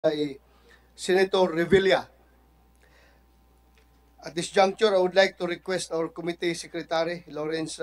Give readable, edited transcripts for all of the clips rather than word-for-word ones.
by Senator Revilla. At this juncture, I would like to request our Committee Secretary, Lawrence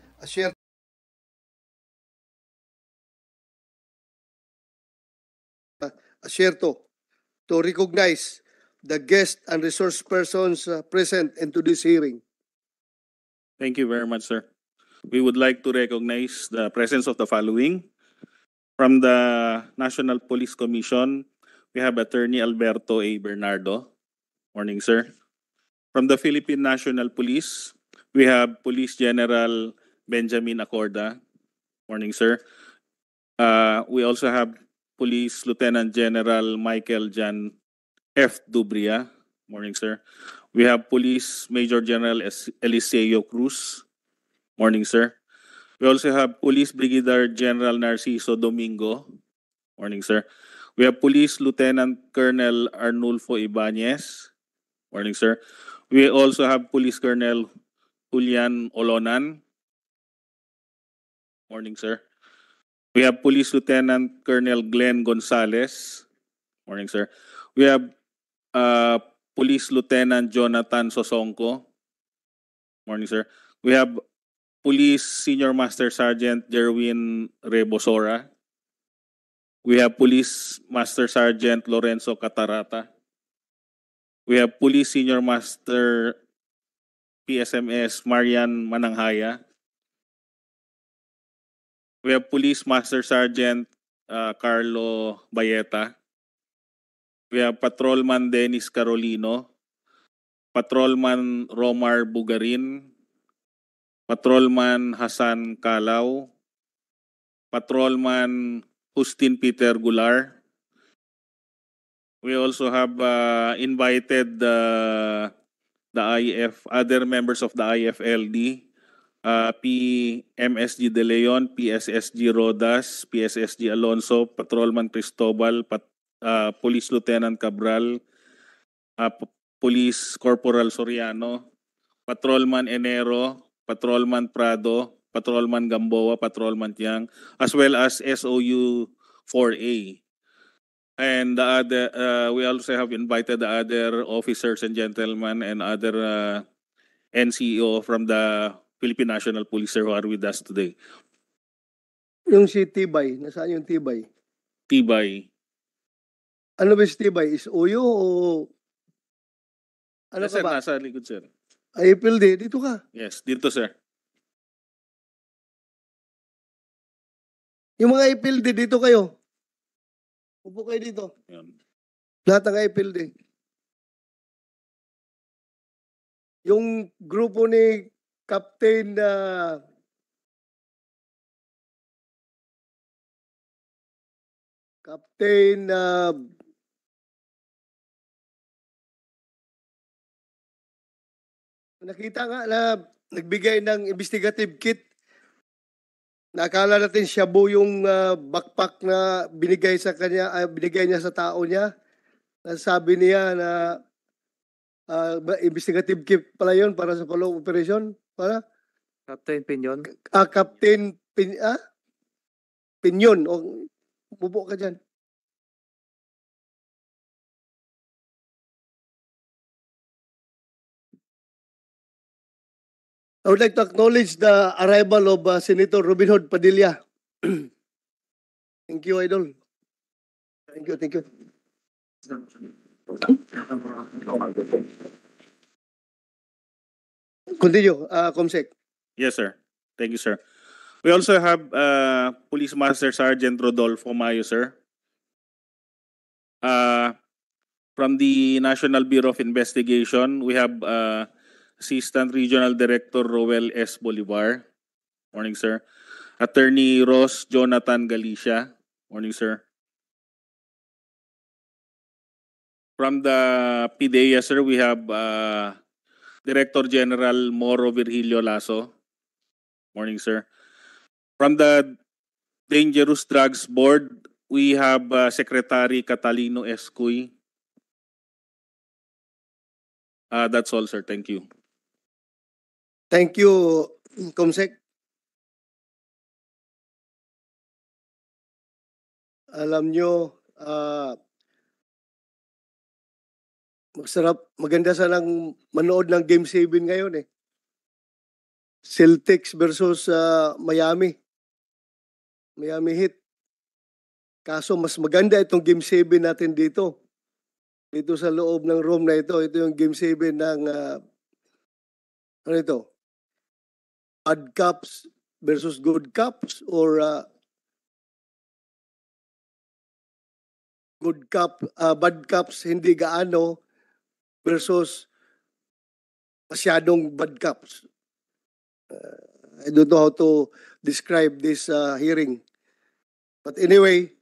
Asierto, to recognize the guests and resource persons present into this hearing. Thank you very much, sir. We would like to recognize the presence of the following. From the National Police Commission, we have Attorney Alberto A. Bernardo. Morning, sir. From the Philippine National Police, we have Police General Benjamin Acorda. Morning, sir. We also have Police Lieutenant General Michael Jan F. Dubria. Morning, sir. We have Police Major General Eliseo Cruz. Morning, sir. We also have Police Brigadier General Narciso Domingo. Morning, sir. We have Police Lieutenant Colonel Arnulfo Ibanez. Morning, sir. We also have Police Colonel Julian Olonan. Morning, sir. We have Police Lieutenant Colonel Glenn Gonzalez. Morning, sir. We have Police Lieutenant Jonathan Sosonko. Morning, sir. We have Police Senior Master Sergeant Jerwin Rebosora. We have Police Master Sergeant Lorenzo Catarata. We have Police Senior Master PSMS Marian Mananghaya. We have Police Master Sergeant Carlo Bayeta. We have Patrolman Dennis Carolino. Patrolman Romar Bugarin. Patrolman Hasan Kalaw. Patrolman Justin Peter Gular. We also have invited the other members of the IFLD, PMSG De Leon, PSSG Rodas, PSSG Alonso, Patrolman Cristobal, Police Lieutenant Cabral, Police Corporal Soriano, Patrolman Enero, Patrolman Prado, Patrolman Gamboa, Patrolman Tiang, as well as SOU 4A. And the other, we also have invited the other officers and gentlemen and other NCO from the Philippine National Police who are with us today. Yung si Tibay, nasaan yung Tibay? Tibay. Ano ba si Tibay? Is Uyo o ano Yes, ka sir, ba? nasa likod, sir. April Day, dito ka. Yes, dito, sir. Yung mga April Day, dito kayo. Upo kayo dito. Yan. Lahat ng April Day. Yung grupo ni Captain nakita nga na nagbigay ng investigative kit. Nakala natin shabu yung backpack na binigay sa kanya, binigay niya sa tao niya. Sabi niya na investigative kit pala yun para sa follow operation. Para? Captain Pinyon? Captain Pinyon. O, bubo ka dyan. I would like to acknowledge the arrival of Senator Robin Hood Padilla. Thank you, Idol. Thank you. Continue, Comsec. Yes, sir. Thank you, sir. We also have Police Master Sergeant Rodolfo Mayo, sir. From the National Bureau of Investigation, we have Assistant Regional Director Roel S. Bolivar. Morning, sir. Attorney Ross Jonathan Galicia. Morning, sir. From the PDEA, sir, we have Director General Moro Virgilio Lasso. Morning, sir. From the Dangerous Drugs Board, we have Secretary Catalino Escuy. That's all, sir. Thank you. Thank you, Comsec. Alam nyo, maganda sanang manood ng Game 7 ngayon eh. Celtics versus Miami Heat. Kaso mas maganda itong Game 7 natin dito. Dito sa loob ng room na ito. Ito yung Game 7 ng ano ito? Bad Cups versus Good Cups or Bad Cups hindi gaano versus masyadong Bad Cups. I don't know how to describe this hearing. But anyway,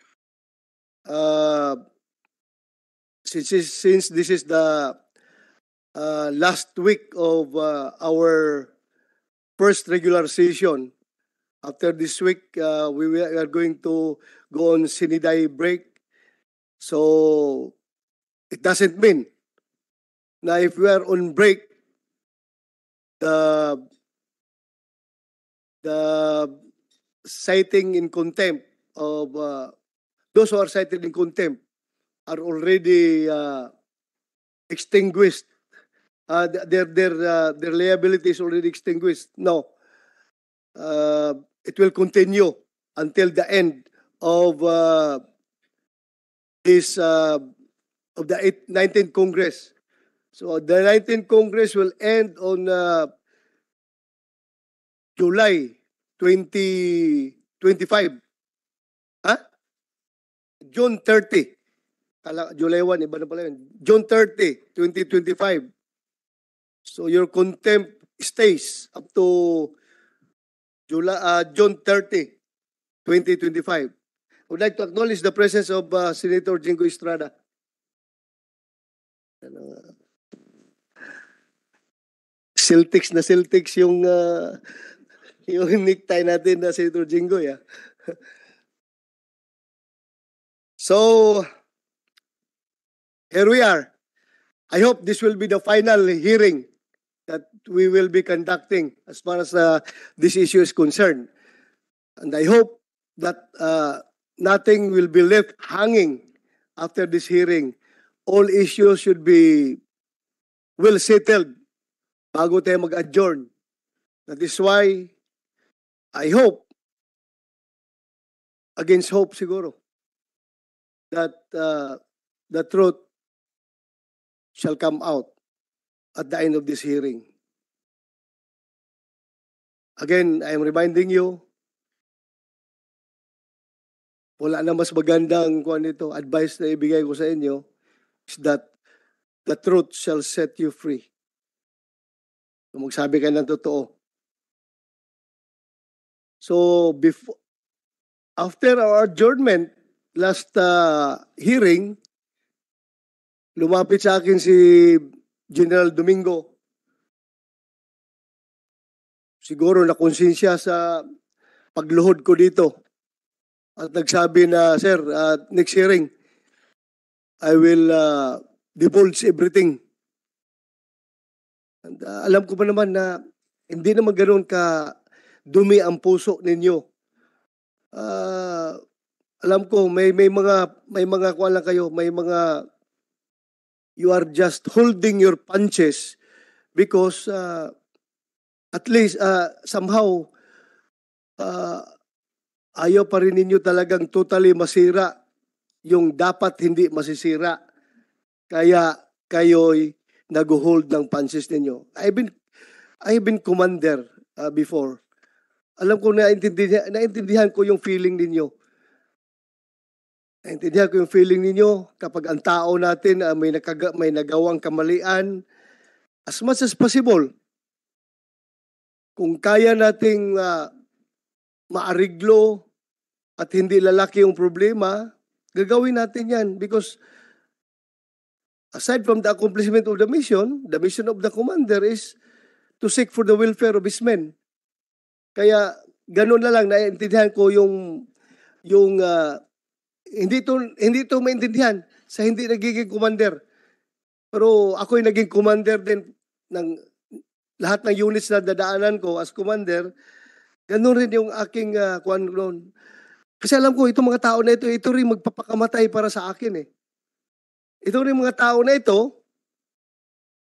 since this is the last week of our first regular session, after this week, we are going to go on Siniday break. So, it doesn't mean na if we are on break, the citing in contempt of those who are cited in contempt are already extinguished. Their liability is already extinguished. No. It will continue until the end of this of the 19th Congress. So the 19th Congress will end on July 2025. June 30. July 1, iba na pala yun. June 30, 2025. So your contempt stays up to June 30, 2025. I would like to acknowledge the presence of Senator Jingo Estrada. Celtics na Celtics yung necktie natin na Senator Jingo. Yeah. So, here we are. I hope this will be the final hearing that we will be conducting as far as this issue is concerned. And I hope that nothing will be left hanging after this hearing. All issues should be well settled bago tayo mag-adjourn. That is why I hope, against hope siguro, that the truth shall come out at the end of this hearing. Again, I am reminding you, wala na mas magandang advice na ibigay ko sa inyo is that the truth shall set you free. Kung magsabi ka ng totoo. So, after our adjournment, last hearing, lumapit sa akin si General Domingo. Siguro nakonsensya sa pagluhod ko dito. At nagsabi na, Sir, next hearing, I will divulge everything. And, alam ko pa naman na hindi naman ganoon ka dumi ang puso ninyo. Alam ko may mga kuwan lang kayo, may mga you are just holding your punches because at least somehow ayaw pa rin ninyo talagang totally masira yung dapat hindi masisira. Kaya kayo'y nag-hold ng punches ninyo. I've been commander before. Alam ko naintindihan ko yung feeling ninyo. Naintindihan ko yung feeling ninyo kapag ang tao natin may nagawang kamalian, as much as possible, kung kaya nating maariglo at hindi lalaki yung problema, gagawin natin yan because aside from the accomplishment of the mission of the commander is to seek for the welfare of his men. Kaya ganun na lang, naiintindihan ko yung hindi to maintindihan sa hindi nagiging commander. Pero ako'y naging commander din ng lahat ng units na dadaanan ko as commander. Ganun rin yung aking kuwan noon. Kasi alam ko, itong mga tao na ito rin magpapakamatay para sa akin eh. Ito rin mga tao na ito,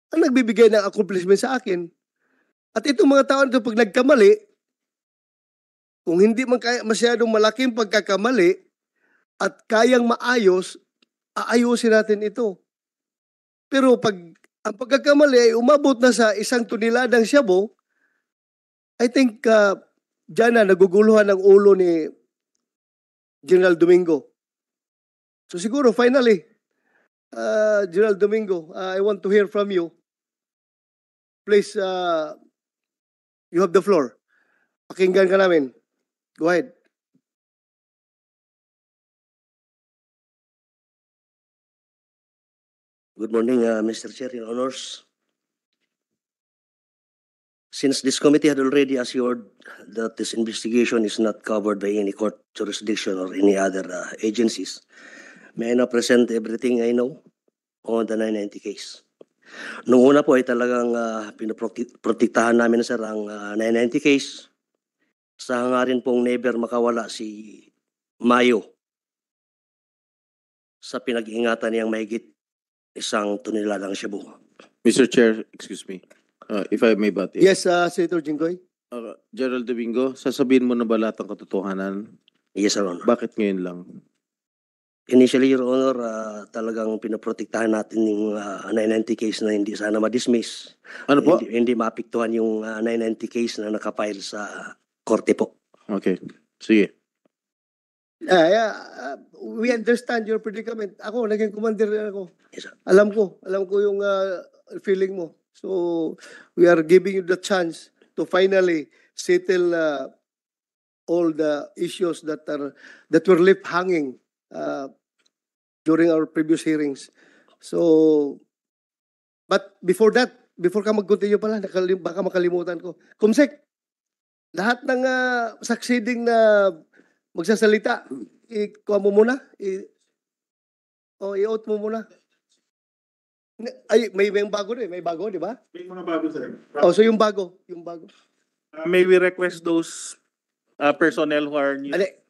ang nagbibigay ng accomplishment sa akin. At itong mga tao nito, pag nagkamali, kung hindi man kaya masyadong malaking pagkakamali at kayang maayos, aayusin natin ito. Pero pag ang pagkakamali ay umabot na sa 1 toneladang shabu, I think dyan na naguguluhan ang ulo ni General Domingo. So siguro finally, General Domingo, I want to hear from you. Please, you have the floor. Pakinggan ka namin. Go ahead. Good morning, Mr. Chair, Your Honors. Since this committee had already assured that this investigation is not covered by any court jurisdiction or any other agencies, may I now present everything I know on the 990 case. Noong una po ay talagang pinoprotektahan namin, sir, ang 990 case. Sa hangarin pong never makawala si Mayo sa pinag-iingatan niyang mahigit 1 toneladang shabu. Mr. Chair, excuse me, if I may but Yes, Senator Jinggoy. Gerald Domingo, sasabihin mo na ba lahat ng katotohanan? Yes, Your Honor. Bakit ngayon lang? Initially, Your Honor, talagang pinoprotektahan natin yung 990 case na hindi sana ma-dismiss. Ano po? Hindi maapektuhan yung 990 case na nakapile sa korte po. Okay, sige. We understand your predicament. Ako, naging commander rin ako. Yes, sir. Alam ko yung feeling mo. So, we are giving you the chance to finally settle all the issues that were left hanging during our previous hearings. So, but before that, before ka mag-continue pala, baka makalimutan ko. Kumsek, lahat ng succeeding na magsasalita, ikuha mo muna, i-out mo muna. Ay, may bago rin, may bago, di ba? May mga bago, sir. Oh, so yung bago. May we request those personnel who are new? Ali,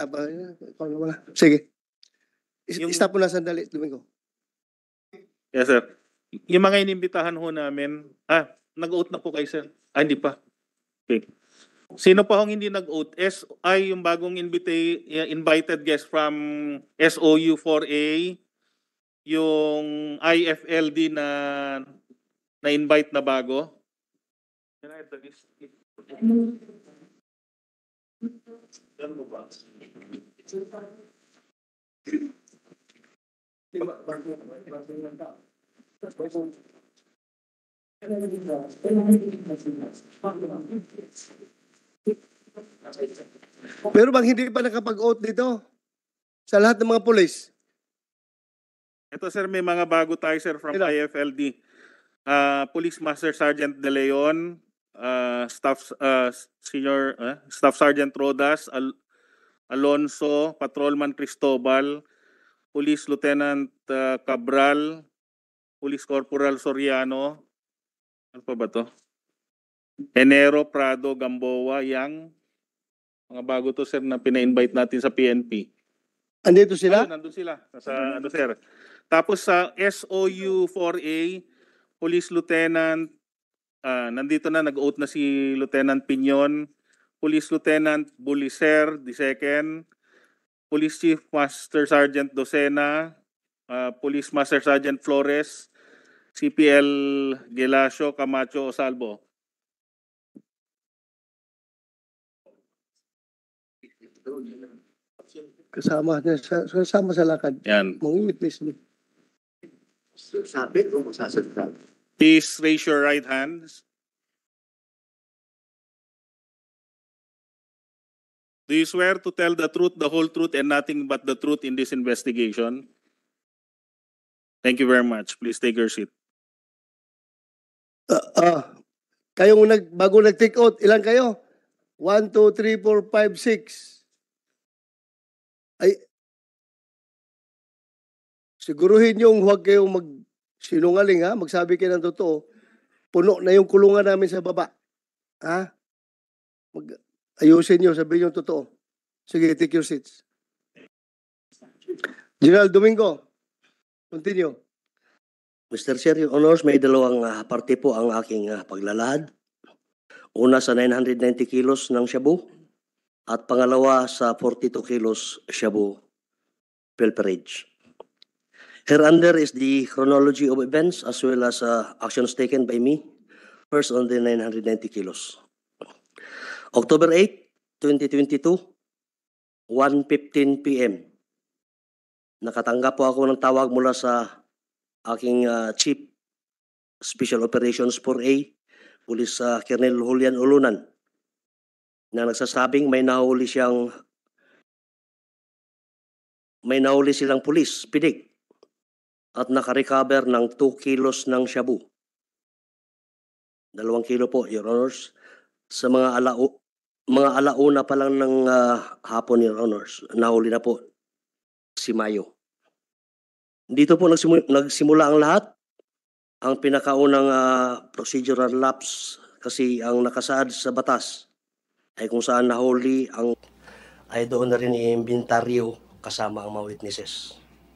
sige. Yung- Stop mo na sandali, Domingo. Yes, sir. Yung mga inimbitahan ho namin, nag-oath na po kayo, sir? Hindi pa. Okay. Sino pa hong hindi nag-oath? Yung bagong invited guest from SOU 4A, yung IFLD na invite na bago. Can I have the list? Yan mo ba? Pero bang hindi pa nakapag-oath dito? Sa lahat ng mga pulis? Ito, sir, may mga bago tayo, sir, from Sino? IFLD. Police Master Sergeant De Leon, Staff Sergeant Rodas, Alonso, Patrolman Cristobal, Police Lieutenant Cabral, Police Corporal Soriano, ano pa ba to? Enero, Prado, Gamboa, Yang. Mga bago to, sir, na pina-invite natin sa PNP. Andito sila? Nandun sila. Sa sir. Tapos sa SOU 4A, Police Lieutenant, nandito na, nag-oath na si Lieutenant Piñon, Police Lieutenant Buliser, II, Police Chief Master Sergeant Docena, Police Master Sergeant Flores, CPL Gelasio, Camacho, Osalbo. Kasama sa lakad. Yan. Mangimit mismo. Sabi o magsasalita? Please raise your right hands. Do you swear to tell the truth, the whole truth, and nothing but the truth in this investigation? Thank you very much. Please take your seat. Kayong bago nag-take out, ilan kayo? 1, 2, 3, 4, 5, 6. Ay, siguruhin yung huwag kayong sinungaling, ha? Magsabi kayo ng totoo. Puno na yung kulungan namin sa baba. Ha? Ayusin nyo, sabihin yung totoo. Sige, take your seats. General Domingo, continue. Mr. Chair, Your Honors, may dalawang parte po ang aking paglalahad. Una sa 990 kilos ng shabu at pangalawa sa 42 kilos shabu pilferage. Hereunder is the chronology of events as well as actions taken by me. First on the 990 kilos. October 8, 2022, 1:15 p.m. Nakatanggap po ako ng tawag mula sa aking Chief Special Operations 4A, Police Colonel Julian Ulunan, na nagsasabing may nahuli silang pulis, pidik, at nakarecover ng 2 kilos ng shabu. 2 kilo po, Your Honors. Sa mga alauna pa lang ng hapon, Your Honors, nahuli na po si Mayo. Dito po nagsimula ang lahat. Ang pinakaunang procedural lapse kasi ang nakasaad sa batas ay kung saan nahuli ay doon na rin i-inventaryo kasama ang mga witnesses.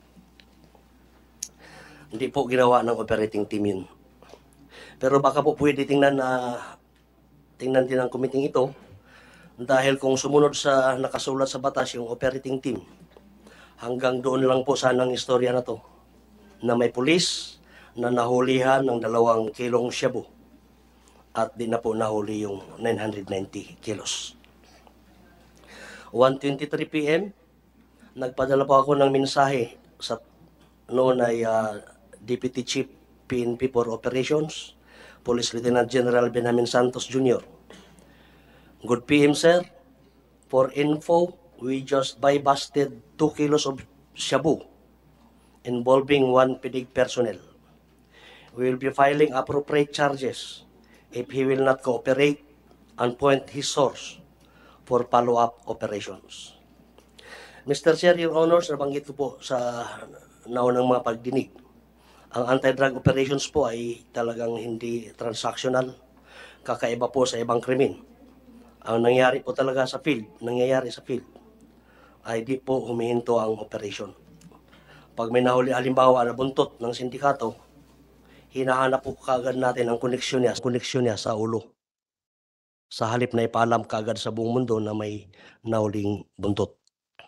Hindi po ginawa ng operating team yun. Pero baka po pwede tingnan din ang committee ito dahil kung sumunod sa nakasulat sa batas yung operating team, hanggang doon lang po sana ang istorya na to, na may pulis na nahulihan ng 2 kilong shabu at di na po nahuli yung 990 kilos. 1:23 p.m. nagpadala po ako ng mensahe sa noon ay Deputy Chief PNP for Operations, Police Lieutenant General Benjamin Santos Jr. Good PM, sir. For info, we just busted 2 kilos of shabu involving 1 PDIG personnel. We will be filing appropriate charges if he will not cooperate and point his source for follow-up operations. Mr. Chair, Your Honors, nabanggit ko po sa naunang mga pagdinig. Ang anti-drug operations po ay talagang hindi transactional, kakaiba po sa ibang krimen. Ang nangyayari sa field ay di po humihinto ang operation. Pag may nahuli halimbawa na buntot ng sindikato, hinahanap po kaagad natin ang koneksyon niya sa ulo. Sa halip na ipaalam kaagad sa buong mundo na may nahuling buntot.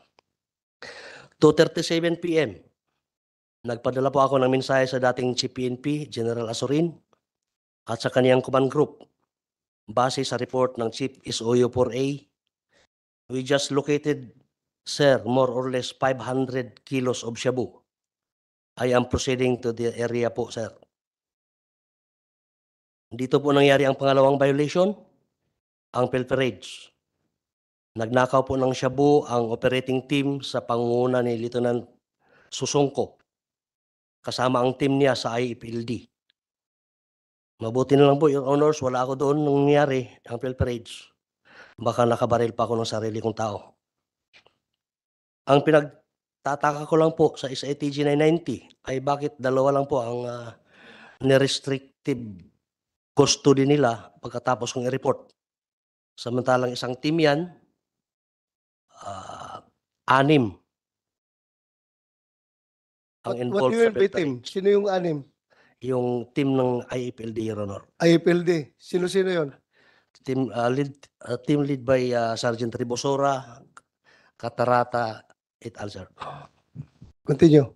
2:37 p.m. Nagpadala po ako ng mensahe sa dating Chief PNP, General Azurin, at sa kaniyang command group. Base sa report ng Chief SOU 4A, we just located, sir, more or less 500 kilos of shabu. I am proceeding to the area po, sir. Dito po nangyari ang pangalawang violation, ang pilferage. Nagnakaw po ng shabu ang operating team sa pangunguna ni Lieutenant Susungko, kasama ang team niya sa IFLD. Mabuti na lang po, Your Honors, wala ako doon nung nangyari ang pilferage. Baka nakabaril pa ako ng sarili kong tao. Ang pinagtataka ko lang po sa SITG 990 ay bakit 2 lang po ang nerestrictive custody nila pagkatapos kong i-report. Samantalang isang team yan, 6 ang What involved do you sa mean by team? pilferage. Sino yung 6? Yung team ng IFLD, Your Honor. IFLD. Sino-sino yon? Team lead by Sergeant Ribosora, Catarata, et al. Sir. Continue.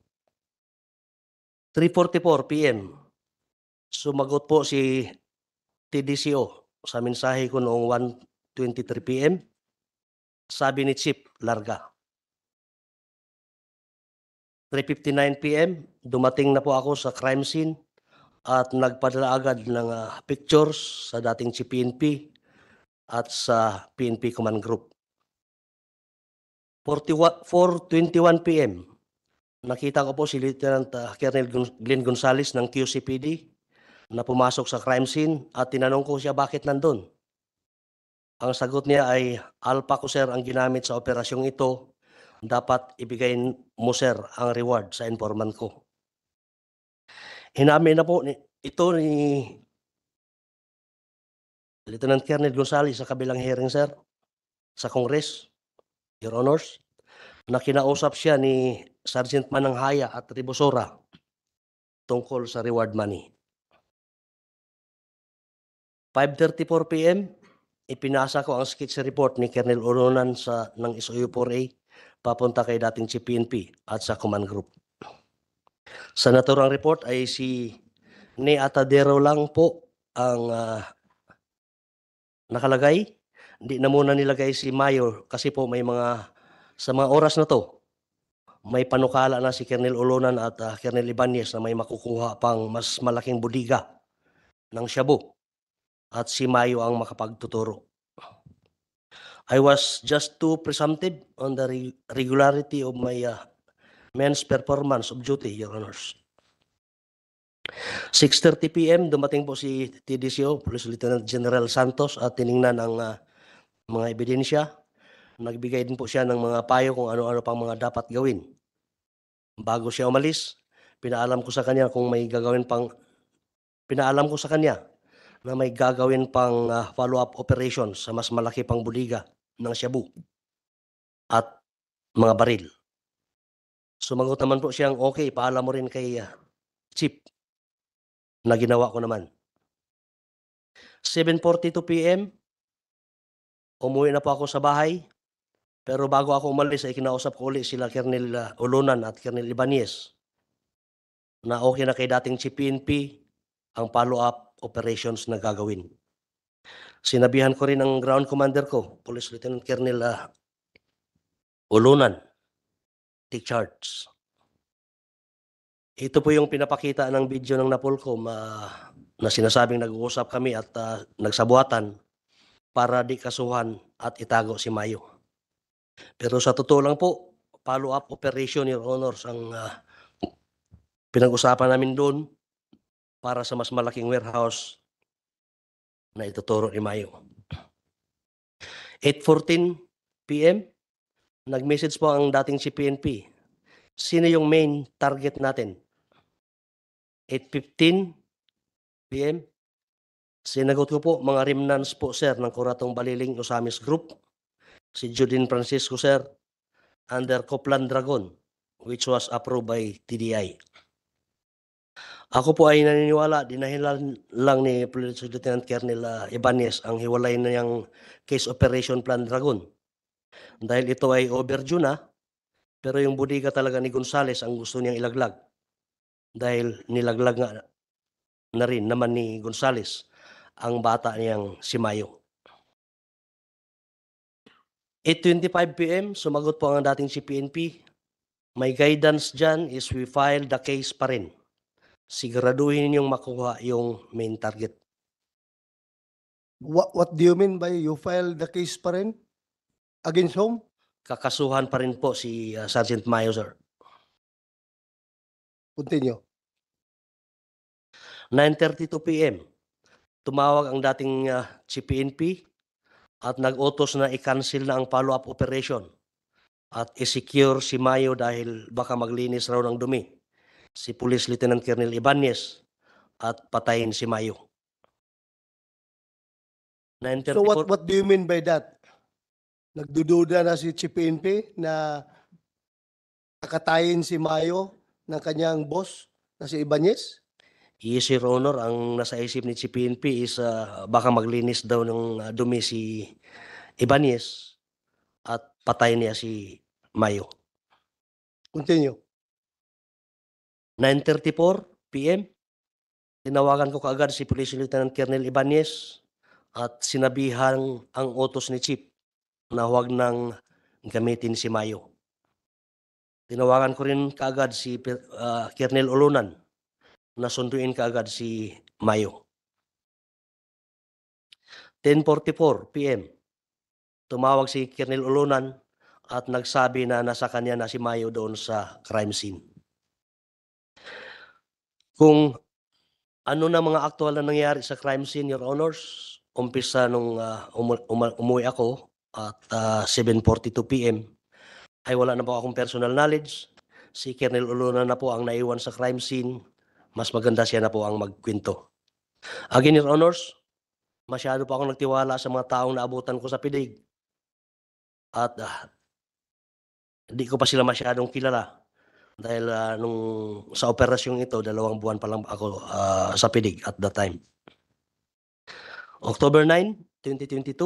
3:44 p.m. Sumagot po si TDCO sa mensahe ko noong 1:23 p.m. Sabi ni Chief, larga. 3:59 p.m. dumating na po ako sa crime scene at nagpadala agad ng pictures sa dating Chief PNP at sa PNP Command Group. 4:21 p.m. nakita ko po si Lieutenant Colonel Glenn Gonzales ng QCPD na pumasok sa crime scene at tinanong ko siya bakit nandun. Ang sagot niya ay, alpha ko sir ang ginamit sa operasyong ito, dapat ibigay mo sir ang reward sa informant ko. Hinamin na po ito ni Lieutenant Colonel Gonzales sa kabilang hearing sir sa Congress, Your Honors, na kinausap siya ni Sergeant Mananghaya at Ribosora tungkol sa reward money. 5:34 PM, ipinasa ko ang sketch report ni Colonel Oronan ng SOU4A papunta kay dating Chief PNP at sa command group. Sa naturang report ay si Ni Atadero lang po ang nakalagay. Hindi na muna nilagay si Mayo kasi po sa mga oras na to, may panukala na si Colonel Olonan at Colonel Ibanez na may makukuha pang mas malaking budiga ng shabu at si Mayo ang makapagtuturo. I was just too presumptive on the regularity of my men's performance of duty, Your Honors. 6:30 PM, dumating po si TDCO, Police Lieutenant General Santos at tiningnan ang mga ebidensya. Nagbigay din po siya ng mga payo kung ano-ano pang mga dapat gawin. Bago siya umalis, pinaalam ko sa kanya na may gagawin pang follow-up operation sa mas malaki pang budiga ng shabu at mga baril. Sumagot naman po siyang okay, paalam mo rin kay Chief na ginawa ko naman. 7:42 PM, umuwi na po ako sa bahay. Pero bago ako umalis ay kinausap ko ulit sila Colonel Olonan at Colonel Ibanez na okay na kay dating Chief PNP ang follow-up operations na gagawin. Sinabihan ko rin ang ground commander ko, Police Lieutenant Colonel Olonan, take charge. Ito po yung pinapakita ng video ng Napolcom na sinasabing nag-uusap kami at nagsabuatan para di kasuhan at itago si Mayo. Pero sa totoo lang po, follow-up operation, Your Honors, ang pinag-usapan namin doon para sa mas malaking warehouse na ituturo ni Mayo. 8:14 PM, nag-message po ang dating si PNP. Sino yung main target natin? 8:15 PM, sinagot ko po, mga remnants po sir ng Kuratong Baliling Osamis Group. Si Judin Francisco sir, under Copland Dragon, which was approved by TDI. Ako po ay naniniwala, dinahilan lang ni Police Lieutenant Colonel Ibanez ang hiwalay na yung case operation plan Dragon. Dahil ito ay overdue na, pero yung budiga talaga ni Gonzales ang gusto niyang ilaglag. Dahil nilaglag nga na rin naman ni Gonzales ang bata niyang si Mayo. 8:25 PM, sumagot po ang dating si PNP. May guidance dyan is we file the case pa rin. Siguraduhin ninyong makuha yung main target. What do you mean by you file the case pa rin? Against whom? Kakasuhan pa rin po si Sergeant Mayo, sir. Continue. 9:32 PM, tumawag ang dating Chief PNP at nag-utos na i-cancel na ang follow-up operation at i-secure si Mayo dahil baka maglinis raw ng dumi si Police Lieutenant Colonel Ibanez at patayin si Mayo. 9:34. So what do you mean by that? Nagdududa na si Chief PNP na kakatayin si Mayo ng kanyang boss na si Ibanez? Yes, Your Honor, ang nasa isip ni Chief PNP is baka maglinis daw ng dumi si Ibanez at patay niya si Mayo. Continue. 9:34 PM, tinawagan ko kaagad si Police Lieutenant Colonel Ibanez at sinabihan ang utos ni Chief na huwag nang gamitin si Mayo. Tinawagan ko rin kaagad si Colonel Olonan na sunduin kaagad si Mayo. 10:44 PM, tumawag si Colonel Olonan at nagsabi na nasa kanya na si Mayo doon sa crime scene. Kung ano na mga aktual na nangyari sa crime scene, Your Honors, umpisa nung umuwi ako at 7:42 PM, ay wala na po akong personal knowledge. Si Colonel Olonan na po ang naiwan sa crime scene. Mas maganda siya na po ang magkwento. Again, Your Honors, masyado pa akong nagtiwala sa mga taong naabutan ko sa pidig. At di ko pa sila masyadong kilala. Dahil nung sa operasyong ito, 2 buwan pa lang ako sa PIDIG at that time. October 9, 2022,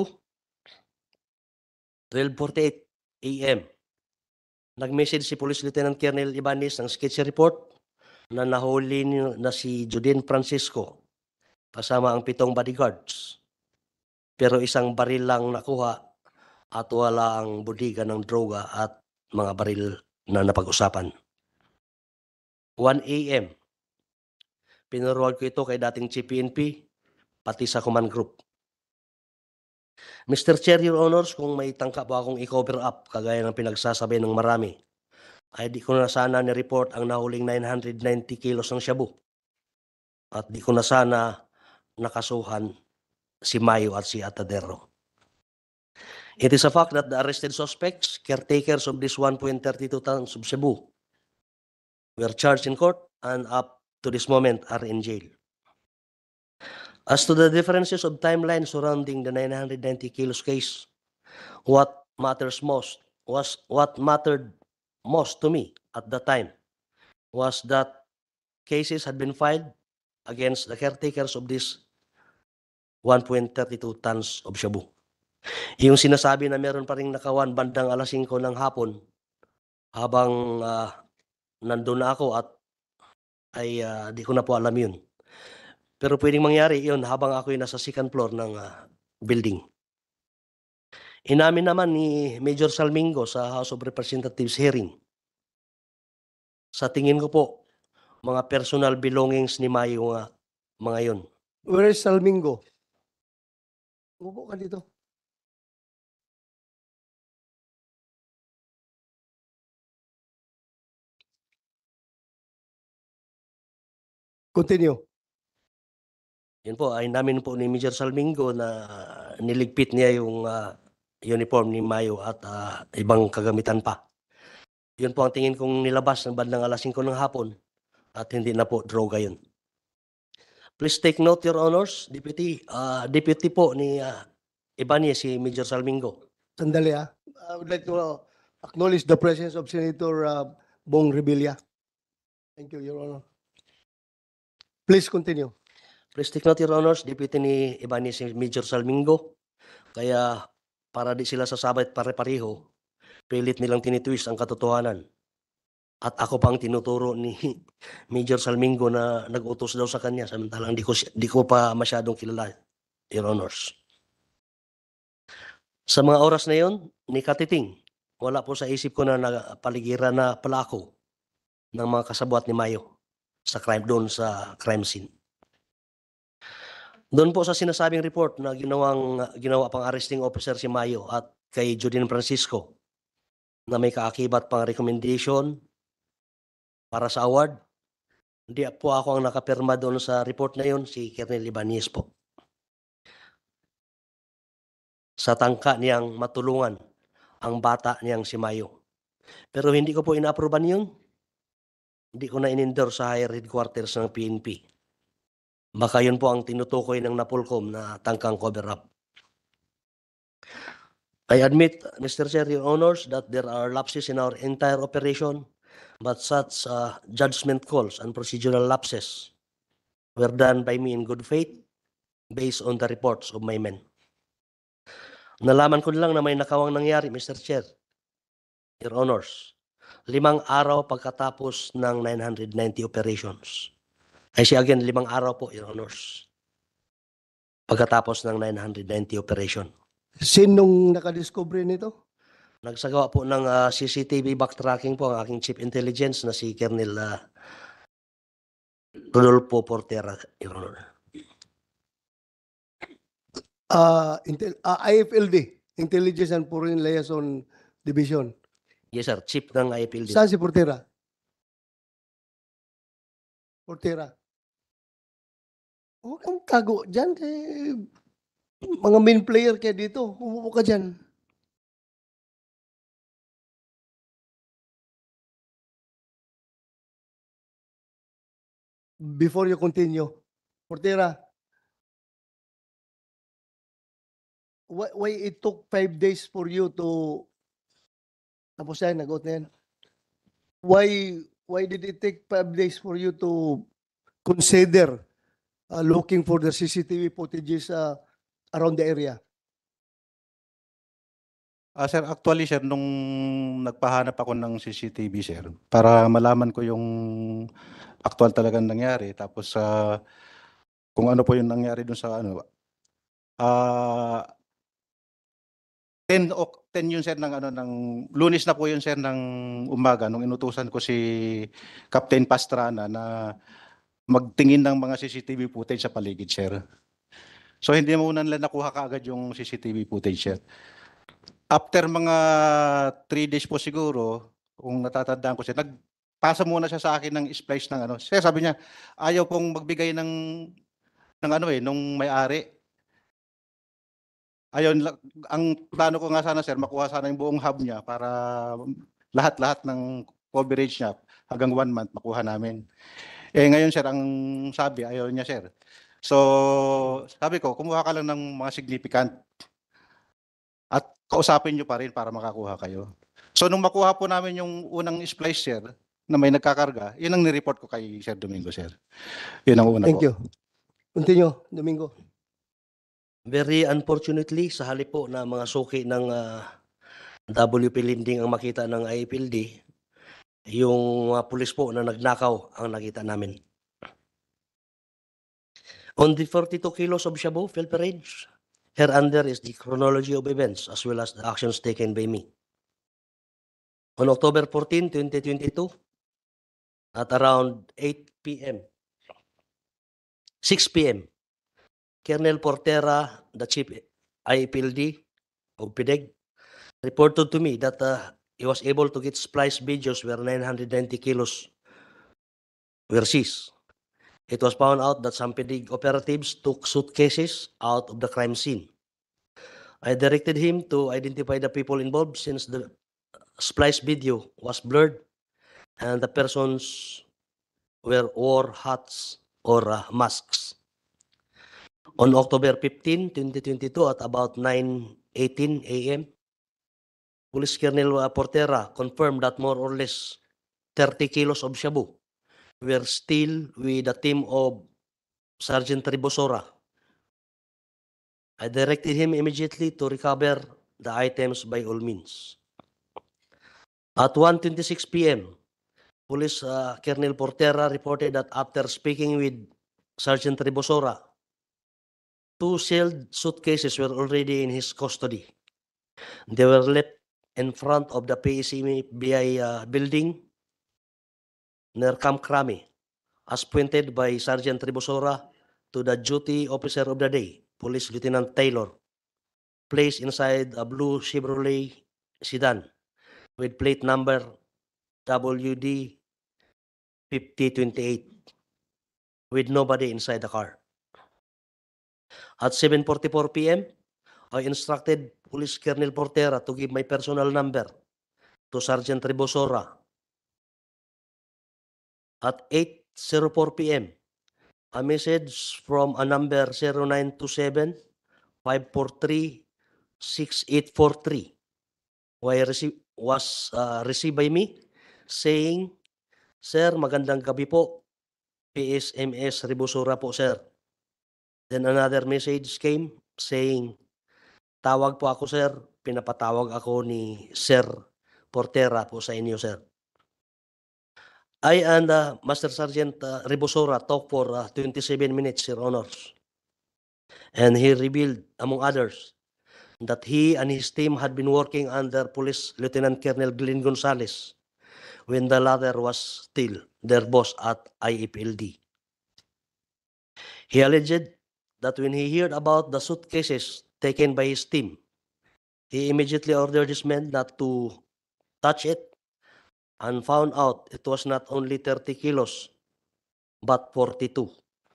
12:48 AM. Nag-message si Police Lieutenant Colonel Ibanez ng sketchy report na nahuli na si Judin Francisco kasama ang 7 bodyguards. Pero isang baril lang nakuha at wala ang bodega ng droga at mga baril na napag-usapan. 1 AM, pinaroward ko ito kay dating Chief PNP, pati sa command group. Mr. Chair, Your Honors, kung may tangka po akong i-cover up, kagaya ng pinagsasabi ng marami, ay di ko na sana ni-report ang nahuling 990 kilos ng shabu. At di ko na sana nakasuhan si Mayo at si Atadero. It is a fact that the arrested suspects, caretakers of this 1.32 tons of shabu, were charged in court and up to this moment are in jail. As to the differences of timeline surrounding the 990 kilos case, what mattered most to me at the time was that cases had been filed against the caretakers of this 1.32 tons of shabu. Yung sinasabi na meron pa rin nakawan bandang alas 5 ng hapon habang nandun na ako at ay di ko na po alam yun. Pero pwedeng mangyari yun habang ako ay nasa second floor ng building. Inamin naman ni Major Salmingo sa House of Representatives hearing. Sa tingin ko po, mga personal belongings ni Mayo mga yun. Where is Salmingo? Upo ka dito. Continue. Yun po, ay namin po ni Major Salmingo na niligpit niya yung uniform ni Mayo at ibang kagamitan pa. Yun po ang tingin kong nilabas ng bandang alas 5 ng hapon at hindi na po droga yun. Please take note, Your Honors, Deputy po ni Ibanez, si Major Salmingo. Sandali I would like to acknowledge the presence of Senator Bong Revilla. Thank you, Your Honor. Please continue. Please take note, Your Honors, Deputy ni Ibanez, si Major Salmingo. Kaya para di sila sasabay pare-pareho, pilit nilang tinitwist ang katotohanan. At ako pang tinuturo ni Major Salmingo na nag-utos daw sa kanya, samantalang di ko pa masyadong kilala, Your Honors. Sa mga oras na yon, ni Katiting, wala po sa isip ko na paligiran na pala ako ng mga kasabwat ni Mayo sa crime sa crime scene. Doon po sa sinasabing report na ginawa pang arresting officer si Mayo at kay Judin Francisco na may kaakibat pang recommendation para sa award, hindi po ako ang nakapirma doon sa report na yon, si Colonel Ibanez po. Sa tangka niyang matulungan ang bata niyang si Mayo. Pero hindi ko po ina-approvean yun. Hindi ko na in-endorse sa higher headquarters ng PNP. Baka yun po ang tinutukoy ng Napolcom na tangkang cover-up. I admit, Mr. Chair, Your Honors, that there are lapses in our entire operation, but such judgment calls and procedural lapses were done by me in good faith based on the reports of my men. Nalaman ko lang na may nakawang nangyari, Mr. Chair, Your Honors, 5 araw pagkatapos ng 990 operations. I say again, 5 araw po, Your Honors, pagkatapos ng 990 operation. Sinong nakadiscover nito? Nagsagawa po ng CCTV backtracking po ang aking Chief Intelligence na si Colonel Rodolfo Portera, Your Honor. IFLD, Intelligence and Foreign Liaison Division. Yes, sir. Chief ng IPLD. Saan si Portera? Portera. Huwag kang tago dyan. Mga main player kaya dito. Umupo ka dyan. Before you continue, Portera, why it took 5 days for you to tapos yan, nagot na yan. Why why did it take 5 days for you to consider looking for the CCTV footages around the area? Sir, actually sir, nung nagpahanap ako ng CCTV sir, para malaman ko yung actual talagang nangyari, tapos kung ano po yung nangyari dun sa ano, 10 yun sir ng ano ng Lunes na po yun sir ng umaga nung inutusan ko si Captain Pastrana na magtingin ng mga CCTV footage sa paligid sir. So hindi muna nila nakuha kaagad yung CCTV footage sir. After mga 3 days po siguro, kung natatandaan ko siya, nagpasa muna siya sa akin ng splice ng ano. Sir, sabi niya, ayaw pong magbigay ng ano nung may-ari. Ayun, ang plano ko nga sana sir, makuha sana yung buong hub niya para lahat-lahat ng coverage niya hanggang 1 month makuha namin. Ngayon sir, ang sabi, ayaw niya sir. So, sabi ko, kumuha ka lang ng mga significant at kausapin nyo pa rin para makakuha kayo. So, nung makuha po namin yung unang splice sir, na may nagkakarga, yun ang nireport ko kay Sir Domingo sir. Yun ang una Thank po. you. Continue, Domingo. Very unfortunately, sa halip po na mga suki ng WP Lending ang makita ng IPLD, yung pulis po na nagnakaw ang nakita namin. On the 42 kilos of shabu pilferage, hereunder is the chronology of events as well as the actions taken by me. On October 14, 2022, at around 8 p.m., 6 p.m., Colonel Portera, the Chief IPLD of PIDEG, reported to me that he was able to get splice videos where 990 kilos were seized. It was found out that some PIDEG operatives took suitcases out of the crime scene. I directed him to identify the people involved since the splice video was blurred and the persons wore hats or masks. On October 15, 2022 at about 9:18 a.m., Police Colonel Portera confirmed that more or less 30 kilos of shabu were still with the team of Sergeant Ribosora. I directed him immediately to recover the items by all means. At 1:26 p.m., Police Colonel Portera reported that after speaking with Sergeant Ribosora, 2 sealed suitcases were already in his custody. They were left in front of the PCMBI building near Camp Crami, as pointed by Sergeant Ribosora to the duty officer of the day, Police Lieutenant Taylor, placed inside a blue Chevrolet sedan with plate number WD 5028 with nobody inside the car. At 7:44 p.m., I instructed Police Colonel Portera to give my personal number to Sergeant Ribosora. At 8:04 p.m., a message from a number 0927-543-6843 was received by me saying, "Sir, magandang gabi po. PSMS Ribosora po, sir." Then another message came saying, "Tawag po ako, sir. Pinapatawag ako ni Sir Portera po sa inyo, sir." I and Master Sergeant Ribosora talked for 27 minutes, Your Honors. And he revealed, among others, that he and his team had been working under Police Lieutenant Colonel Glenn Gonzales when the latter was still their boss at IFLD. He alleged that when he heard about the suitcases taken by his team, he immediately ordered his men not to touch it and found out it was not only 30 kilos, but 42.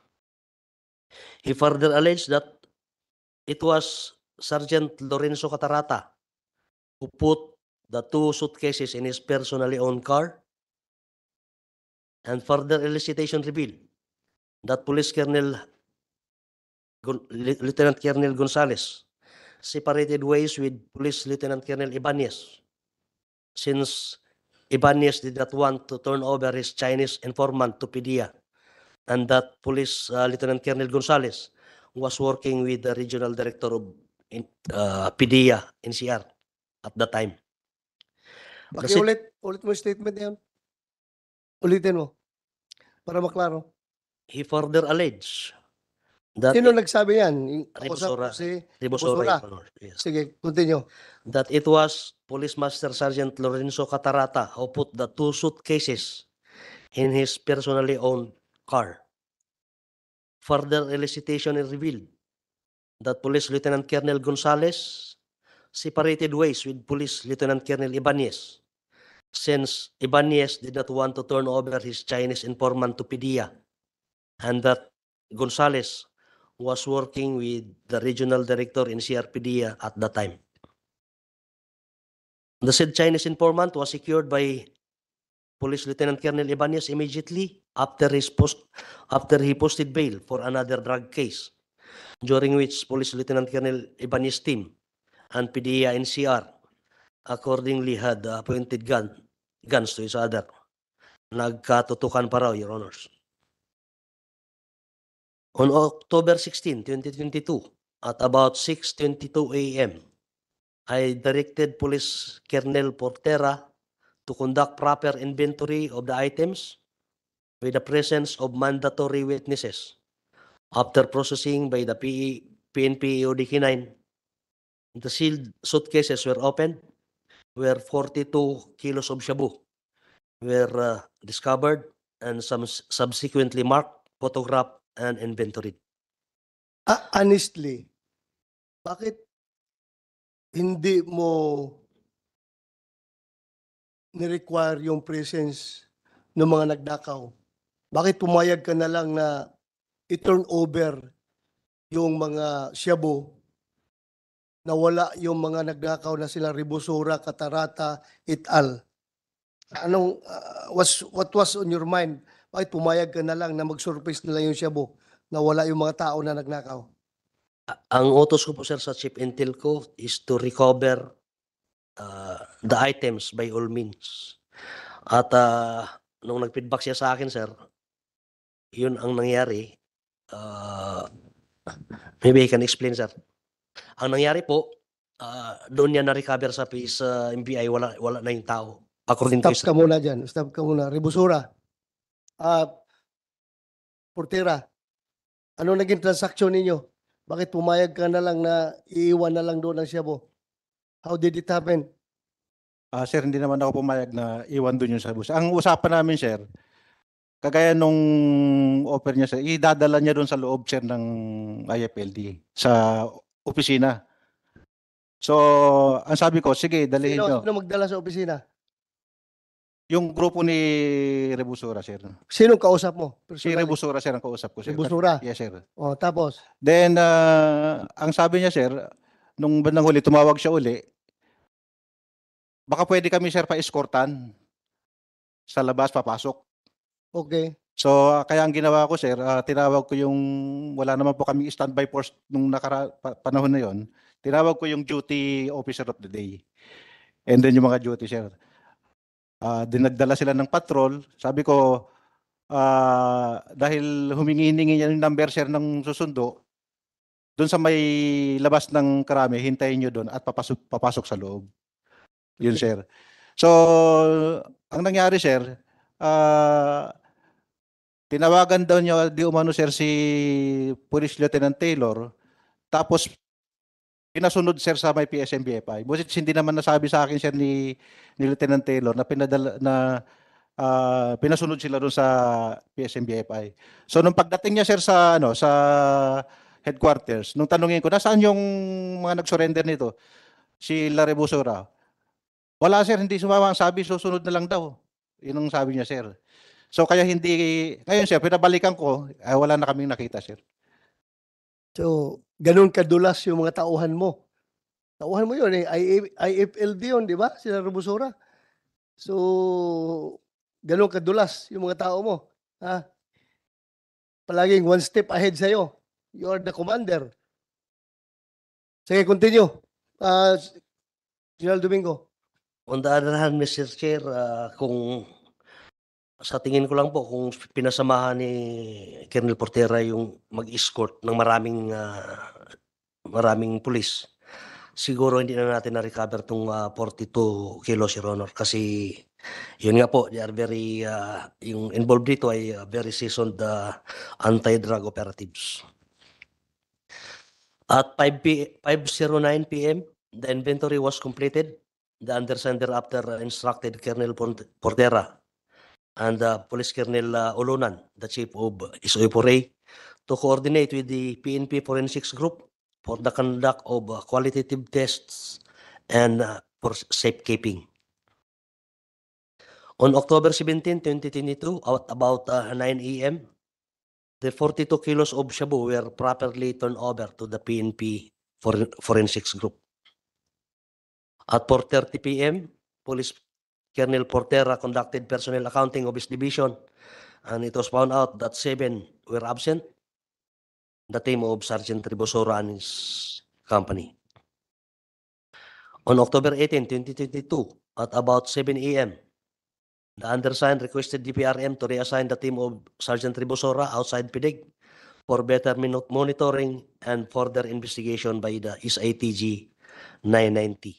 He further alleged that it was Sergeant Lorenzo Catarata who put the 2 suitcases in his personally owned car, and further elicitation revealed that Lieutenant Colonel Gonzales separated ways with Police Lieutenant Colonel Ibanez since Ibanez did not want to turn over his Chinese informant to PDEA, and that Police Lieutenant Colonel Gonzales was working with the Regional Director of PDEA NCR at the time. Pakiulit, ulit mo yung statement na yun. Ulitin mo. Para maklaro. He further alleged that Sino nagsabi yan? Yung kausap Ribosora. ko si Ribosora, Ribosora. Your Honor. Yes. Sige, continue. That it was Police Master Sergeant Lorenzo Catarata who put the 2 suitcases in his personally owned car. Further elicitation is revealed that Police Lieutenant Colonel Gonzales separated ways with Police Lieutenant Colonel Ibanez, since Ibanez did not want to turn over his Chinese informant to PDEA, and that Gonzales was working with the Regional Director in CRPDEA at the time. The said Chinese informant was secured by Police Lieutenant Colonel Ibanez immediately after he posted bail for another drug case, during which Police Lieutenant Colonel Ibanez team and PDEA NCR accordingly had appointed guns to each other. Nagkatutukan pa raw, Your Honors. On October 16, 2022, at about 6:22 a.m., I directed Police Colonel Portera to conduct proper inventory of the items with the presence of mandatory witnesses. After processing by the PNP EOD-9, the sealed suitcases were opened, where 42 kilos of shabu were discovered and some subsequently marked, photographed, and inventoried. Honestly, bakit hindi mo ni-require yung presence ng mga nagdakaw? Bakit pumayag ka na lang na i-turn over yung mga shabu na wala yung mga nagdakaw na sila Ribosora, Catarata, et al. What was on your mind? Bakit pumayag ka na lang na mag-surface nila yung shabu na wala yung mga tao na nagnakaw? Ang utos ko po, sir, sa Chief Intel ko is to recover the items by all means. At nung nag-feedback siya sa akin, sir, yun ang nangyari. Maybe I can explain, sir. Ang nangyari po, doon niya na-recover sa MBI, wala na yung tao. According to Stop ka muna dyan. Stop ka muna. Ribosora, Portera, ano naging transaksyon ninyo? Bakit pumayag ka na lang na iiwan na lang doon ang shabu? How did it happen? Sir, hindi naman ako pumayag na iwan doon yung shabu. Ang usapan namin, sir, kagaya nung offer niya, sir, idadala niya doon sa loob, sir, ng IFLD sa opisina. So, ang sabi ko, sige, dalhin nyo. Sino magdala sa opisina? Yung grupo ni Rebusora, sir. Sinong kausap mo? Si Rebusora, sir, ang kausap ko, sir. Rebusora? Yes, sir. O, tapos? Then, ang sabi niya, sir, nung bandang huli, tumawag siya uli, baka pwede kami, sir, pa-escortan sa labas, papasok. Okay. So, kaya ang ginawa ko, sir, tinawag ko yung, wala naman po kami standby force nung panahon na yon. Tinawag ko yung duty officer of the day. And then yung mga duty, sir. Dinagdala sila ng patrol. Sabi ko, dahil humingi-hingi yung number, sir, ng susundo, doon sa may labas ng Karami, hintayin nyo doon at papasok sa loob. Yun, Okay. sir. So, ang nangyari, sir, tinawagan daw niya di umano, sir, si Police Lieutenant Taylor, tapos pinasunod, sir, sa may PSMBFI. Busit hindi naman nasabi sa akin, sir, ni Lieutenant Taylor na pinasunod sila doon sa PSMBFI. So nung pagdating niya, sir, sa headquarters, nung tanungin ko, nasaan yung mga nag-surrender nito? Si Larebusora. Wala, sir, hindi sumama. Sabi, susunod na lang daw. Yun ang sabi niya, sir. So kaya hindi, ngayon, sir, pinabalikan ko, wala na kaming nakita, sir. So, ganun kadulas yung mga tauhan mo. Tauhan mo yun eh. IFLD yun, di ba? Sila Ribosora. So, ganun kadulas yung mga tao mo. Ha? Palaging one step ahead sa'yo. You are the commander. Sige, continue. General Domingo. On the other hand, Mr. Chair, kung sa tingin ko lang po kung pinasamahan ni Colonel Portera yung mag-escort ng maraming pulis, siguro hindi na natin na-recover tong 42 kilos, Your Honor. Kasi yun nga po, they are very, yung involved dito ay very seasoned anti-drug operatives. At 5:09 p.m., the inventory was completed. The undersigned thereafter instructed Colonel Portera and Police Colonel Ulunan, the Chief of SOE4A, to coordinate with the PNP Forensics Group for the conduct of qualitative tests and for safekeeping. On October 17, 2022, at about 9 a.m., the 42 kilos of shabu were properly turned over to the PNP Forensics Group. At 4:30 p.m., Police Colonel Portera conducted personnel accounting of his division, and it was found out that 7 were absent, the team of Sergeant Tribosora and his company. On October 18, 2022, at about 7 a.m., the undersigned requested DPRM to reassign the team of Sergeant Tribosora outside PIDIG for better monitoring and further investigation by the SITG 990.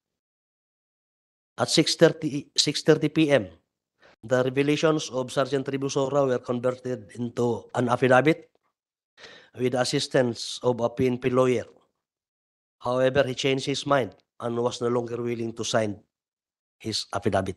At 6:30 p.m., the revelations of Sergeant Tribusora were converted into an affidavit with the assistance of a PNP lawyer. However, he changed his mind and was no longer willing to sign his affidavit.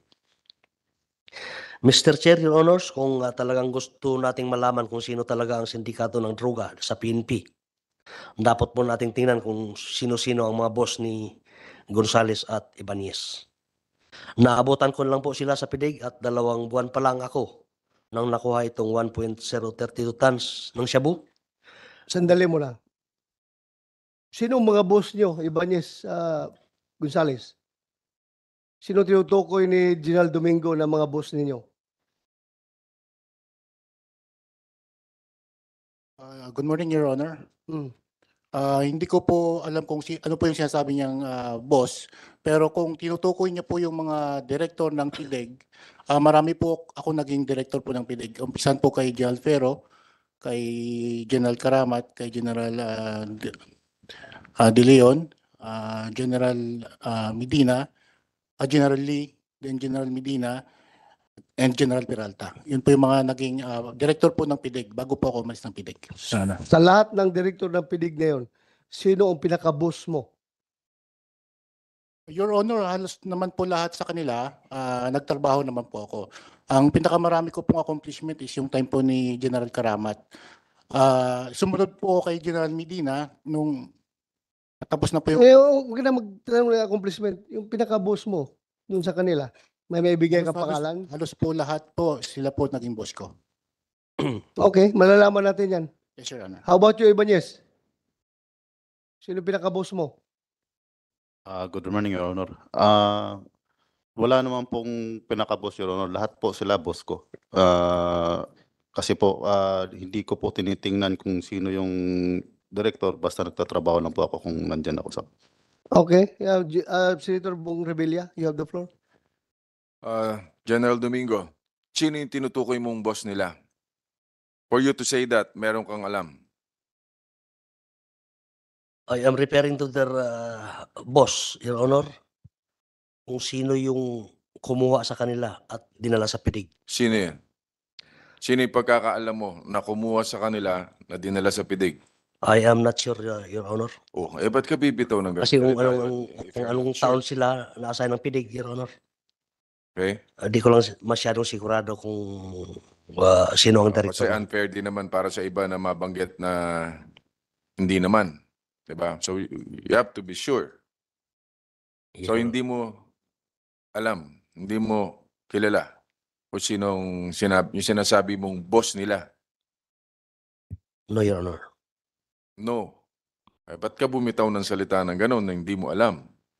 Mr. Chair, Your Honors, kung talagang gusto nating malaman kung sino talaga ang sindikato ng droga sa PNP, dapat po nating tingnan kung sino-sino ang mga boss ni Gonzales at Ibanez. Naabutan ko lang po sila sa PIDIG at 2 buwan pa lang ako nang nakuha itong 1.032 tons ng shabu. Sandali mo lang. Sino ang mga boss nyo, Ibanez Gonzales? Sino tinutukoy ni General Domingo na mga boss ninyo? Good morning, Your Honor. Hmm. Hindi ko po alam kung ano po yung sinasabi niyang boss, pero kung tinutukoy niya po yung mga director ng PIDEG, marami po ako naging director po ng PIDEG. Umpisan po kay General Ferro, kay General Karamat, kay General De Leon, General Medina, General Lee, then General Medina, and General Peralta. Yun po yung mga naging director po ng PIDEG bago po ako umalis ng PIDEG. Sana. Sa lahat ng direktor ng PIDIG ngayon, sino ang pinaka-boss mo? Your Honor, halos naman po lahat sa kanila, nagtrabaho naman po ako. Ang pinakamarami ko pong accomplishment is yung time po ni General Karamat. Sumunod po ako kay General Medina nung tapos na po yung... Huwag na magtanong ng accomplishment. Yung pinaka-boss mo, dun sa kanila, may maibigay ka pangalan? Halos po lahat po, sila po naging boss ko. Okay, malalaman natin yan. Yes, Your Honor. How about you, Ibanez? Sino pinaka-boss mo? Good morning, Your Honor. Wala naman pong pinaka-boss, Your Honor. Lahat po sila boss ko. Kasi po, hindi ko po tinitingnan kung sino yung director. Basta nagtatrabaho lang po ako kung nandyan ako sa... Okay. Senator Bong Revilla, you have the floor. General Domingo, sino yung tinutukoy mong boss nila? For you to say that, meron kang alam. I am referring to their boss, Your Honor, kung sino yung kumuha sa kanila at dinala sa PIDIG. Sino yan? Sino yung pagkakaalam mo na kumuha sa kanila na dinala sa PIDIG? I am not sure, Your Honor. Oh, ba't ka bibitaw ng Kasi kung If you're anong not taon sure. sila na-assign ng PIDIG, Your Honor. Okay? Di ko lang masyadong sigurado kung sino ang Kasi director. unfair din naman para sa iba na mabanggit na hindi naman. Diba? So you have to be sure. Yes, So Your hindi mo alam, hindi mo kilala kung sinong yung sinasabi mong boss nila. No, Your Honor. No. Ba't ka bumitaw ng salita ng gano'n na hindi mo alam?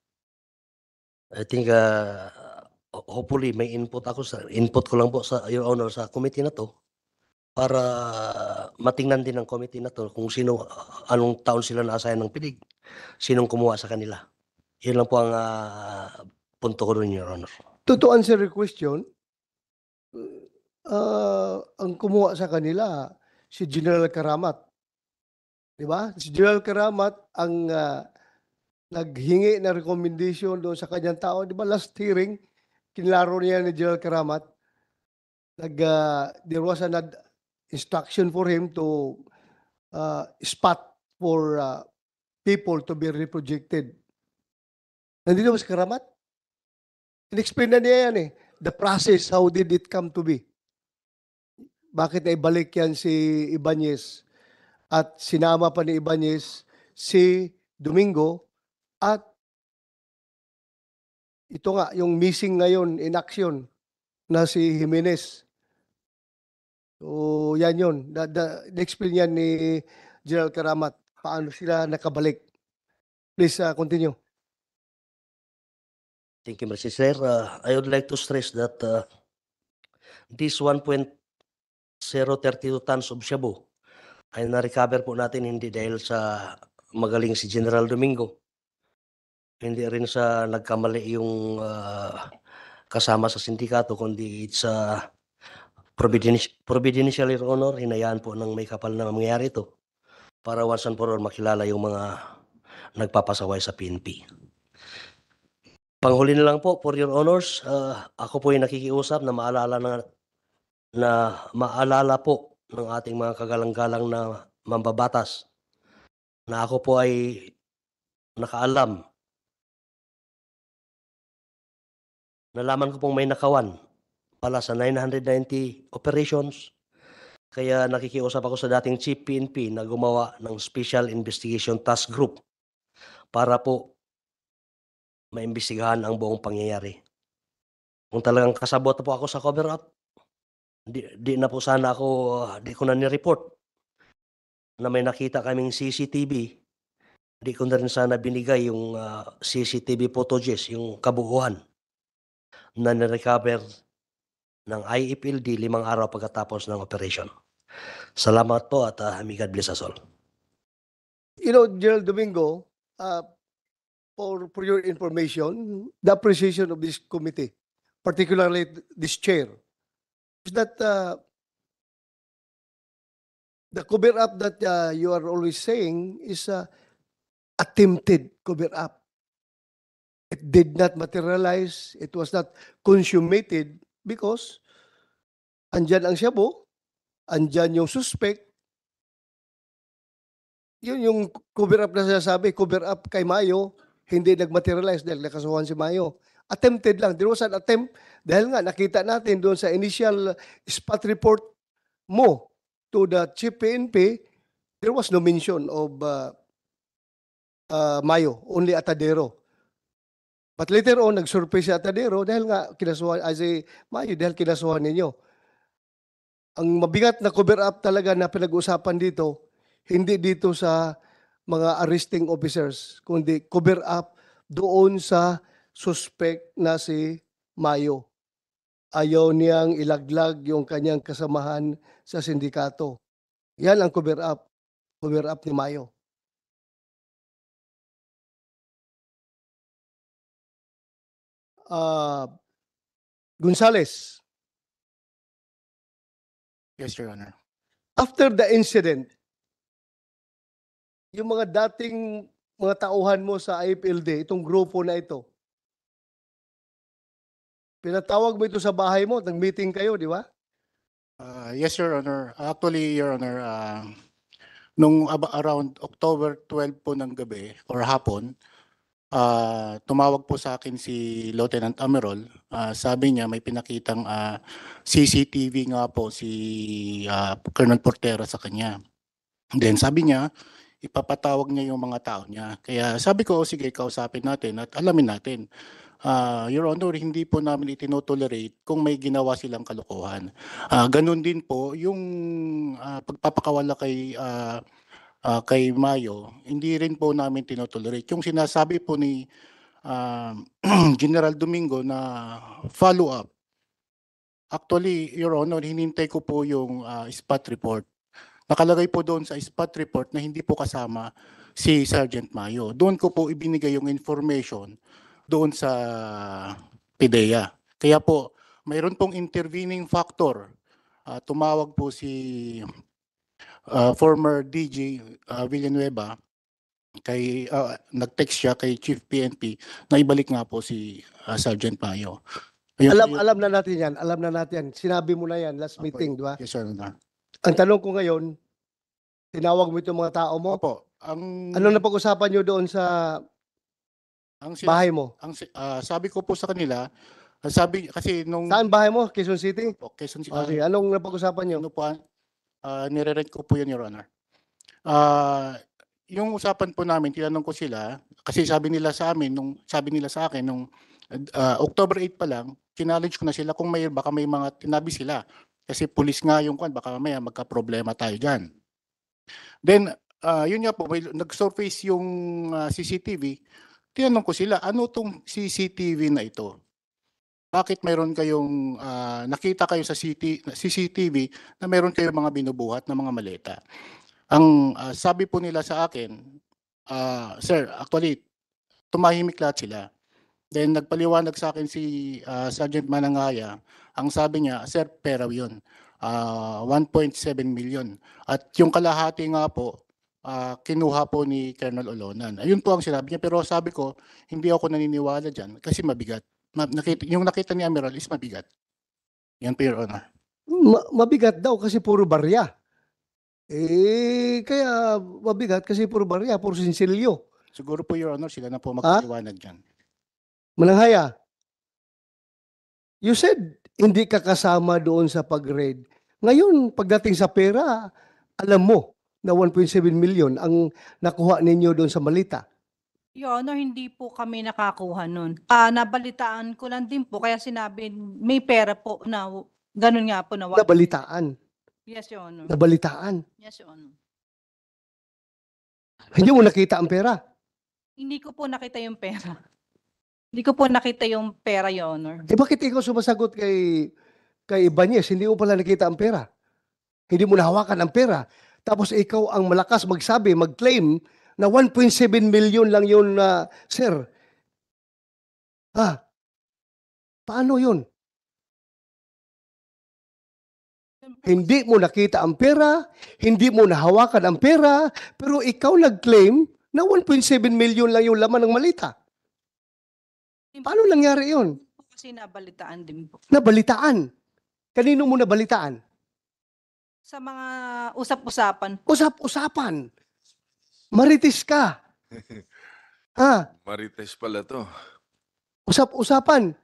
I think hopefully may input ko lang po sa Your Honor sa committee na to para matingnan din ng committee na to kung sino anong taon sila na-assign ng PIDIG, sinong kumuha sa kanila. Yun lang po ang punto ko rin, Your Honor. To answer your question, ang kumuha sa kanila, si General Karamat. Di ba? Si General Karamat ang naghingi na recommendation doon sa kanyang tao. Di ba last hearing, kinlaro niya ni General Karamat, there was an instruction for him to spot for people to be reprojected. Nandito ba si Karamat? In-explain na niya yan eh. The process, how did it come to be? Bakit na ibalik yan si Ibanez? At sinama pa ni Ibanez si Domingo at ito nga, yung missing ngayon in action na si Jimenez. So, yan yun. Na-explain yan ni General Karamat. Paano sila nakabalik. Please continue. Thank you, Mr. Chair. I would like to stress that this 1.032 tons of shabu ay na-recover po natin hindi dahil sa magaling si General Domingo. Hindi rin sa nagkamali yung kasama sa sindikato, kundi it's providential, Your Honor. Hinayaan po ng may kapal na mangyayari ito para once and for all makilala yung mga nagpapasaway sa PNP. Panghuli na lang po, for your honors, ako po ay nakikiusap na maalala po ng ating mga kagalang-galang na mambabatas na ako po ay nakaalam. Nalaman ko pong may nakawan pala sa 990 operations. Kaya nakikiusap ako sa dating Chief PNP na gumawa ng Special Investigation Task Group para po maimbestigahan ang buong pangyayari. Kung talagang kasabot po ako sa cover-up, di na po sana ako, di ko na ni-report na may nakita kaming CCTV. Di ko na rin sana binigay yung CCTV footages, yung kabuuan na nirecover ng IFLD 5 araw pagkatapos ng operation. Salamat po at may God bless us all. You know, General Domingo, for your information, the appreciation of this committee, particularly this chair, is that the cover-up that you are always saying is attempted cover-up. It did not materialize. It was not consummated because andyan ang shabu, andyan yung suspect. Yun yung cover-up na sinasabi, cover-up kay Mayo, hindi nag-materialize dahil nakasuhan si Mayo. Attempted lang. There was an attempt dahil nga nakita natin doon sa initial spot report mo to the Chief PNP, there was no mention of Mayo, only Atadero. But later on, nag-surface si Atadero dahil nga kinasuhan, si Mayo dahil kinasuhan ninyo. Ang mabigat na cover-up talaga na pinag-usapan dito, hindi dito sa mga arresting officers, kundi cover up doon sa suspect na si Mayo. Ayaw niyang ilaglag yung kanyang kasamahan sa sindikato. Yan ang cover up ni Mayo. Gonzales, Yes, Your Honor. after the incident, yung mga dating mga tauhan mo sa IFLD, itong grupo na ito, pinatawag mo ito sa bahay mo, nag-meeting kayo, di ba? Yes, Your Honor. Actually, Your Honor, nung around October 12 po ng gabi or hapon, tumawag po sa akin si Lieutenant Amerol. Sabi niya may pinakitang CCTV nga po si Colonel Portera sa kanya. Then sabi niya, ipapatawag niya yung mga tao niya. Kaya sabi ko, sige, kausapin natin at alamin natin. Your Honor, hindi po namin itinotolerate kung may ginawa silang kalokohan. Ganun din po yung pagpapakawala kay Mayo, hindi rin po namin tinotolerate. Yung sinasabi po ni General Domingo na follow-up, actually, Your Honor, hinintay ko po yung spot report. Nakalagay po doon sa spot report na hindi po kasama si Sergeant Mayo. Doon ko po ibinigay yung information doon sa PIDEA. Kaya po, mayroon pong intervening factor. Tumawag po si former DG Villanueva nag-text siya kay Chief PNP na ibalik nga po si Sergeant Mayo. Ayun po Alam na natin yan. Alam na natin yan. Sinabi mo na yan last Opo, meeting, di ba? Yes, Your Honor. Ang tanong ko ngayon, tinawag mo itong mga tao mo? Opo. Ano na pag-usapan nyo doon sa bahay mo? Sabi ko po sa kanila, sabi kasi nung Saan bahay mo? Quezon City? Quezon City, O, sige, anong napag-usapan nyo? ano po, nire-rent ko po yun, Your Honor. Yung usapan po namin, tinanong ko sila, kasi sabi nila sa akin, nung October 8 pa lang, challenge ko na sila kung baka may mga tinabi sila. Kasi pulis nga yung baka mamaya magka-problema tayo dyan. Then, yun nga po, nag-surface yung CCTV. Tinanong ko sila, ano tong CCTV na ito? Bakit mayroon kayong nakita kayo sa CCTV na mayroon kayong mga binubuhat na mga maleta? Ang sabi po nila sa akin, sir, actually, tumahimik lahat sila. Then nagpaliwanag sa akin si Sergeant Manangaya, ang sabi niya, sir, pera yun, 1.7 million. At yung kalahati nga po, kinuha po ni Colonel Olonan. Ayun po ang sinabi niya, pero sabi ko, hindi ako naniniwala dyan kasi mabigat. Yung nakita ni Amiral is mabigat. Yan po, Your Honor. Mabigat daw kasi puro barya. Kaya mabigat kasi puro barya, puro sinsilyo. Siguro po, Your Honor, sila na po magpaliwanag dyan. Mananghaya, you said hindi ka kasama doon sa pag-raid. Ngayon, pagdating sa pera, alam mo na 1.7 million ang nakuha ninyo doon sa Malita. Your Honor, hindi po kami nakakuha nun. Nabalitaan ko lang din po, kaya sinabi, may pera po na ganun nga po na. Nabalitaan. Yes, Your Honor. Nabalitaan. Yes, Your Honor. Hindi mo nakita ang pera. Hindi ko po nakita yung pera. Hindi ko po nakita yung pera, Your Honor. Bakit ikaw sumasagot kay Ibanez? Hindi mo pala nakita ang pera. Hindi mo nahawakan ang pera. Tapos ikaw ang malakas magsabi, mag-claim na 1.7 million lang yun, sir. Paano yun? Hindi mo nakita ang pera, hindi mo nahawakan ang pera, pero ikaw nag-claim na 1.7 million lang yung laman ng malita. Paano nangyari yun? Kasi nabalitaan din po. Nabalitaan. Kanino mo nabalitaan? Sa mga usap-usapan. Usap-usapan. Marites ka. Marites pala to. Usap-usapan.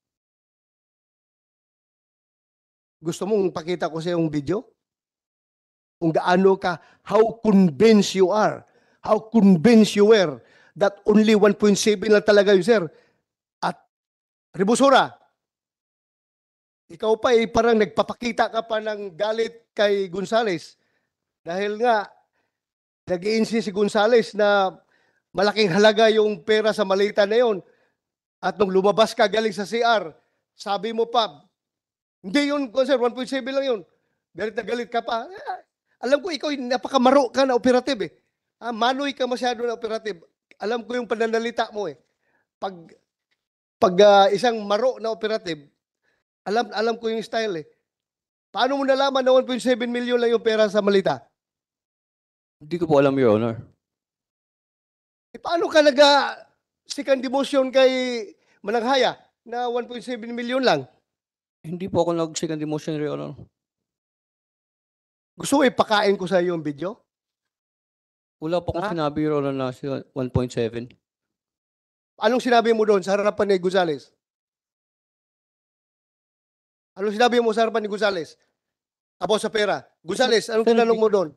Gusto mong pakita ko sa yung video? Kung gaano ka, how convinced you are, how convinced you were that only 1.7 lang talaga yun, sir. At, Rebusora, ikaw pa parang nagpapakita ka pa ng galit kay Gonzales. Dahil nga, nag-i-insist si Gonzales na malaking halaga yung pera sa malita na yon. At nung lumabas ka galing sa CR, sabi mo pa, hindi yun, sir, 1.7 lang yun. Galit na galit ka pa. Alam ko, ikaw napakamaro ka na operative eh. Manoy ka masyado na operative. Alam ko yung pananalita mo eh. Pag isang maro na operative, alam ko yung style eh. Paano mo nalaman na 1.7 million lang yung pera sa malita? Hindi ko po alam, Your Honor. Paano ka second demotion kay Mananghaya na 1.7 million lang? Hindi po ako nag-second demotion, Your Honor. Gusto mo ipakain ko sa iyo yung video? Wala po akong sinabi, Your Honor, na 1.7. Anong sinabi mo doon sa harapan ni Gonzales? Anong sinabi mo sa harapan ni Gonzales? About sa pera. Gonzales, anong tinanong mo doon?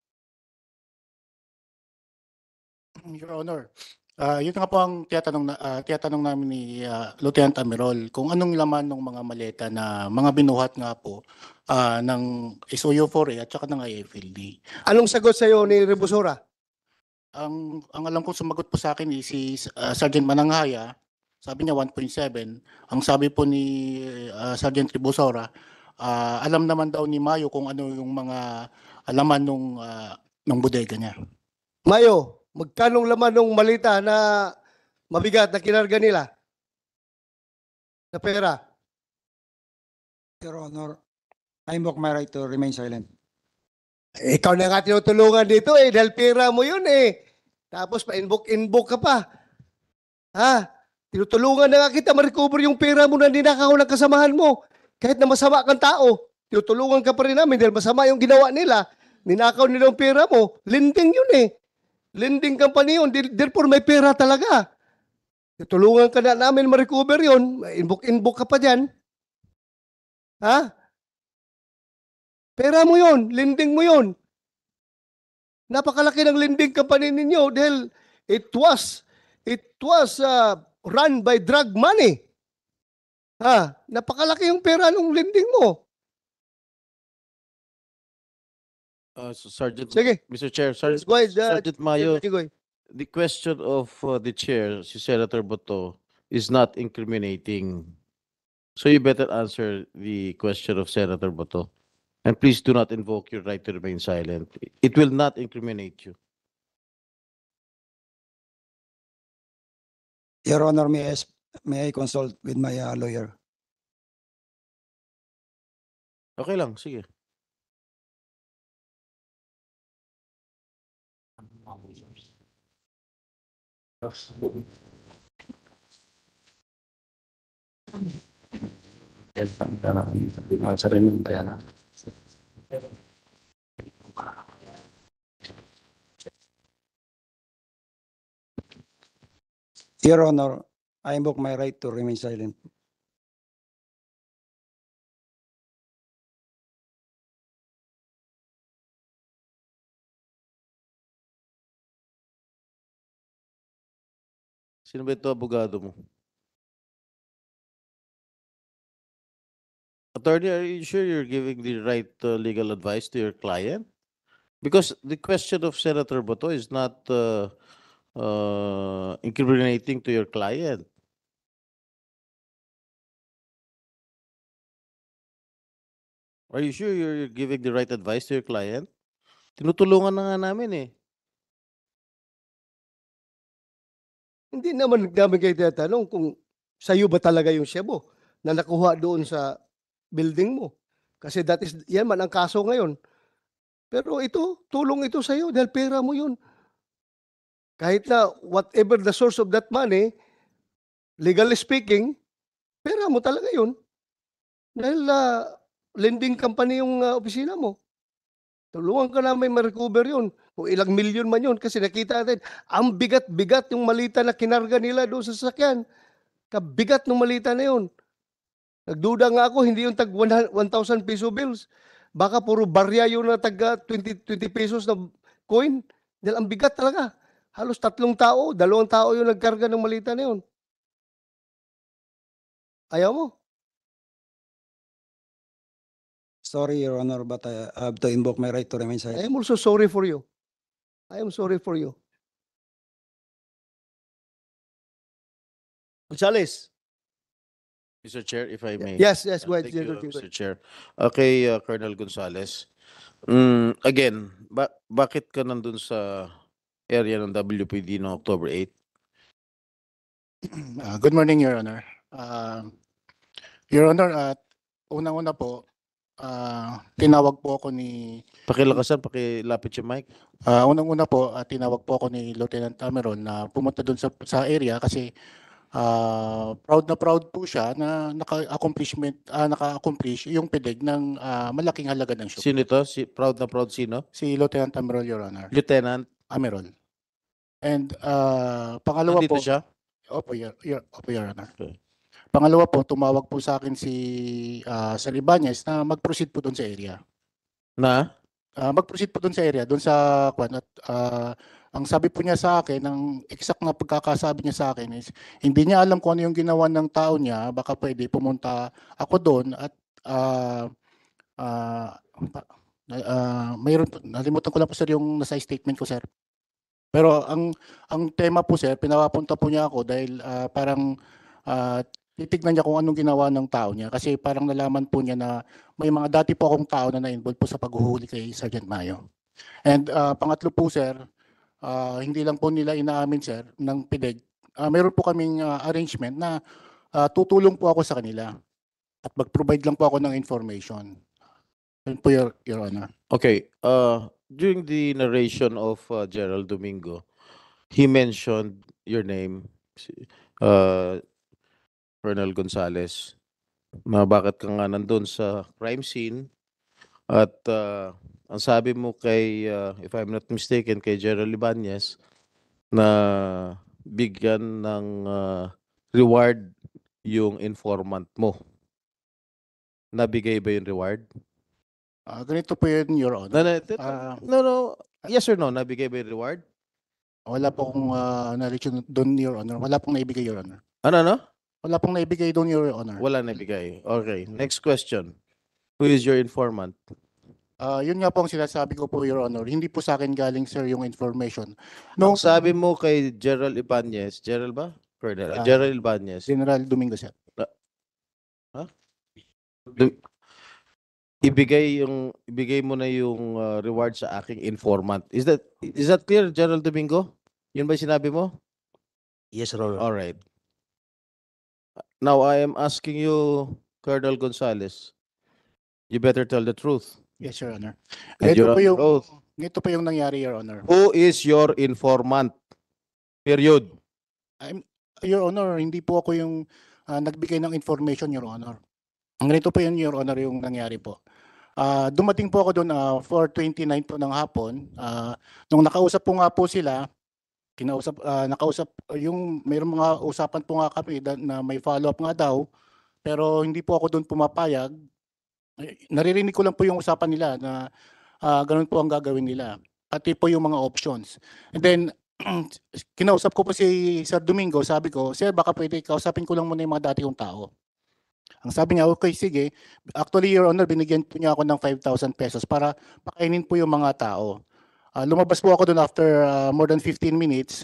Your Honor, yun nga po ang tiyatanong namin ni Lieutenant Amirol kung anong laman ng mga maleta na mga binuhat nga po ng SOU4A at saka ng IFLD. Anong sagot sa iyo ni Rebusora? Ang alam ko sumagot po sa akin si Sergeant Mananghaya, sabi niya 1.7. Ang sabi po ni Sergeant Rebusora, alam naman daw ni Mayo kung ano yung mga laman ng bodega niya. Mayo, magkanong laman ng malita na mabigat na kinarga nila na pera? Your Honor, I invoke my right to remain silent. Ikaw na nga tinutulungan dito eh, dahil pera mo yun eh. Tapos pa-invoke ka pa. Ha? Tinutulungan na nga kita ma-recover yung pera mo na ninakaw ng kasamahan mo. Kahit na masama kang tao, tinutulungan ka pa rin namin dahil masama yung ginawa nila. Ninakaw nila yung pera mo. Lending yun eh. Lending company yun. Therefore, may pera talaga. Tinutulungan ka na namin ma-recover yun. Invoke ka pa dyan. Ha? Pera mo yun. Lending mo yun. Napakalaki ng lending company ninyo dahil it was run by drug money. Ha, napakalaki yung pera ng lending mo. Sergeant, Sige. Mr. Chair, Let's go ahead. Sergeant Mayo, Go ahead. the question of the chair, si Senator Boto, is not incriminating. So you better answer the question of Senator Boto. And please do not invoke your right to remain silent. It will not incriminate you. Your Honor, may I consult with my lawyer? Okay lang, sige. Your Honor, I invoke my right to remain silent. Sino ba ito abogado mo? Attorney, are you sure you're giving the right legal advice to your client? Because the question of Senator Boto is not incriminating to your client. Are you sure you're giving the right advice to your client? Tinutulungan na nga namin eh. Hindi naman namin kayo tinatanong kung sa'yo ba talaga yung shabu na nakuha doon sa building mo. Kasi yan man ang kaso ngayon. Pero ito, tulong ito sa'yo dahil pera mo yun. Kahit na whatever the source of that money, legally speaking, pera mo talaga yun. Dahil lending company yung opisina mo. Tulungan ka namin ma-recover yun. Kung ilang milyon man yun. Kasi nakita natin, ang bigat-bigat yung malita na kinarga nila doon sa sasakyan. Kabigat ng malita na yun. Nagduda nga ako, hindi yung tag 1,000 peso bills. Baka puro barya yun na tag 20 pesos na coin. Dahil ang bigat talaga. Halos 3 tao, 2 tao yung nagkarga ng malita na yun. Ayaw mo? Sorry, Your Honor, but I have to invoke my right to remain I silent. am also sorry for you. I am sorry for you. Gonzales. Mr. Chair, if I may. Yes, go ahead. Thank you, Go Mr. ahead. Chair. Okay, Colonel Gonzales. Again, bakit ka nandun sa area ng WPD noong October 8? Good morning, Your Honor. Your Honor, unang-una po, tinawag po ako ni... Pakilakasan, pakilapit yung mic. Unang-una po, tinawag po ako ni Lieutenant Cameron na pumunta doon sa area kasi proud po siya na naka-accomplish yung PDEG ng malaking halaga ng shabu. Sino ito? Proud na proud sino? Si Lieutenant Cameron, Your Honor. Lieutenant? Ameron. And pangalawa Nandito po... siya? Opo, Your Honor. Okay. Pangalawa po, tumawag po sa akin si Sir Ibanez na mag-proceed po doon sa area. Na? Mag-proceed po doon sa area, doon sa kwan. At ang sabi po niya sa akin, ang exact na pagkakasabi niya sa akin is, hindi niya alam kung ano yung ginawa ng tao niya, baka pwede pumunta ako doon at mayroon, nalimutan ko lang po sir yung nasa statement ko sir. Pero ang tema po sir, pinapapunta po niya ako dahil parang titignan niya kung anong ginawa ng tao niya kasi parang nalaman po niya na may mga dati po akong tao na na-involve po sa paghuhuli kay Sergeant Mayo. And pangatlo po sir, hindi lang po nila inaamin sir ng PDEG meron po kaming arrangement na tutulong po ako sa kanila at mag-provide lang po ako ng information. Yun po, Your Honor. Okay. During the narration of Gerald Domingo, he mentioned your name, Colonel Gonzales, na bakit ka nga nandun sa crime scene at ang sabi mo kay, if I'm not mistaken, kay Gerald Ibanez na bigyan ng reward yung informant mo. Nabigay ba yung reward? Ganito po yun, Your No, Honor. no. Yes or no? Nabigay ba yung reward? Wala po akong knowledge doon, Your Honor. Wala pong naibigay, Your Honor. Ano? Wala pong naibigay doon, Your Honor. Wala nabigay. Okay. Next question. Who is your informant? Yun nga po ang sinasabi ko po, Your Honor. Hindi po sa akin galing, sir, yung information. Nung sabi mo kay Gerald Ibanez, Gerald ba? Colonel, Gerald Ibanez. General Domingo, sir. Ibigay mo na yung reward sa aking informant. Is that clear, Gerald Domingo? Yun ba yung sinabi mo? Yes, Your Honor. All right. Now I am asking you, Colonel Gonzales. You better tell the truth. Yes, Your Honor. And you're under oath. Ito po yung nangyari, Your Honor. Who is your informant? Period. Your Honor, hindi po ako yung nagbigay ng information, Your Honor. Ganito po yun, Your Honor, yung nangyari po. Dumating po ako doon 4:29 po ng hapon. Nung nakausap po nga po sila, mayroong mga usapan po nga kami na may follow-up nga daw, pero hindi po ako doon pumapayag. Naririnig ko lang po yung usapan nila na ganun po ang gagawin nila. Pati po yung mga options. And then, kinausap ko po si Sir Domingo, sabi ko, Sir, baka pwede kausapin ko lang muna yung mga dati kong tao. Ang sabi niya, okay, sige. Actually, Your Honor, binigyan po niya ako ng 5,000 pesos para pakainin po yung mga tao. Lumabas po ako doon after more than 15 minutes.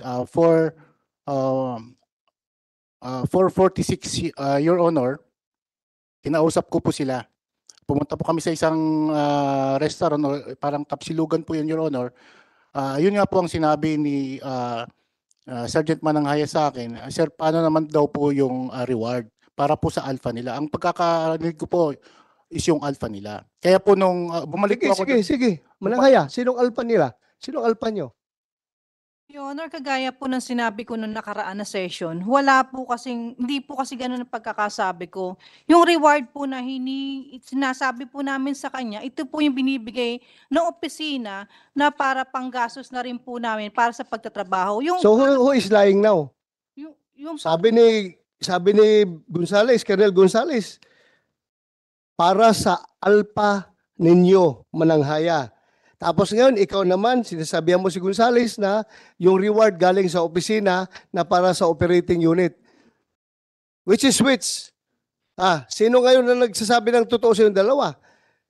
4:46, Your Honor, kinausap ko po sila. Pumunta po kami sa isang restaurant, parang tapsilugan po yun, Your Honor. Yun nga po ang sinabi ni Sergeant Mananghaya sa akin, Sir, paano naman daw po yung reward para po sa alpha nila? Ang pagkakarinig ko po is yung alpha nila. Kaya po nung bumalik po ako... Sige. Mananghaya, sinong alpha nila? Sinong alpha nyo? Your Honor, kagaya po ng sinabi ko nung nakaraan na session, hindi po kasi ganun ang pagkakasabi ko. Yung reward po na sinasabi po namin sa kanya, ito po yung binibigay ng opisina na para panggastos na rin po namin para sa pagtatrabaho. So who is lying now? Sabi ni Gonzales, Colonel Gonzales, para sa alpha ninyo, Mananghaya. Tapos ngayon, ikaw naman, sinasabihan mo si Gonzales na yung reward galing sa opisina na para sa operating unit. Which is which? Sino ngayon na nagsasabi ng totoo sa yung dalawa?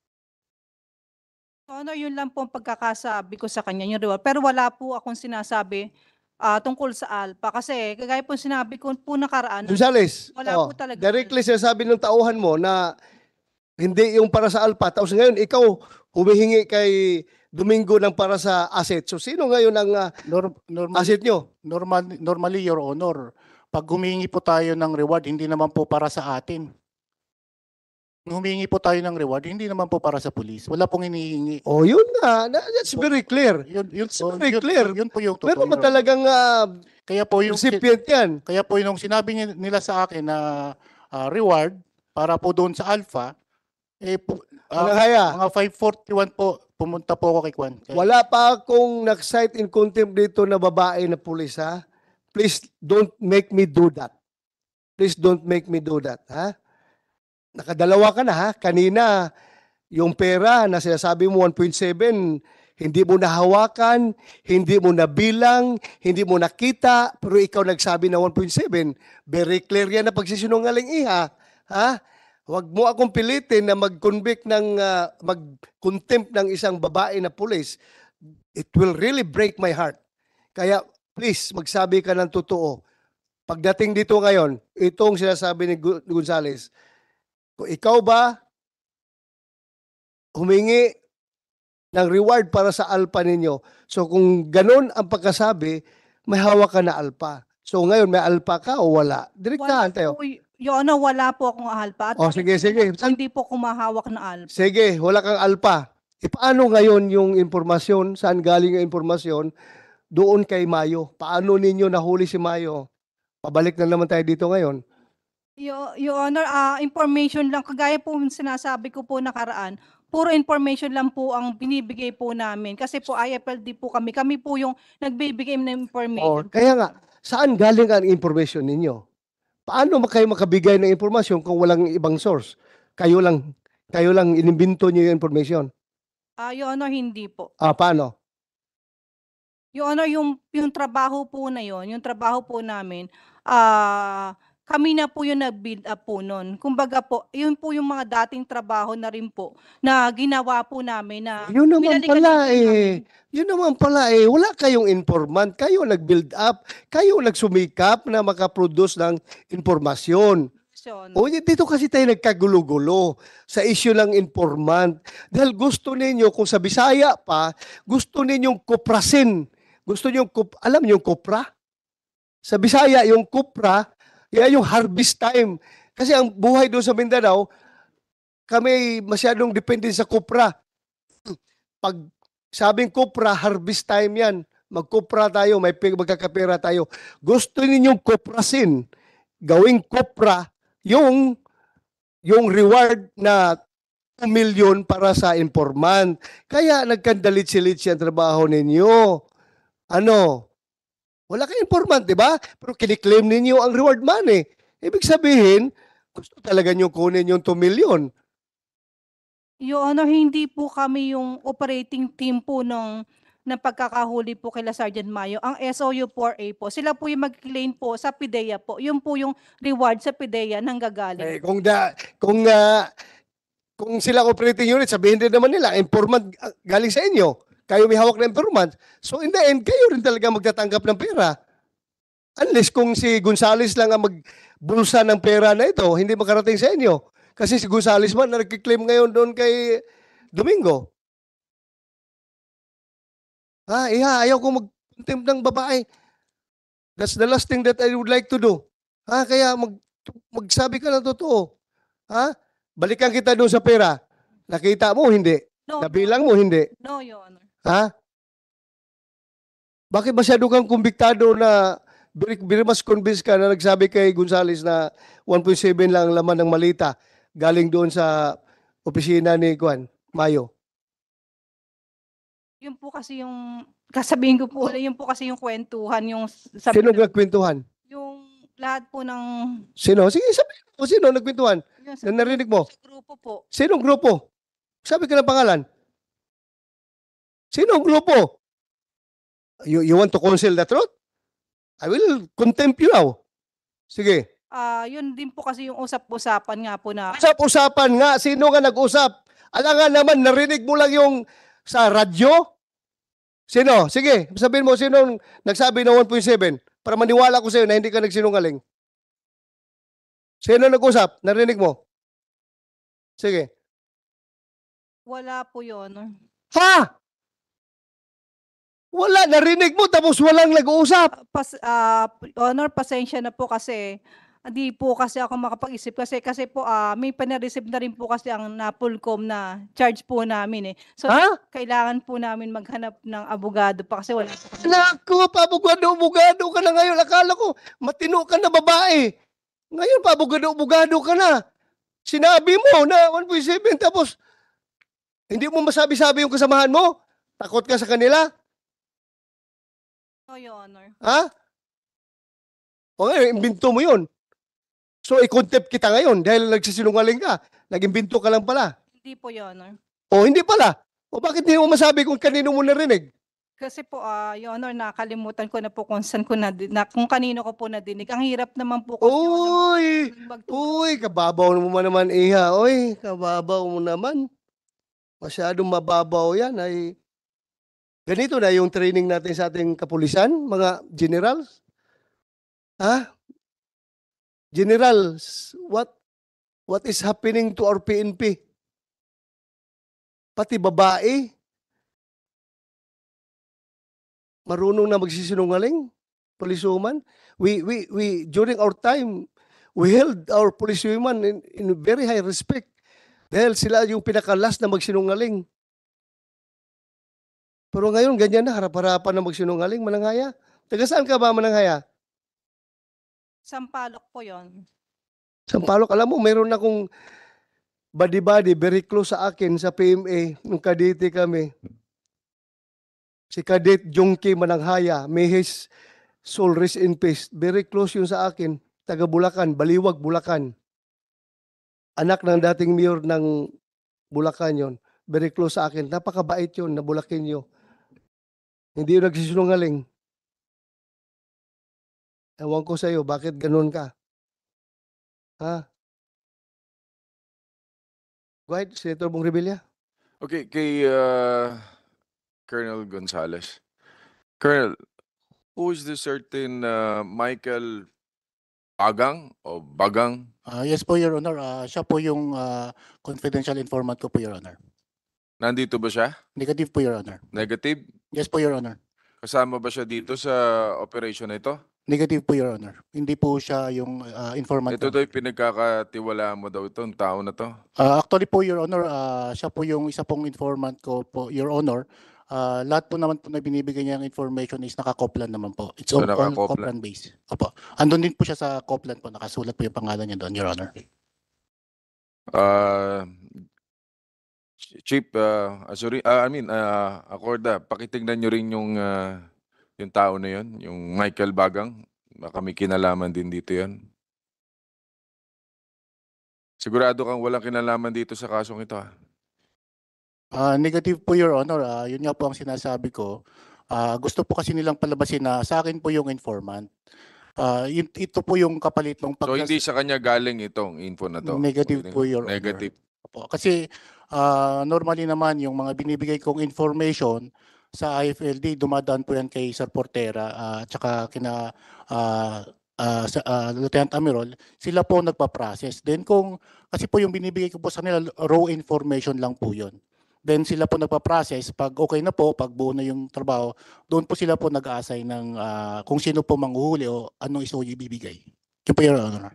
Honor, yun lang po ang pagkakasabi ko sa kanya, yung reward. Pero wala po akong sinasabi tungkol sa alpha. Kasi kagaya po sinabi ko po nakaraan. Gonzales, Wala po talaga. directly sinasabi ng tauhan mo na hindi yung para sa alpha. Tapos ngayon, ikaw humihingi kay Domingo ng para sa asset. So sino ngayon ang asset nyo? Normally, Your Honor, pag humingi po tayo ng reward, hindi naman po para sa atin. Humingi po tayo ng reward, hindi naman po para sa police. Wala pong hinihingi. Oh, yun na. That's very clear. That's very clear. Yun po yung totoo. Meron ba talagang kaya po yung recipient yan? Kaya po yung sinabi nila sa akin na reward para po doon sa alpha, mga 5:41 po, pumunta po ako kay Kwan. Wala pa akong nag-cite in contempt dito na babae na pulis, ha? Please don't make me do that. Please don't make me do that, ha? Nakadalawa ka na, ha? Kanina, yung pera na sinasabi mo 1.7, hindi mo nahawakan, hindi mo nabilang, hindi mo nakita, pero ikaw nagsabi na 1.7. Very clear yan na pagsisinungaling, iha. Ha? Huwag mo akong pilitin na mag-convict ng, mag-contempt ng isang babae na pulis. It will really break my heart. Kaya, please, magsabi ka ng totoo. Pagdating dito ngayon, itong sinasabi ni Gonzales, kung ikaw ba humingi ng reward para sa alpha ninyo, so kung ganun ang pagkasabi, may hawak ka na alpha. So ngayon, may alpa ka o wala? Direktahan tayo. po, Your Honor, wala po akong alpa. At Oh, sige, sige. hindi po kumahawak na alpa. Sige, wala kang alpa. E paano ngayon yung impormasyon? Saan galing yung impormasyon? Doon kay Mayo. Paano ninyo nahuli si Mayo? Pabalik na naman tayo dito ngayon. Your Honor, information lang. Kagaya po yung sinasabi ko po nakaraan, puro information lang po ang binibigay po namin. Kasi po IFLD po kami. Kami po yung nagbibigay ng Oh, information. kaya nga, saan galing ang information ninyo? Paano kayo makabigay ng impormasyon kung walang ibang source? Kayo lang inimbento niyo yung information. Your Honor, hindi po. Paano? Your Honor, yung trabaho po na yon, yung trabaho po namin, kami na po yung nag-build up po nun. Kumbaga po, yun po yung mga dating trabaho na rin po na ginawa po namin na Yun naman binalikan pala din po namin. Yun naman pala wala kayong informant, kayo nag-build up, kayo nagsumikap na makaproduce ng informasyon. Your Honor. O dito kasi tayo nagkagulo-gulo sa issue ng informant. Dahil gusto ninyo, kung sa Bisaya pa, gusto ninyong kuprasin. Gusto niyo, alam niyo yung kupra? Sa Bisaya, yung kupra, yan yung harvest time. Kasi ang buhay doon sa Mindanao, kami masyadong depende sa kupra. Pag sabing kupra, harvest time yan. Magkupra tayo, may magkakapera tayo. Gusto ninyong kuprasin, gawing kupra, yung reward na 2 million para sa informant. Kaya nagkandalit-silit ang trabaho ninyo. Ano? Wala kang informant, di ba? Pero kiniklaim ninyo ang reward money. Ibig sabihin, gusto talaga nyo kunin yung 2 million. Your Honor, hindi po kami yung operating team po ng pagkakahuli po kila Sergeant Mayo. Ang SOU4A po, sila po yung mag-claim po sa PIDEA po. Yun po yung reward sa PIDEA nang gagaling. Kung sila operating unit, sabihin din naman nila, informant galing sa inyo. Kayo may hawak na informant. So in the end, kayo rin talaga magtatanggap ng pera. Unless kung si Gonzales lang ang magbulsa ng pera na ito, hindi makarating sa inyo. Kasi si Gonzales man na nagkiklaim ngayon doon kay Domingo. Ayaw ko mag-contempt ng babae. That's the last thing that I would like to do. Kaya magsabi ka ng totoo. Balikan kita doon sa pera. Nakita mo, hindi. No, Nabilang mo, hindi. no, Your Honor. Bakit masyado kang kumbiktado na very mas convinced ka na nagsabi kay Gonzales na 1.7 lang ang laman ng malita galing doon sa opisina ni Mayo? Yun po kasi yung, kasabihin ko po, yun po kasi yung kwentuhan, yung Sino nagkwentuhan? yung lahat po ng, Sino? Sige, sabihin mo. Sino nagkwentuhan? yun Na narinig mo? sa grupo po. Sinong grupo? Sabi ka ng pangalan. Sinong grupo? You want to conceal the truth? I will contempt you now. Sige. Yun din po kasi yung usap-usapan nga po na, Usap-usapan nga. Sino nga nag-usap? Alangan naman, narinig mo lang yung sa radyo? Sino? Sige, sabihin mo, sino nagsabi ng 1.7 para maniwala ko sa'yo na hindi ka nagsinungaling. Sino nag-usap? Narinig mo? Sige. wala po yun. Wala, narinig mo tapos walang nag-uusap. Honor, pasensya na po kasi hindi po kasi ako makapag-isip kasi po may pina-receive na rin po kasi ang Napolcom na charge po namin eh. So kailangan po namin maghanap ng abogado pa kasi wala po kami. Naku, abogado ka na ngayon. Akala ko, matino ka na babae. Ngayon, abogado ka na. Sinabi mo na 1.7 tapos hindi mo masabi-sabi yung kasamahan mo? Takot ka sa kanila? No, Your Honor. O ngayon, imbento mo yun. So, i-contempt kita ngayon dahil nagsisinungaling ka. Nag-imbento ka lang pala. Hindi po, Your Honor. O, hindi pala. O, bakit hindi mo masabi kung kanino mo narinig? Kasi po, Your Honor, nakalimutan ko na po kung saan ko kung kanino ko po nadinig. Ang hirap naman po kasi, Your Honor, Uy, kababaw mo naman, Iha. Uy, kababaw mo naman. Masyadong mababaw yan. Ganito na yung training natin sa ating kapulisan, mga generals. Generals, what is happening to our PNP? Pati babae, marunong na magsisinungaling? policewoman. We during our time, we held our policewomen in very high respect dahil sila yung pinakalas na magsinungaling. Pero ngayon, ganyan na, harap-harapan na magsinungaling, Mananghaya. Taga saan ka ba, Mananghaya? Sampalok po yon. Sampalok, alam mo, meron akong body-body, very close sa akin sa PMA, nung Kadete kami. Si Cadet Jongki Mananghaya, may his soul rest in peace. Very close yun sa akin. Taga Bulacan, Baliwag, Bulacan. Anak ng dating mayor ng Bulacan yon. Very close sa akin. Napakabait yun na Bulakenyo. Hindi yun nagsisinungaling. Ewan ko sa'yo, bakit ganun ka? Ha? Go ahead, Senator Bong Revilla. Okay, kay Colonel Gonzales. Colonel, who is this certain Michael Bagang o Bagang? Yes po, Your Honor. Siya po yung confidential informant ko po, Your Honor. Nandito ba siya? Negative po, Your Honor. Negative? Yes po, Your Honor. Kasama ba siya dito sa operation na ito? Negative po, Your Honor. Hindi po siya yung informant Ito ko. daw pinagkakatiwalaan mo daw itong tao na to. Actually po, Your Honor, siya po yung isa pong informant ko po, Your Honor. Lahat po naman po na binibigay niyang information is naka-Copland naman po. It's So, all naka-Copland. Copland based. Opo. Andun din po siya sa Copland po. Nakasulat po yung pangalan niya doon, Your Honor. Chief, Acorda, pakitignan nyo rin yung tao na yun, yung Michael Bagang. Baka may kinalaman din dito yan. Sigurado kang walang kinalaman dito sa kasong ito. Negative po, Your Honor. Yun nga po ang sinasabi ko. Gusto po kasi nilang palabasin na sa akin po yung informant. Ito po yung kapalit ng So hindi sa kanya galing itong info na to? Negative po, Your Honor. Negative. Opo. Kasi normally naman yung mga binibigay kong information sa IFLD, dumadaan po yan kay Sir Portera at saka kina Lieutenant Amirol, sila po nagpa-process. Then kasi po yung binibigay ko po sa nila, raw information lang po yun. Then sila po nagpa-process, pag okay na po, pag buo na yung trabaho, doon po sila po nag-a-assign ng kung sino po manghuhuli o anong iso ibibigay. Yun po, Your Honor.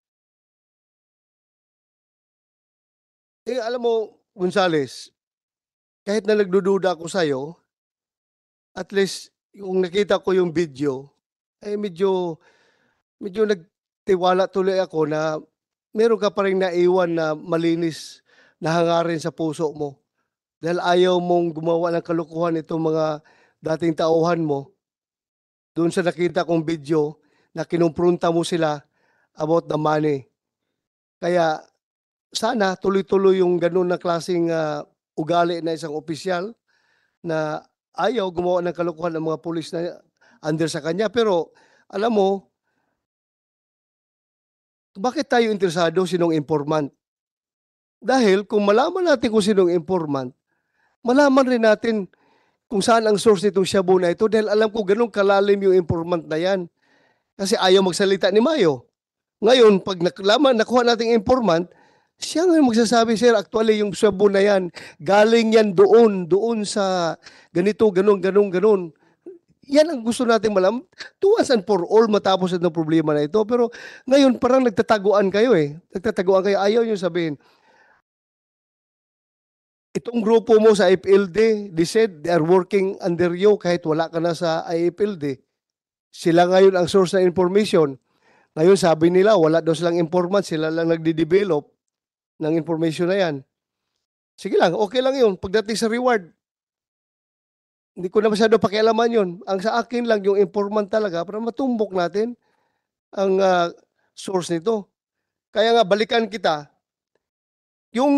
Alam mo, Gonzales, kahit na nagdududa ako sa'yo, at least yung nakita ko yung video, ay medyo nagtiwala tuloy ako na meron ka pa rin naiwan na malinis na hangarin sa puso mo. Dahil ayaw mong gumawa ng kalukuhan itong mga dating tauhan mo. Doon sa nakita kong video na kinumpronta mo sila about the money. Kaya sana tuloy-tuloy yung ganun na klaseng ugali na isang opisyal na ayaw gumawa ng kalokohan ng mga pulis na under sa kanya. Pero alam mo, bakit tayo interesado sinong informant? Dahil kung malaman natin kung sinong informant, malaman rin natin kung saan ang source nitong shabu na ito dahil alam ko ganun kalalim yung informant na yan. Kasi ayaw magsalita ni Mayo. Ngayon, pag nakuha nating informant, siya nga magsasabi, sir, actually yung shabu na yan, galing yan doon sa ganito, ganun. Yan ang gusto natin malaman. To once and for all, matapos ang problema na ito. Pero ngayon, parang nagtataguan kayo eh. Nagtataguan kayo, ayaw nyo sabihin. Itong grupo mo sa IFLD, they said they are working under you kahit wala ka na sa IFLD. Sila ngayon ang source ng information. Ngayon sabi nila, wala daw silang informant, sila lang nagde-develop ng information na yan. Sige lang, okay lang yun. Pagdating sa reward, hindi ko na masyado pakialaman yun. Ang sa akin lang yung informant talaga para matumbok natin ang source nito. Kaya nga, balikan kita. Yung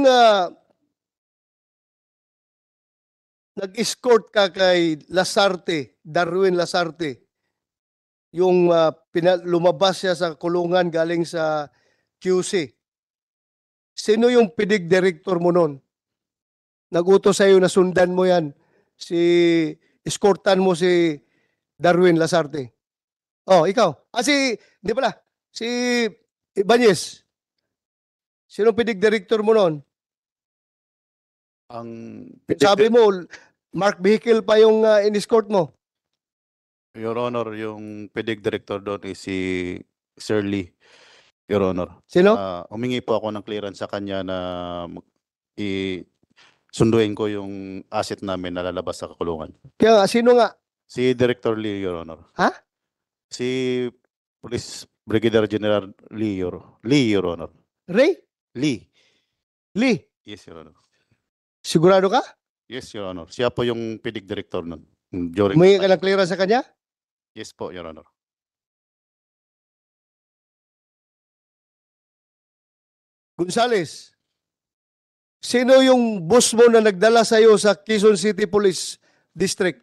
nag-escort ka kay Lasarte, Darwin Lasarte, yung lumabas siya sa kulungan galing sa QC. Sino yung PDG director mo nun? Nagutos sa'yo na sundan mo yan. Escortan mo si Darwin Lasarte. Oh, ikaw. Di pala, si Ibanez. Sino PDG director mo nun? Ang Sabi mo, Mark Vehicle pa yung in-escort mo. Your Honor, yung PDEG director doon is si Sir Lee, Your Honor. Sino? Humingi po ako ng clearance sa kanya na sunduin ko yung asset namin na lalabas sa kulungan. Kaya nga, sino nga? Si Director Lee, Your Honor. Ha? Si Police Brigadier General Lee, Your Honor. Ray? Lee. Lee? Yes, Your Honor. Sigurado ka? Yes, Your Honor. Siya po yung PDEG director nun. During Humingi ka ng clearance sa kanya? Yes po, Your Honor. Gonzales, sino yung boss mo na nagdala sa iyo sa Quezon City Police District?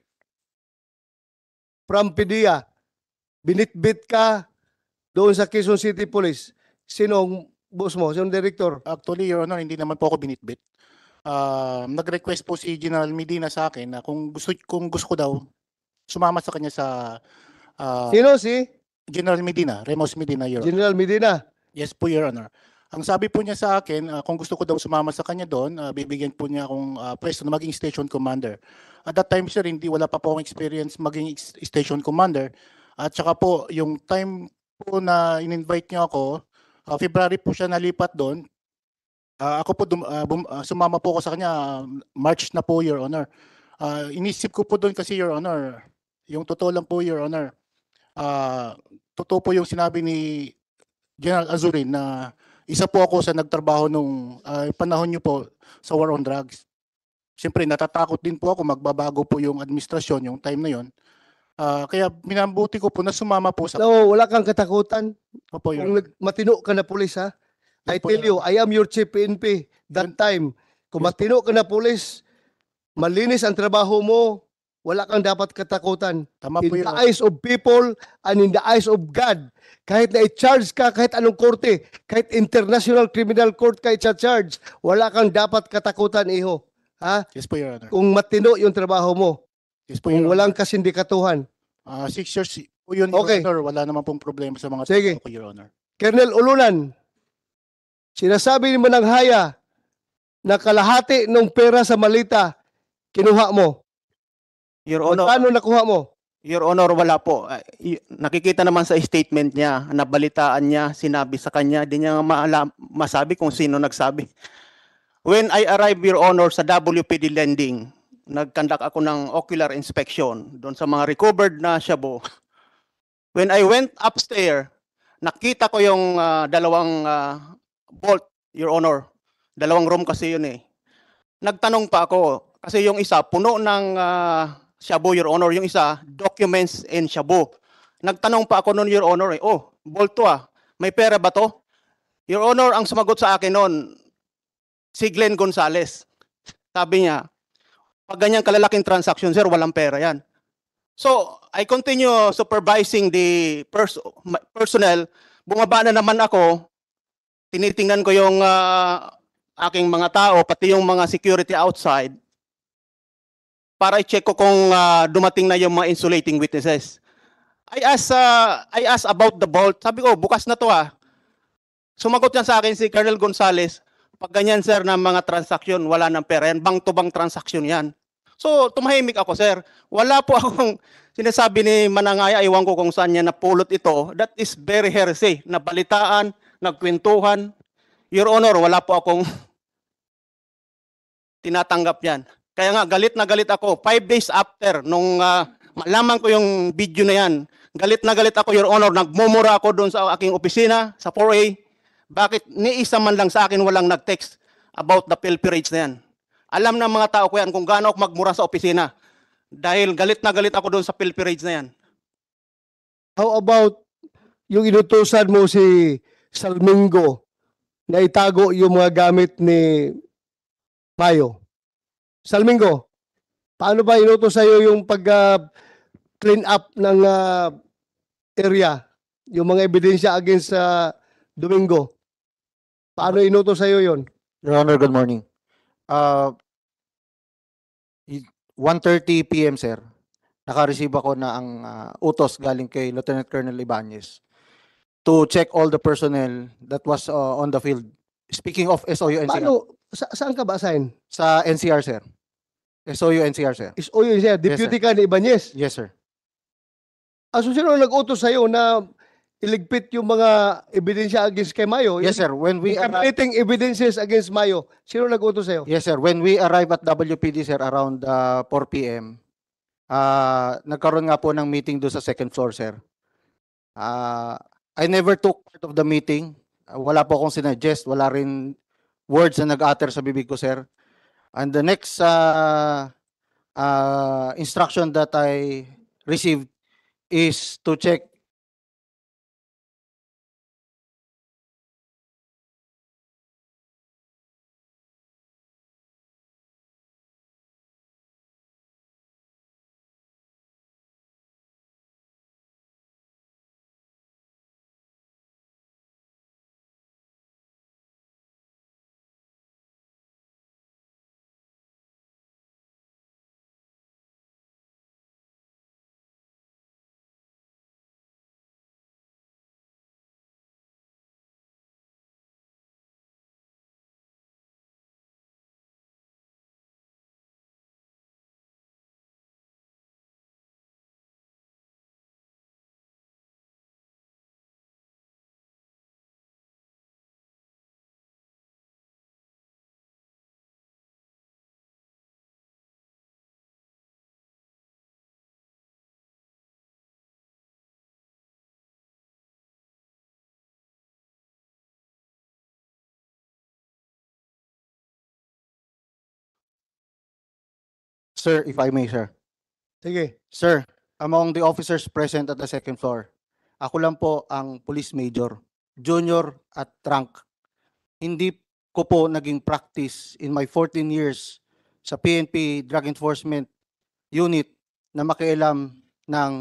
From PDEA, binitbit ka doon sa Quezon City Police. Sino ang boss mo? Sino ang director? Actually, Your Honor, hindi naman po ako binitbit. Nag-request po si General Medina sa akin na kung gusto ko daw sumama sa kanya sa Sino si General Medina, Remos Medina, Your Honor. General Medina? Yes po, Your Honor. Ang sabi po niya sa akin, kung gusto ko daw sumama sa kanya doon, bibigyan po niya akong pwesto na maging station commander. At that time, sir, wala pa po akong experience maging station commander. At saka po, yung time po na in-invite niya ako, February po siya nalipat doon. Ako po, sumama po ako sa kanya, March na po, Your Honor. Inisip ko po doon kasi, Your Honor, yung totoo lang po, Your Honor, totoo po yung sinabi ni General Azurin na isa po ako sa nagtrabaho nung panahon niyo po sa war on drugs. Siyempre, natatakot din po ako, magbabago po yung administrasyon yung time na yon. Kaya minambuti ko po na sumama po sa... No, wala kang katakutan. Opo, Your Kung matino ka na pulis, ha? I Yes po, tell you, Your I am your chief PNP that time. Kung Yes po. matino ka na pulis, malinis ang trabaho mo, wala kang dapat katakutan. Tama In po, the Your Honor. eyes of people and in the eyes of God, kahit na i-charge ka, kahit anong korte, kahit International Criminal Court ka i-charge, wala kang dapat katakutan, iho. Ha? Yes po, Your Honor. Kung matino yung trabaho mo, Yes po, kung Your walang Honor. kasindikatuhan. 6 years po yun, Your Okay. Honor. Wala naman pong problema sa mga Sige. trabaho ko, Your Honor. Colonel Ulunan, sinasabi mo ng haya na kalahati ng pera sa malita, kinuha mo. Your Honor, Magkano nakuha mo? Your Honor, wala po. Nakikita naman sa statement niya, nabalitaan niya, sinabi sa kanya, di niya masabi kung sino nagsabi. When I arrived, Your Honor, sa WPD Lending, nag-conduct ako ng ocular inspection doon sa mga recovered na shabu. When I went upstairs, nakita ko yung dalawang bolt, Your Honor. Dalawang room kasi yun eh. Nagtanong pa ako, kasi yung isa, puno ng shabu, Your Honor. Yung isa, documents and shabu. Nagtanong pa ako noon, Your Honor, oh, bolt to may pera ba to? Your Honor, ang sumagot sa akin noon, si Glenn Gonzales. Sabi niya, pag ganyang kalalaking transaction, sir, walang pera yan. So, I continue supervising the personnel. Bumaba na naman ako, tinitingnan ko yung aking mga tao, pati yung mga security outside, para i-check ko kung dumating na yung mga insulating witnesses. I asked about the vault. Sabi ko, bukas na to Sumagot yan sa akin si Colonel Gonzales, pag ganyan sir ng mga transaksyon, wala nang pera yan, bank-to-bank transaksyon yan. So, tumahimik ako sir. Wala po akong sinasabi ni Manangaya, iwan ko kung saan niya napulot ito. That is very heresy. Nabalitaan, nagkwentuhan. Your Honor, wala po akong tinatanggap yan. Kaya nga, galit na galit ako. 5 days after, nung malaman ko yung video na yan, galit na galit ako, Your Honor. Nagmumura ako doon sa aking opisina, sa 4A. Bakit ni isa man lang sa akin walang nag-text about the pilferage na yan? Alam ng mga tao ko yan kung gaano ako magmura sa opisina. Dahil galit na galit ako doon sa pilferage na yan. How about yung inutusan mo si Salmingo na itago yung mga gamit ni Mayo? Salmingo, paano ba inutos sa'yo yung pag-clean up ng area? Yung mga ebidensya against Domingo? Paano inutos sa'yo yun? Your Honor, good morning. 1:30 p.m. sir, naka-receive ako na ang utos galing kay Lieutenant Colonel Ibanez to check all the personnel that was on the field. Speaking of SOU NCR. Paano? Saan ka ba assign? Sa NCR, sir. SOU NCR, sir. Is OU siya, deputy ka ni Ibanez. Yes, sir. So sino ang nag-utos sa'yo na iligpit yung mga ebidensya against kay Mayo? Yes, sir. When we Incriminating evidences against Mayo. Sino nag-utos sa'yo? Yes, sir. When we arrive at WPD, sir, around 4 p.m., nagkaroon nga po ng meeting doon sa second floor, sir. I never took part of the meeting. Wala po akong sinuggest. Wala rin words na nag-utter sa bibig ko, sir. And the next instruction that I received is to check. Sir, if I may, sir. Sige. Sir, among the officers present at the second floor, ako lang po ang police major, junior at rank. Hindi ko po naging practice in my 14 years sa PNP Drug Enforcement Unit na makialam ng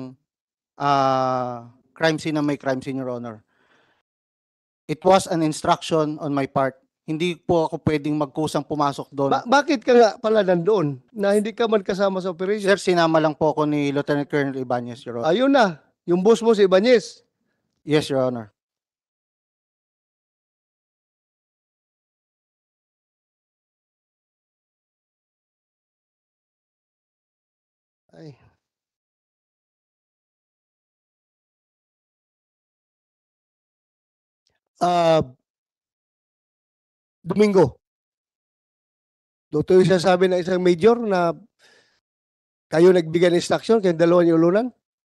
crime scene na may crime scene, Your Honor. It was an instruction on my part. Hindi po ako pwedeng magkusang pumasok doon. Bakit ka nga pala nandoon na hindi ka man kasama sa operation? Sir, sinama lang po ako ni Lieutenant Colonel Ibanez, Your Honor. Ayun na, yung boss mo si Ibanez. Yes, Your Honor. Ay. Domingo. Doktor yung sinasabi ng isang major na kayo nagbigay ng instruction, kayong dalawa niyo ulunan?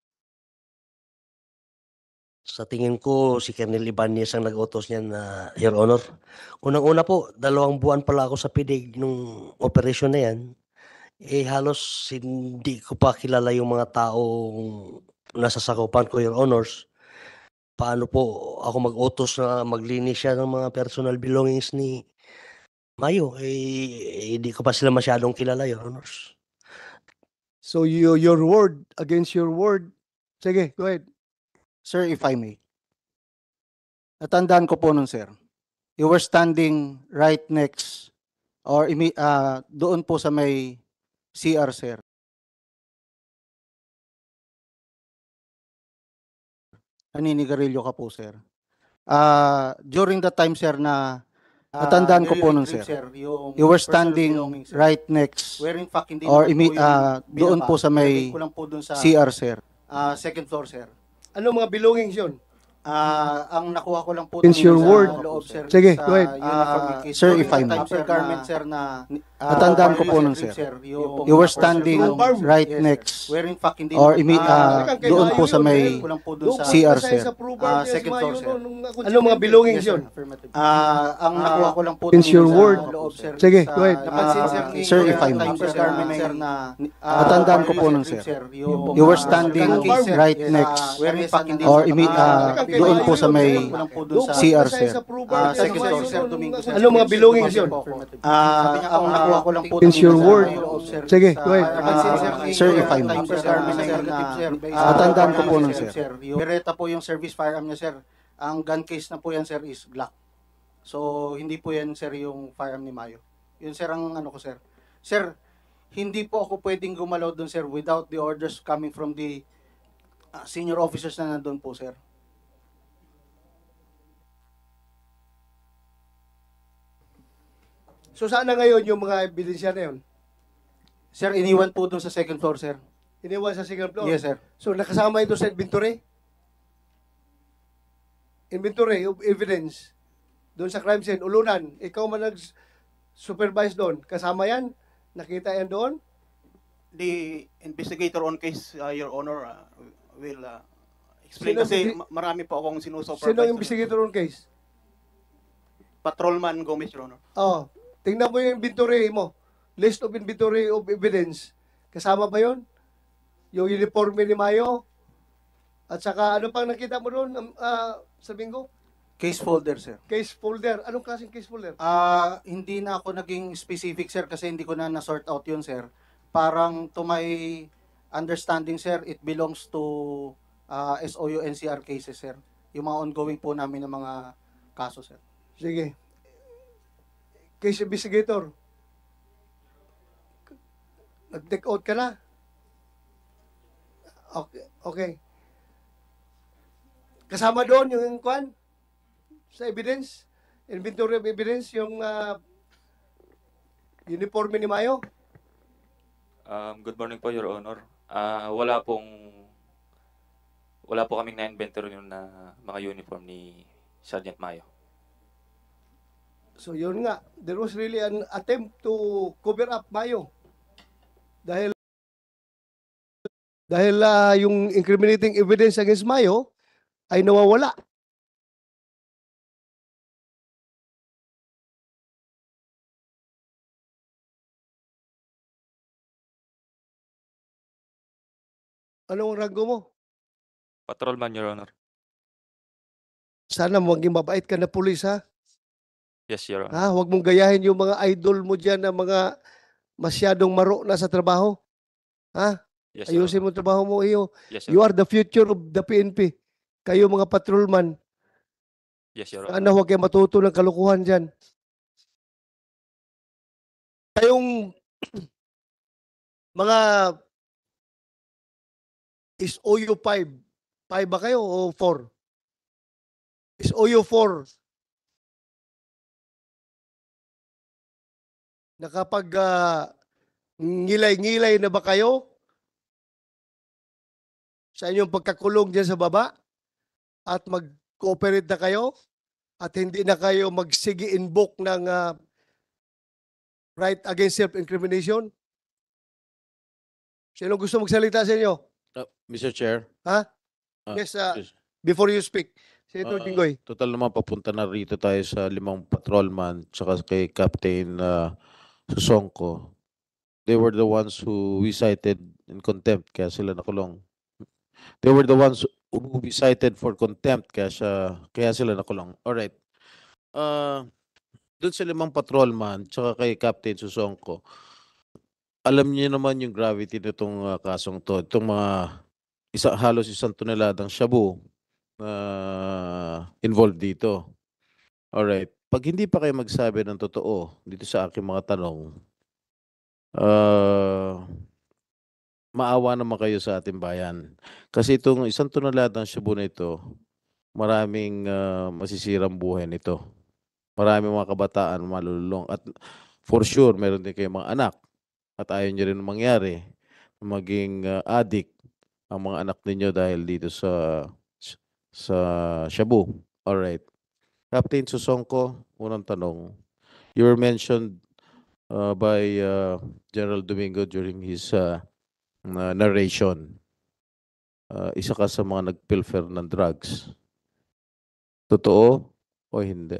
Sa tingin ko, si Colonel Ibanez ang nag-utos niyan, Your Honor. Unang-una po, 2 buwan pala ako sa PDEG nung operasyon na yan. Halos hindi ko pa kilala yung mga taong nasa sakupan ko, Your Honors. Paano po ako mag-utos na maglinis siya ng mga personal belongings ni Mayo? Hindi ko pa sila masyadong kilala, Your Honors. So your word against your word. Sige, go ahead. Sir, if I may. Natandaan ko po nun, sir. You were standing right next or doon po sa may CR, sir. Naninigarilyo ka po, sir. During the time, sir, na natandaan ko po nun, sir. You were standing right next or doon po sa may CR, sir. Second floor, sir. Ano mga belongings yun? Ang nakuha ko lang po Against your word. Sige, go ahead. Sir, if I may. Sir, natandaan ko po nun, sir. You were standing right next or doon po sa may CR, sir. Second floor, sir. Ano mga belongings yun? Ang nakuha ko lang po Against your word. Sige, go ahead. Sir, if I may. Natandaan ko po nun, sir. You were standing right next or doon po sa may CR, sir. Second floor, sir. Ano mga belongings yun? Ang nakuha ko lang po Against your word. Sige, go ahead. Sir, if I may. Natandaan ko po nun, sir. Beretta po yung service firearm niya, sir. Ang gun case na po yan, sir, is Glock. So, hindi po yan, sir, yung firearm ni Mayo. Yun, sir, ang ano ko, sir. Sir, hindi po ako pwedeng gumalaw doon, sir, without the orders coming from the senior officers na nandun po, sir. So saan na ngayon yung mga ebidensya na yun? Sir, iniwan po doon sa second floor, sir. Iniwan sa second floor. Yes, sir. So nakasama ito sa inventory? Inventory of evidence. Doon sa crime scene, ulunan, ikaw man nag-supervise doon. Kasama yan? Nakita yan doon? The investigator on case, Your Honor, will explain Sino- kasi marami po akong Sino sinusupervise. ang investigator on case? Patrolman Gomez, Your Honor. Oh, tingnan mo yung inventory mo. List of inventory of evidence. Kasama ba yon? Yung uniforme ni Mayo? At saka ano pang nakita mo doon sa bingo? Case folder, sir. Case folder. Anong klaseng case folder? Hindi na ako naging specific, sir, kasi hindi ko na na-sort out yun, sir. Parang to my understanding, sir, it belongs to SOU NCR cases, sir. Yung mga ongoing po namin ng mga kaso, sir. Sige. Case investigator. Nag-take out ka na? Okay. Okay. Kasama doon yung kwan? Sa evidence? Inventory of evidence, yung uniforme ni Mayo? Good morning po, Your Honor. Wala po kaming na-inventory yun na mga uniform ni Sergeant Mayo. So yun nga, there was really an attempt to cover up Mayo. Dahil yung incriminating evidence against Mayo ay nawawala. Anong rango mo? Patrolman, Your Honor. Sana maging mabait ka na pulis, ha? Yes, Your Honor. Ha? Huwag mong gayahin yung mga idol mo dyan na mga masyadong maro na sa trabaho. Ha? Yes, Your Ayusin Honor. mo trabaho mo iyo. Yes, You Your are the future of the PNP. Kayo mga patrolman. Yes, Your Honor. Sana huwag kayo matuto ng kalukuhan dyan. Kayong mga is OU 5. 5 ba kayo o 4? Is OU 4. Nakapag ngilay-ngilay na ba kayo sa inyong pagkakulong dyan sa baba at mag-cooperate na kayo at hindi na kayo magsigi invoke ng right against self-incrimination? Sino gusto magsalita sa inyo? Mr. Chair. Ha? Yes, before you speak. Senator Jinggoy. Total naman papunta na rito tayo sa 5 patrolman tsaka kay Captain Susongko. They were the ones who we cited in contempt kaya sila nakulong. They were the ones who we cited for contempt kaya sila nakulong. Alright. Doon sa 5 patrolman tsaka kay Captain Susongko, alam niyo naman yung gravity nitong kasong to. Itong mga halos 1 toneladang shabu na involved dito. Alright. Pag hindi pa kayo magsabi ng totoo dito sa aking mga tanong, maawa naman kayo sa ating bayan. Kasi itong 1 toneladang shabu na ito, maraming masisirang buhay nito. Maraming mga kabataan malululong. At for sure, meron din kayong mga anak. At ayaw nyo rin mangyari maging addict ang mga anak ninyo dahil dito sa shabu. Alright. Captain Susongko, unang tanong. You were mentioned by General Domingo during his narration. Isa ka sa mga nagpilfer ng drugs. Totoo o hindi?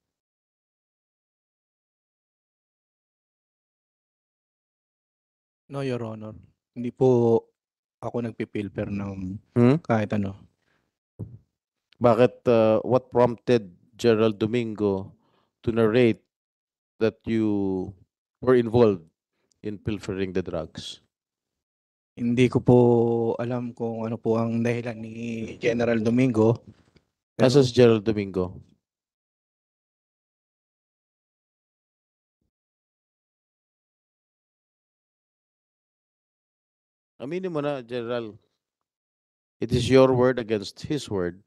No, Your Honor. Hindi po ako nagpipilper ng kahit ano. Bakit, what prompted General Domingo to narrate that you were involved in pilfering the drugs? Hindi ko po alam kung ano po ang dahilan ni General Domingo. Nasa si General Domingo? Aminin mo na, General. It is your word against his word.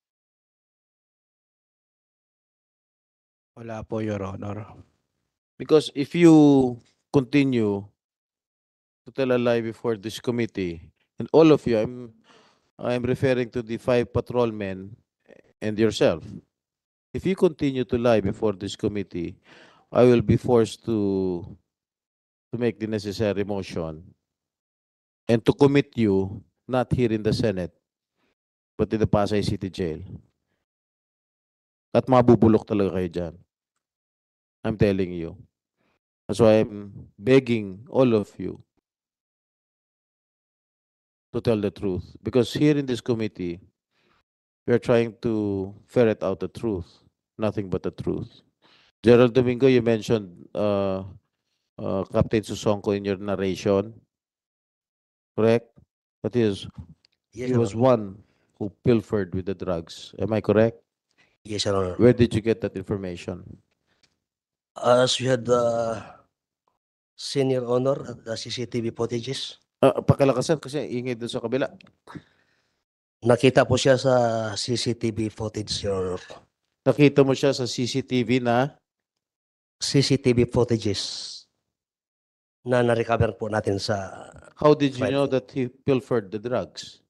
Wala po, Your Honor. Because if you continue to tell a lie before this committee, and all of you, I'm referring to the 5 patrolmen and yourself. If you continue to lie before this committee, I will be forced to make the necessary motion and to commit you not here in the Senate, but in the Pasay City Jail. At mabubulok talaga kayo dyan. I'm telling you. That's why I'm begging all of you to tell the truth. Because here in this committee, we are trying to ferret out the truth. Nothing but the truth. Gerald Domingo, you mentioned Captain Susonko in your narration. Correct? That is, Yes, he Your was Honor. one who pilfered with the drugs. Am I correct? Yes, Your Honor. Where did you get that information? As we had seen, Your Honor, the CCTV footages, Pakilakasan kasi ingay doon sa kabila. nakita po siya sa CCTV footage, Your Honor. Nakita mo siya sa CCTV na CCTV footages na na-recover po natin sa how did you file know po. that he pilfered the drugs?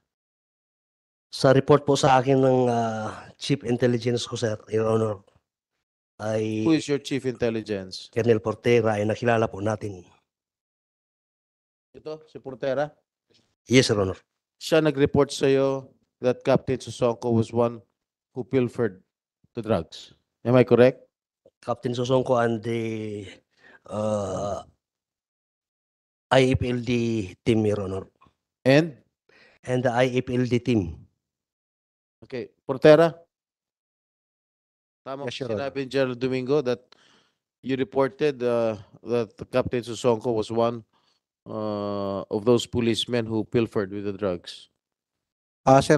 Sa report po sa akin ng Chief Intelligence ko, sir, Your Honor, ay Who is your chief intelligence? Colonel Portera ay nakilala po natin. Ito, si Portera? Yes, Your Honor. Siya nag-report sa'yo that Captain Susonko was one who pilfered the drugs. Am I correct? Captain Susonko and the IFLD team, Your Honor. And? And the IFLD team. Okay, Portera? Tama Yes, yes, Your Honor. sinabi ni Gerald Domingo that you reported that Captain Susonko was one of those policemen who pilfered with the drugs. Sir,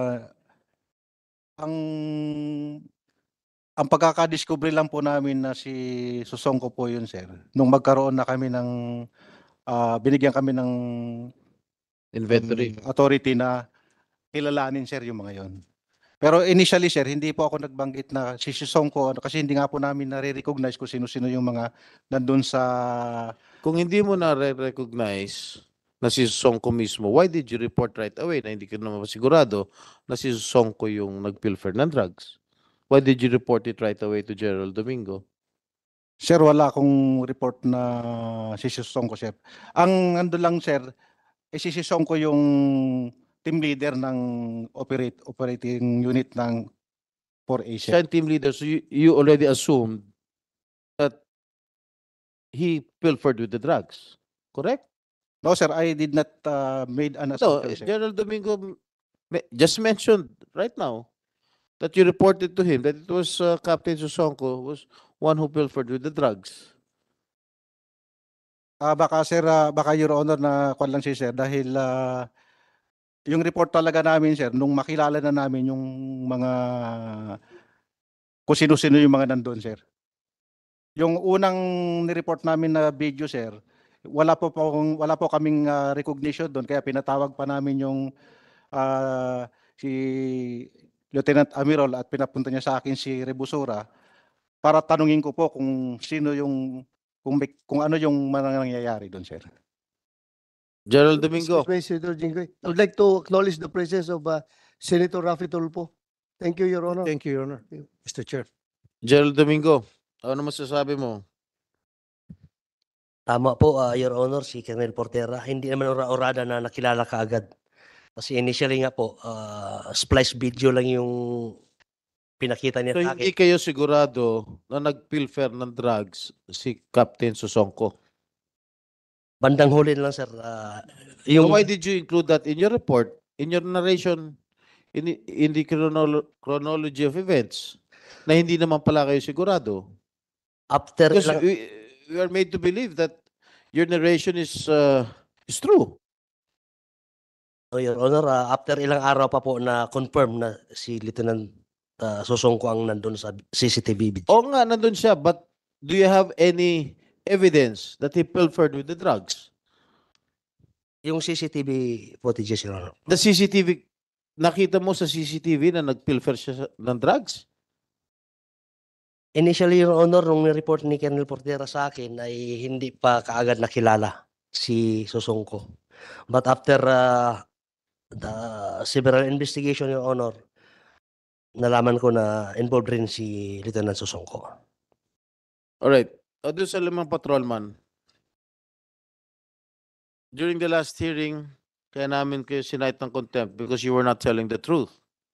ang pagkakadiscovery lang po namin na si Susongko po yun, sir. Nung magkaroon na kami ng binigyan kami ng Inventory. authority na kilalanin, sir, yung mga yon. Pero initially, sir, hindi po ako nagbanggit na si Susongko kasi hindi nga po namin nare-recognize kung sino-sino yung mga nandun sa... Kung hindi mo na-recognize na si Susonko mismo, why did you report right away na hindi ka naman sigurado na si Susonko yung nag-pilfer ng drugs? Why did you report it right away to Gerald Domingo? Sir, wala akong report na si Susongko, sir. Ang nandun lang, sir, si Susongko yung team leader ng operating unit ng 4A, sir. Siya yung team leader, so you already assumed that he pilfered with the drugs, correct? No, sir, I did not made an No, assumption, sir. General Domingo just mentioned right now that you reported to him that it was Captain Susonko was one who pilfered with the drugs. Baka, sir, baka Your Honor na kwan lang siya, sir, dahil yung report talaga namin, sir, nung makilala na namin yung mga kung sino-sino yung mga nandun, sir. Yung unang ni-report namin na video, sir, wala po kaming recognition doon, kaya pinatawag pa namin yung si Lieutenant Amiral at pinapunta niya sa akin si Rebusura para tanungin ko po kung sino yung kung ano yung mga nangyayari doon, sir. Gerald Domingo. Excuse me, Senator Jinggoy. I would like to acknowledge the presence of Senator Rafi Tulfo. Thank you, Your Honor. Thank you, Your Honor. Mr. Chair. Gerald Domingo, ano masasabi mo? Tama po, Your Honor, si Colonel Portera. Hindi naman orada na nakilala kaagad. Kasi initially nga po, splice video lang yung pinakita niya So sa hindi akin. kayo sigurado na nag-pilfer ng drugs si Captain Susonko? Bandang huli lang, sir. So why did you include that in your report, in your narration, in the chronology of events, na hindi naman pala kayo sigurado? After Because ilang, we are made to believe that your narration is true. Your Honor, after ilang araw pa po na confirm na si Lieutenant Susongko ang nandun sa CCTV video. Oo nga, nandun siya, but do you have any evidence that he pilfered with the drugs? Yung CCTV footages, Your Honor. The CCTV, nakita mo sa CCTV na nag-pilfer siya ng drugs? Initially, Your Honor, nung ni-report ni Colonel Portera sa akin ay hindi pa kaagad nakilala. si Sosongko. But after the several investigation, Your Honor, nalaman ko na involved rin si Lieutenant Sosongko. Alright. Doon sa limang patrolman, during the last hearing, kaya namin kayo sinight ng contempt because you were not telling the truth.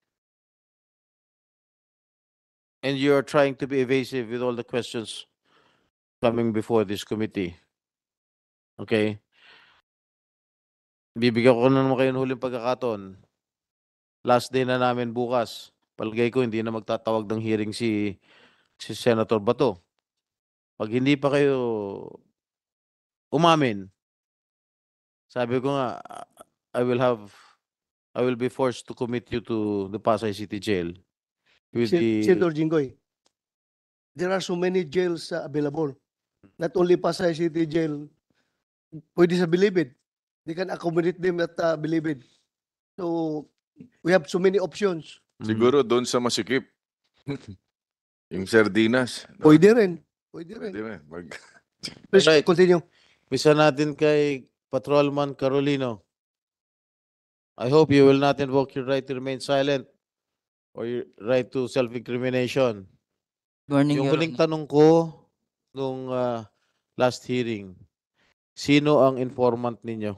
And you are trying to be evasive with all the questions coming before this committee. Okay? Bibigyan ko na naman kayo ng huling pagkakataon. Last day na namin bukas. Palagay ko hindi na magtatawag ng hearing si Senator Bato. Pag hindi pa kayo umamin, sabi ko nga, I will be forced to commit you to the Pasay City Jail. With the, Senator Jinggoy, there are so many jails available. Not only Pasay City Jail, pwede sa Bilibid. They can accommodate them at Bilibid. So, we have so many options. Siguro doon sa masikip. Yung sardinas. no? Pwede rin. Pwede rin. Pwede rin. Please Alright. continue. Pisa natin kay Patrolman Carolino. I hope you will not invoke your right to remain silent or your right to self-incrimination. Morning, Yung Your huling Honor. tanong ko nung last hearing, sino ang informant ninyo?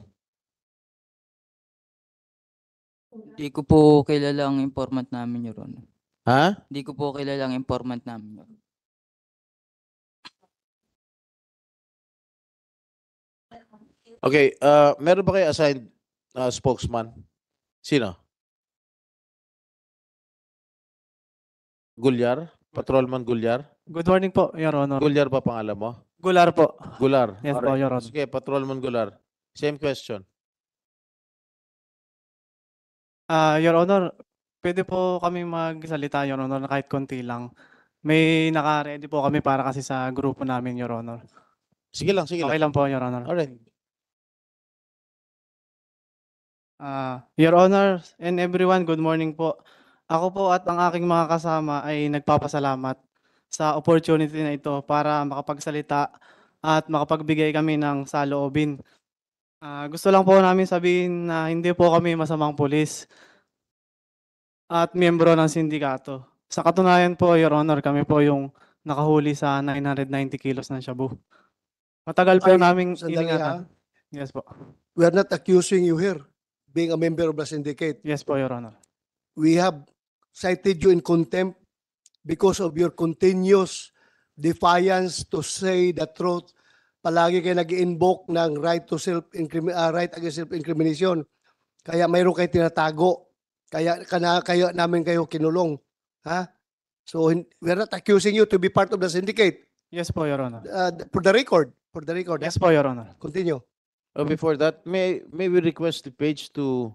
Di ko po kilala ang informant namin, Your Honor. Ha? Di ko po kilala ang informant namin, Your Honor. Okay, meron ba kayo assigned spokesman? Sino? Gulyar? Patrolman Gulyar? Good morning po, Your Honor. Gulyar pa pangalan mo? Gular po. Gular. Yes po, Your Honor. Sige, Patrolman Gular. Same question. Your Honor, pwede po kami magsalita, Your Honor, na kahit konti lang. May naka-ready po kami para kasi sa grupo namin, Your Honor. Sige lang, sige Okay lang. lang po, Your Honor. Alright. Your Honor and everyone, good morning po. Ako po at ang aking mga kasama ay nagpapasalamat sa opportunity na ito para makapagsalita at makapagbigay kami ng saloobin. Gusto lang po namin sabihin na hindi po kami masamang pulis at miyembro ng sindikato. Sa katunayan po, Your Honor, kami po yung nakahuli sa 990 kilos ng shabu. Matagal po Ay, naming sandali, iningatan. Yes po. We are not accusing you here being a member of the syndicate. Yes po, Your Honor. We have cited you in contempt because of your continuous defiance to say the truth. Palagi kayo nag-invoke ng right against self-incrimination. Kaya mayroon kayo tinatago. Kaya namin kayo kinulong. Ha? So we are not accusing you to be part of the syndicate. Yes po, Your Honor. For the record. Yes po, Your Honor. Continue. Before that, may we request the page to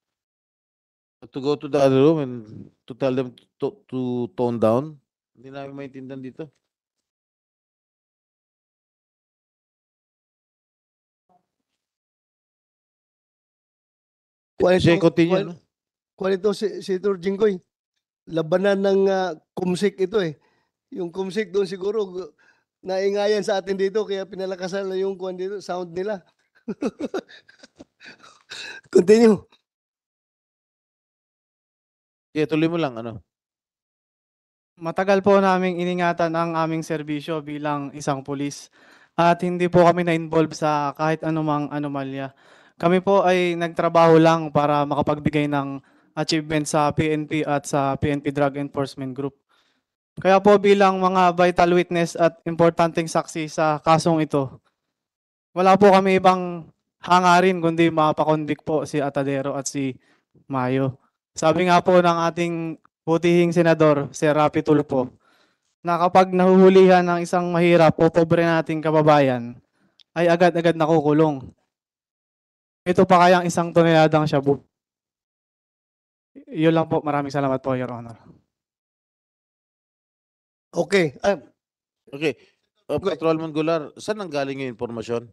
go to the other room and to tell them to tone down? Hindi namin maintindihan dito. Sige, continue. No? Kung ito si Senator Jinggoy, labanan ng kumsik ito eh. Yung kumsik doon siguro naingayan sa atin dito kaya pinalakasan na yung sound nila. Continue. Sige, tuloy mo lang. Ano? Matagal po naming iningatan ang aming serbisyo bilang isang pulis at hindi po kami na-involve sa kahit anumang anomalya. Kami po ay nagtrabaho lang para makapagbigay ng achievement sa PNP at sa PNP Drug Enforcement Group. Kaya po bilang mga vital witness at importanteng saksi sa kasong ito, wala po kami ibang hangarin kundi mapakonvict po si Atadero at si Mayo. Sabi nga po ng ating butihing senador, si Rapi Tulfo, na kapag nahuhulihan ng isang mahirap o pobre nating kababayan, ay agad-agad nakukulong. Ito pa kayang isang toneladang shabu. Yun lang po. Maraming salamat po, Your Honor. Okay. Okay. Patrolman Gular, saan nanggaling yung informasyon?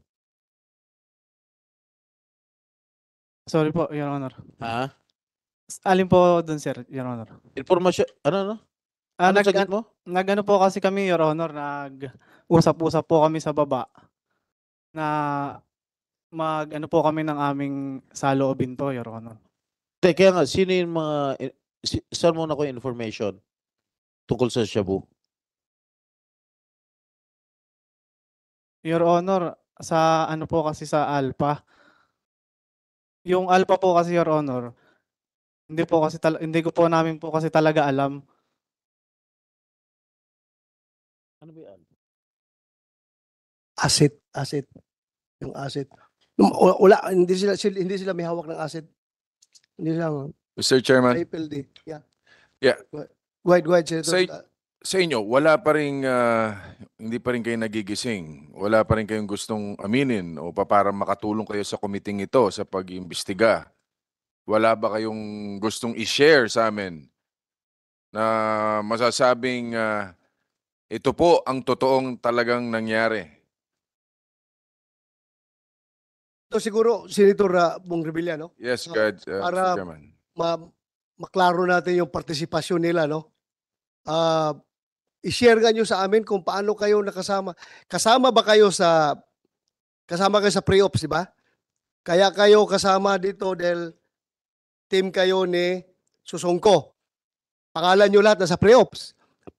Sorry po, Your Honor. Ha? Alin po dun, sir, Your Honor? Informasyon? Ano? Ano sagot mo? Nag-ano po kasi kami, Your Honor, nag-usap-usap po kami sa baba na Mag-ano po kami ng aming saloobin po, Your Honor. Kaya nga, sino yung mga, saan mo na ko yung information tungkol sa shabu? Your Honor, sa ano po kasi sa Alpha. Yung Alpha po kasi, Your Honor, hindi ko po namin po kasi talaga alam. Ano ba yan? Asset. Yung asset. Wala, hindi sila may hawak ng asset. Hindi sila. Mr. Chairman, PLD. Yeah. Yeah. Go ahead, Senator. sa inyo, wala pa rin, hindi pa rin kayo nagigising. Wala pa rin kayong gustong aminin o para makatulong kayo sa komiting ito sa pag-iimbestiga. Wala ba kayong gustong i-share sa amin na masasabing ito po ang totoong talagang nangyari? Ito siguro, Senator Bong Revilla, no? Yes, God, para Mr. Chairman. maklaro natin yung partisipasyon nila, no? I-share nga nyo sa amin kung paano kayo nakasama. Kasama kayo sa pre-ops, di ba? Kaya kayo kasama dito dahil team kayo ni Susongko. Pangalan nyo lahat nasa pre-ops.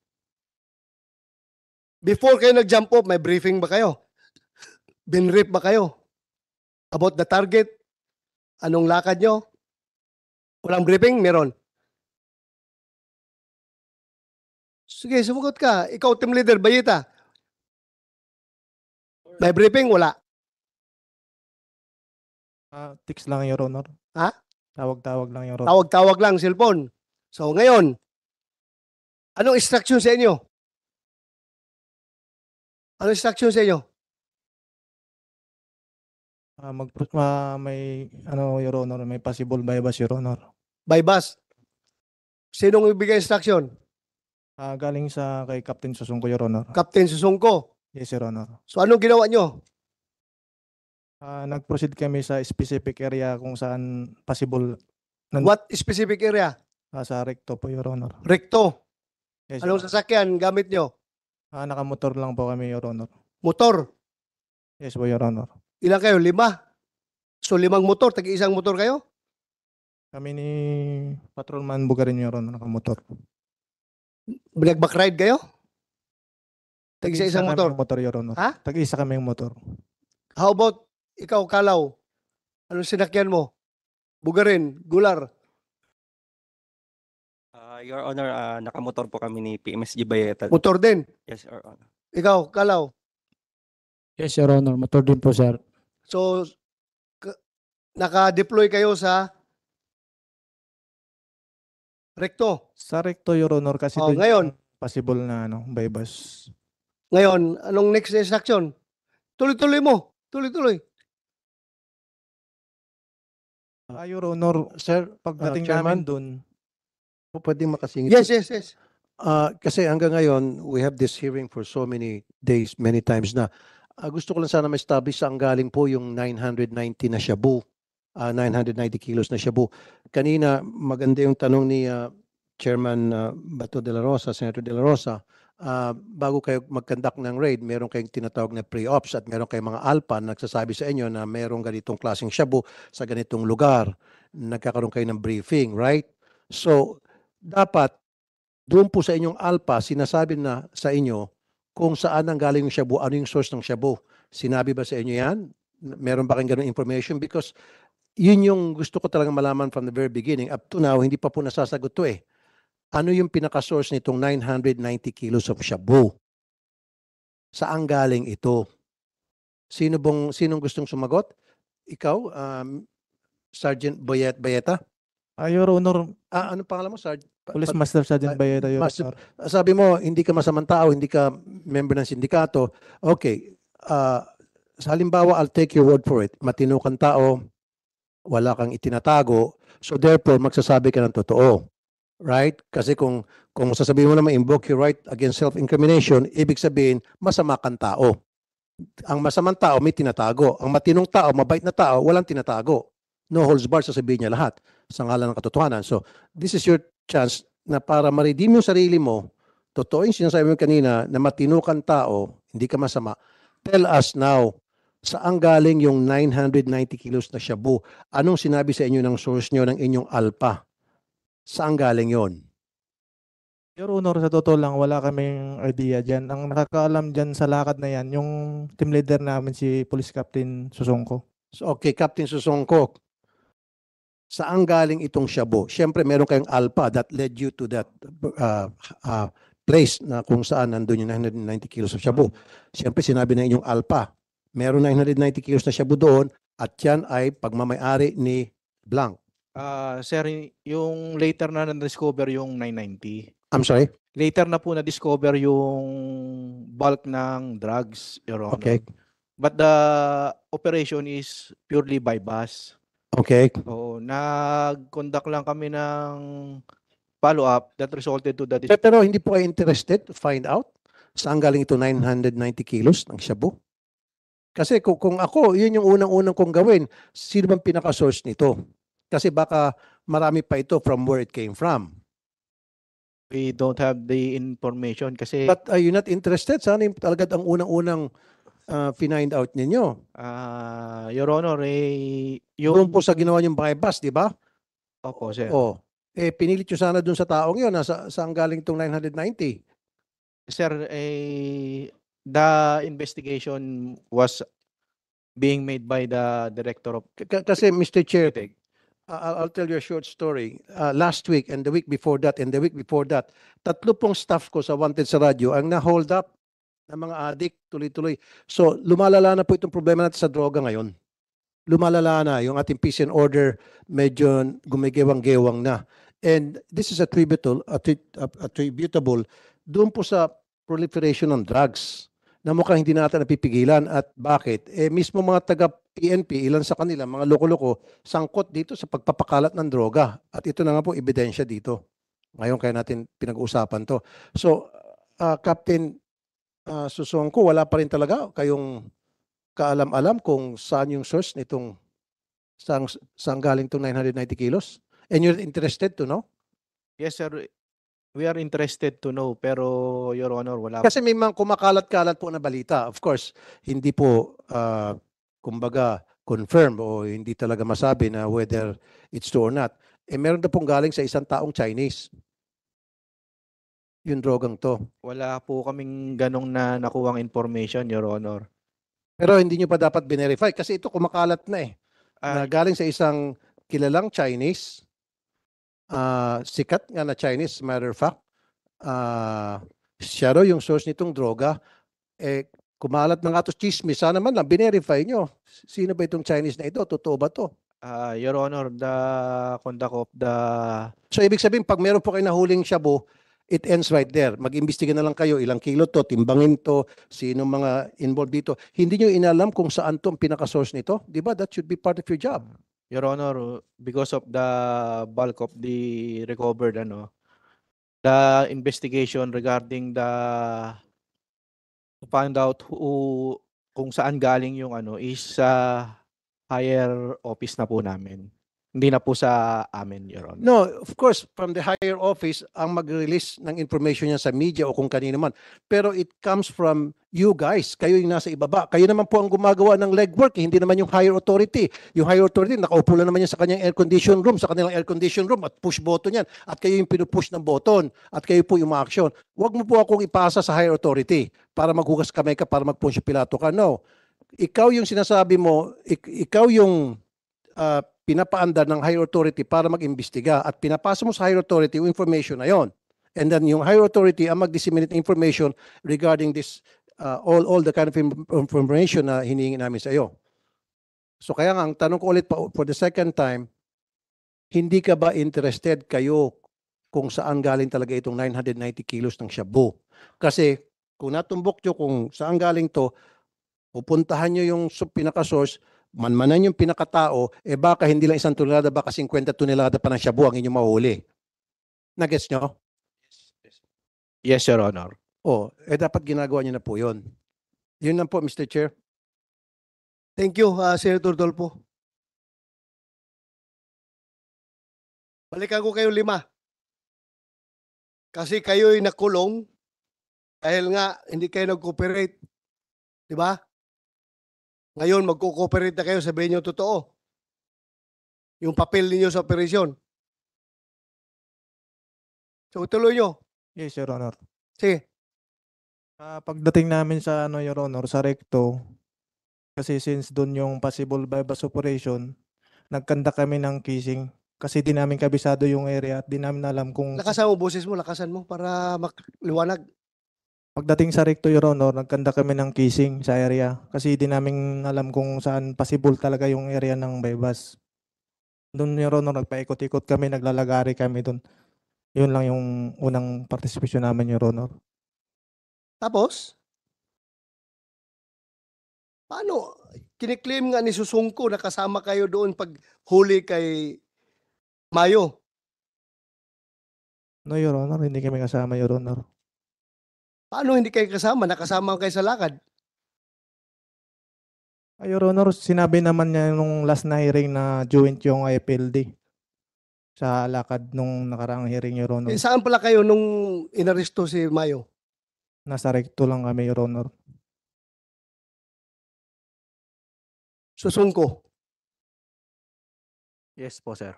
Before kayo nag-jump off, may briefing ba kayo? Binrip ba kayo? About the target? Anong lakad nyo? Walang briefing? Meron. Sige, sumagot ka. Ikaw, team leader, Bayita. May briefing? Wala. Text lang, Your Honor. Ha? Tawag-tawag lang, Your Honor. Tawag-tawag lang, cellphone. So, ngayon, anong instruction sa inyo? Anong instruction sa inyo? May, Your Honor, may possible bypass, Your Honor. Bypass. Sinong ibigay instruction? Galing sa kay Captain Susungko, Your Honor. Captain Susongko. Yes, Your Honor. So, anong ginawa nyo? Nag-proceed kami sa specific area kung saan possible. What specific area? Sa recto po, Your Honor. Recto. Yes, Anong sasakyan gamit nyo? nakamotor lang po kami, Your Honor. Motor. Yes po, Your Honor. Ilan kayo? 5? So, 5 motor. Tag-isang motor kayo? Kami ni Patrolman Bugarin, Your Honor, nakamotor. Nag-back ride kayo? Tag-isa isang kami motor. yung motor, Your Honor. Ha? Tag-isa kami yung motor. How about ikaw, Kalaw? Anong sinakyan mo? Bugarin, Gular. Your Honor, nakamotor po kami ni PMSG Bayeta. Motor din. Yes, Your Honor. Ikaw, Kalaw. Yes, Your Honor. Motor din po, sir. So, naka-deploy kayo sa recto. Sa recto, Your Honor, kasi Oh, doon ngayon. yung possible na bypass. Ngayon, anong next instruction? Tuloy-tuloy mo. Tuloy-tuloy. Your Honor, Sir, pagdating Chairman, namin doon, pwedeng makasingit. Yes. Kasi hanggang ngayon, we have this hearing for so many days, many times na. Gusto ko lang sana ma-establish saan galing po yung 990 na shabu, 990 kilos na shabu. Kanina, maganda yung tanong ni Chairman Bato de la Rosa, Senator de la Rosa. Bago kayo mag-conduct ng raid, meron kayong tinatawag na pre-ops at meron kayong mga alpha na nagsasabi sa inyo na merong ganitong klaseng shabu sa ganitong lugar. Nagkakaroon kayo ng briefing, right? So, dapat doon po sa inyong alpha, sinasabi na sa inyo kung saan ang galing yung shabu, ano yung source ng shabu. Sinabi ba sa inyo yan? Meron ba kayong ganung information? Because yun yung gusto ko talagang malaman from the very beginning. Up to now, hindi pa po nasasagot to eh. Ano yung pinaka-source nitong 990 kilos of shabu? Saan galing ito? Sinong gustong sumagot? Ikaw, Sergeant Bayeta? Your Honor, Ano pangalan mo, Sergeant? Police Master Sergeant Bayeta, Your Honor. Sabi mo, hindi ka masamang tao, hindi ka member ng sindikato. Okay. Sa halimbawa, I'll take your word for it. Matino kang tao, wala kang itinatago. So therefore, magsasabi ka ng totoo. Right? Kasi kung sasabihin mo naman invoke your right against self-incrimination, ibig sabihin, masama kang tao. Ang masamang tao, may tinatago. Ang matinong tao, mabait na tao, walang tinatago. No holds barred, sasabihin niya lahat sa ngalan ng katotohanan. So, this is your chance na para ma-redeem yung sarili mo. Totoo yung sinasabi mo kanina na matino kang tao, hindi ka masama. Tell us now, Saan galing yung 990 kilos na shabu? Anong sinabi sa inyo ng source nyo ng inyong alpha? Saan galing yon? Your Honor, sa totoo lang, wala kaming idea dyan. Ang nakakaalam dyan sa lakad na yan, yung team leader namin, si Police Captain Susongko. So, okay, Captain Susongko, saan galing itong shabu? Siyempre, meron kayong alpha that led you to that place na kung saan nandun yung 990 kilos of shabu. Siyempre, sinabi na inyong alpha, meron 990 kilos na shabu doon at yan ay pagmamayari ni Blanc. Sir, yung later na na-discover yung 990. I'm sorry? Later na po na-discover yung bulk ng drugs, Your Honor. Okay. But the operation is purely by bus. Okay. Oo, nag-conduct lang kami ng follow-up that resulted to the Pero hindi po kayo interested to find out saan galing ito 990 kilos ng shabu? Kasi kung ako, yun yung unang-unang kong gawin. Sino bang pinaka-source nito? Kasi baka marami pa ito from where it came from. We don't have the information kasi But are you not interested? Sana yung talaga ang unang-unang find out ninyo. Your Honor, Doon po sa ginawa niyong bypass, di ba? Opo, sir. Oh, pinilit nyo sana doon sa taong yun. Saan galing itong 990? Sir, the investigation was being made by the director of Kasi Mr. Chair, I'll tell you a short story. Last week and the week before that and the week before that, 3 pong staff ko sa Wanted sa radyo ang na-hold up ng mga addict tuloy-tuloy. So lumalala na po itong problema natin sa droga ngayon. Lumalala na yung ating peace and order, medyo gumigewang-gewang na. And this is attributable doon po sa proliferation ng drugs na mukhang hindi natin napipigilan. At bakit? Mismo mga taga PNP, ilan sa kanila, mga loko-loko, sangkot dito sa pagpapakalat ng droga. At ito na nga po ebidensya dito. Ngayon kaya natin pinag-uusapan to. So, Captain Susongko, wala pa rin talaga kayong kaalam-alam kung saan yung source nitong saan galing itong 990 kilos? And you're interested to know? Yes, sir. We are interested to know, pero Your Honor, wala. Kasi may mga kumakalat-kalat po na balita. Of course, hindi po, kumbaga, confirm o hindi talaga masabi na whether it's true or not. Meron na pong galing sa isang taong Chinese. Yung drogang to. Wala po kaming ganong na nakuwang information, Your Honor. Pero hindi nyo pa dapat verify kasi ito kumakalat na na galing sa isang kilalang Chinese, sikat nga na Chinese, matter of fact, siya raw yung source nitong droga, kumalat na nga ito chismis, sana man lang, binerify nyo. Sino ba itong Chinese na ito? Totoo ba to? Your Honor, the conduct of the... So ibig sabihin, pag meron po kayo nahuling shabu, it ends right there. Mag-imbestiga na lang kayo, ilang kilo to, timbangin to, sino mga involved dito. Hindi nyo inalam kung saan to ang pinaka-source nito? Di ba? That should be part of your job. Your Honor, because of the bulk of the recovered, the investigation regarding the to find out kung saan galing yung is sa higher office na po namin. Hindi na po sa amin, Your Honor. No, of course, from the higher office, ang mag-release ng information niya sa media o kung kanino man. Pero it comes from you guys. Kayo yung nasa ibaba. Kayo naman po ang gumagawa ng legwork. Hindi naman yung higher authority. Yung higher authority, nakaupo lang naman yan sa kanyang air condition room, sa kanilang air condition room at push button yan. At kayo yung pinupush ng button. At kayo po yung ma-action. Huwag mo po akong ipasa sa higher authority para maghugas kamay ka, para mag-Poncio Pilato ka. No. Ikaw yung sinasabi mo, ikaw yung pinapaandar ng higher authority para mag-imbestiga at pinapasa mo sa higher authority yung information na yon. And then yung higher authority ang mag-disseminate information regarding this, all the kind of information na hinihingi namin sa iyo. So kaya nga, ang tanong ko ulit pa for the second time, hindi ka ba interested kayo kung saan galing talaga itong 990 kilos ng shabu? Kasi kung natumbok nyo kung saan galing to, pupuntahan nyo yung pinaka-source, manmanan yung pinakatao, baka hindi lang 1 tonelada, baka 50 tonelada pa ng shabu ang inyong mahuli. Nagets nyo? Yes, Your Honor. Dapat ginagawa nyo na po yun. Yun lang po, Mr. Chair. Thank you, Senator Dolpo. Balikan ko kayo 5. Kasi kayo'y nakulong dahil nga hindi kayo nag-cooperate. Di ba? Ngayon, magko-cooperate na kayo, sabihin nyo totoo. Yung papel ninyo sa operasyon. So, tuloy nyo. Yes, Your Honor. Sige. Pagdating namin sa Your Honor, sa recto, kasi since doon yung possible bypass operation, nagkanda kami ng casing kasi di namin kabisado yung area at di namin alam kung Lakasan mo, boses mo, lakasan mo para makliwanag. pagdating sa recto, Your Honor, nagkanda kami ng casing sa area kasi di namin alam kung saan possible talaga yung area ng bypass. Doon, Your Honor, nagpaikot-ikot kami, naglalagari kami doon. Yun lang yung unang participation namin, Your Honor. Tapos, paano? Kiniklaim nga ni Susungko na kasama kayo doon pag huli kay Mayo. No, Your Honor, hindi kami kasama, Your Honor. Paano hindi kayo kasama? Nakasama kayo sa lakad. Your Honor, sinabi naman niya nung last na hearing na joint yung IPLD sa lakad nung nakaraang hearing, Your Honor. Eh, saan pala kayo nung inaresto si Mayo? Nasa recto lang kami, Your Honor. Susungko. Yes po, sir.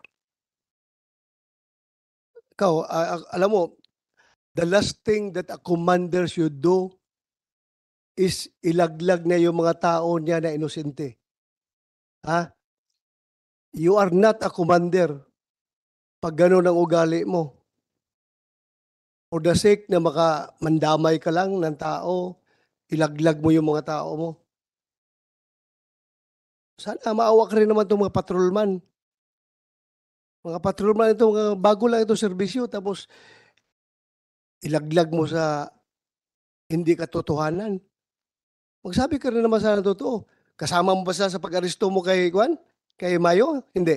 Ikaw, alam mo, the last thing that a commander should do is ilaglag na yung mga tao niya na inosente. Ha? You are not a commander pag gano'n ang ugali mo. For the sake na mandamay ka lang ng tao, ilaglag mo yung mga tao mo. Sana maawa ka rin naman itong mga patrolman. Mga patrolman ito, mga bago lang ito serbisyo, tapos ilaglag mo sa hindi katotohanan. Magsabi ka rin naman sana totoo. Kasama mo ba sa pag-aresto mo kay Juan? Kay Mayo? Hindi.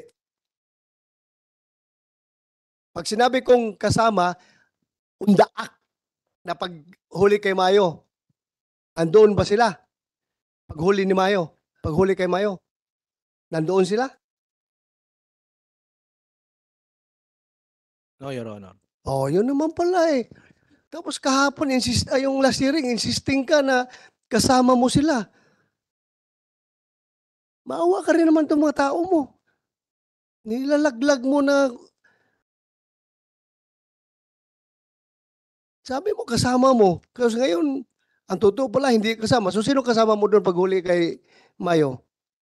Pag sinabi kong kasama, undaak na paghuli kay Mayo, andoon ba sila? Paghuli ni Mayo, paghuli kay Mayo, nandoon sila? No, Your Honor. Oh, yun naman pala eh. Tapos kahapon, yung last hearing, insisting ka na kasama mo sila. Maawa ka rin naman itong mga tao mo. Nilalaglag mo na, sabi mo kasama mo. Kasi ngayon, ang totoo pala, hindi kasama. So sino kasama mo doon paghuli kay Mayo?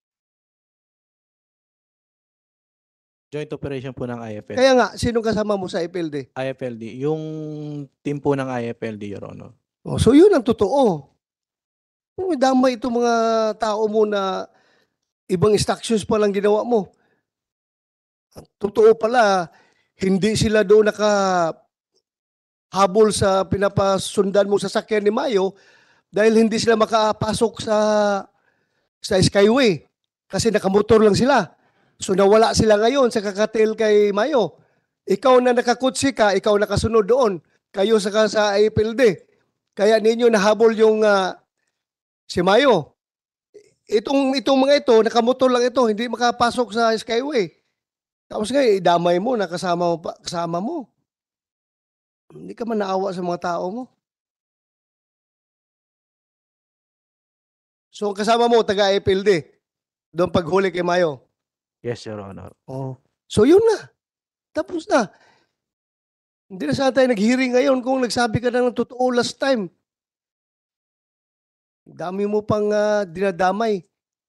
Joint operation po ng IFLD. Kaya nga, sino kasama mo sa IPLD? IFLD. Yung team po ng IFLD, Your Honor. Oh, so yun ang totoo. Damay itong mga tao mo na ibang instructions pa lang ginawa mo. Ang totoo pala, hindi sila doon habol sa pinapasundan mo sa sakyan ni Mayo dahil hindi sila makapasok sa Skyway kasi nakamotor lang sila. So nawala sila ngayon sa kakatil kay Mayo. Ikaw na nakakutsi ka, ikaw nakasunod doon. Kayo sa IPLD. Kaya ninyo nahabol yung si Mayo. Itong mga ito, nakamotor lang ito, hindi makapasok sa Skyway. Tapos ngayon, idamay mo, kasama mo. Hindi ka man naawa sa mga tao mo. So kasama mo, taga-IPLD, doon paghuli kay Mayo. Yes, Your Honor. Oh. So yun na. Tapos na. Hindi na sana tayo nag-hearing ngayon kung nagsabi ka na ng totoo last time. Dami mo pang dinadamay.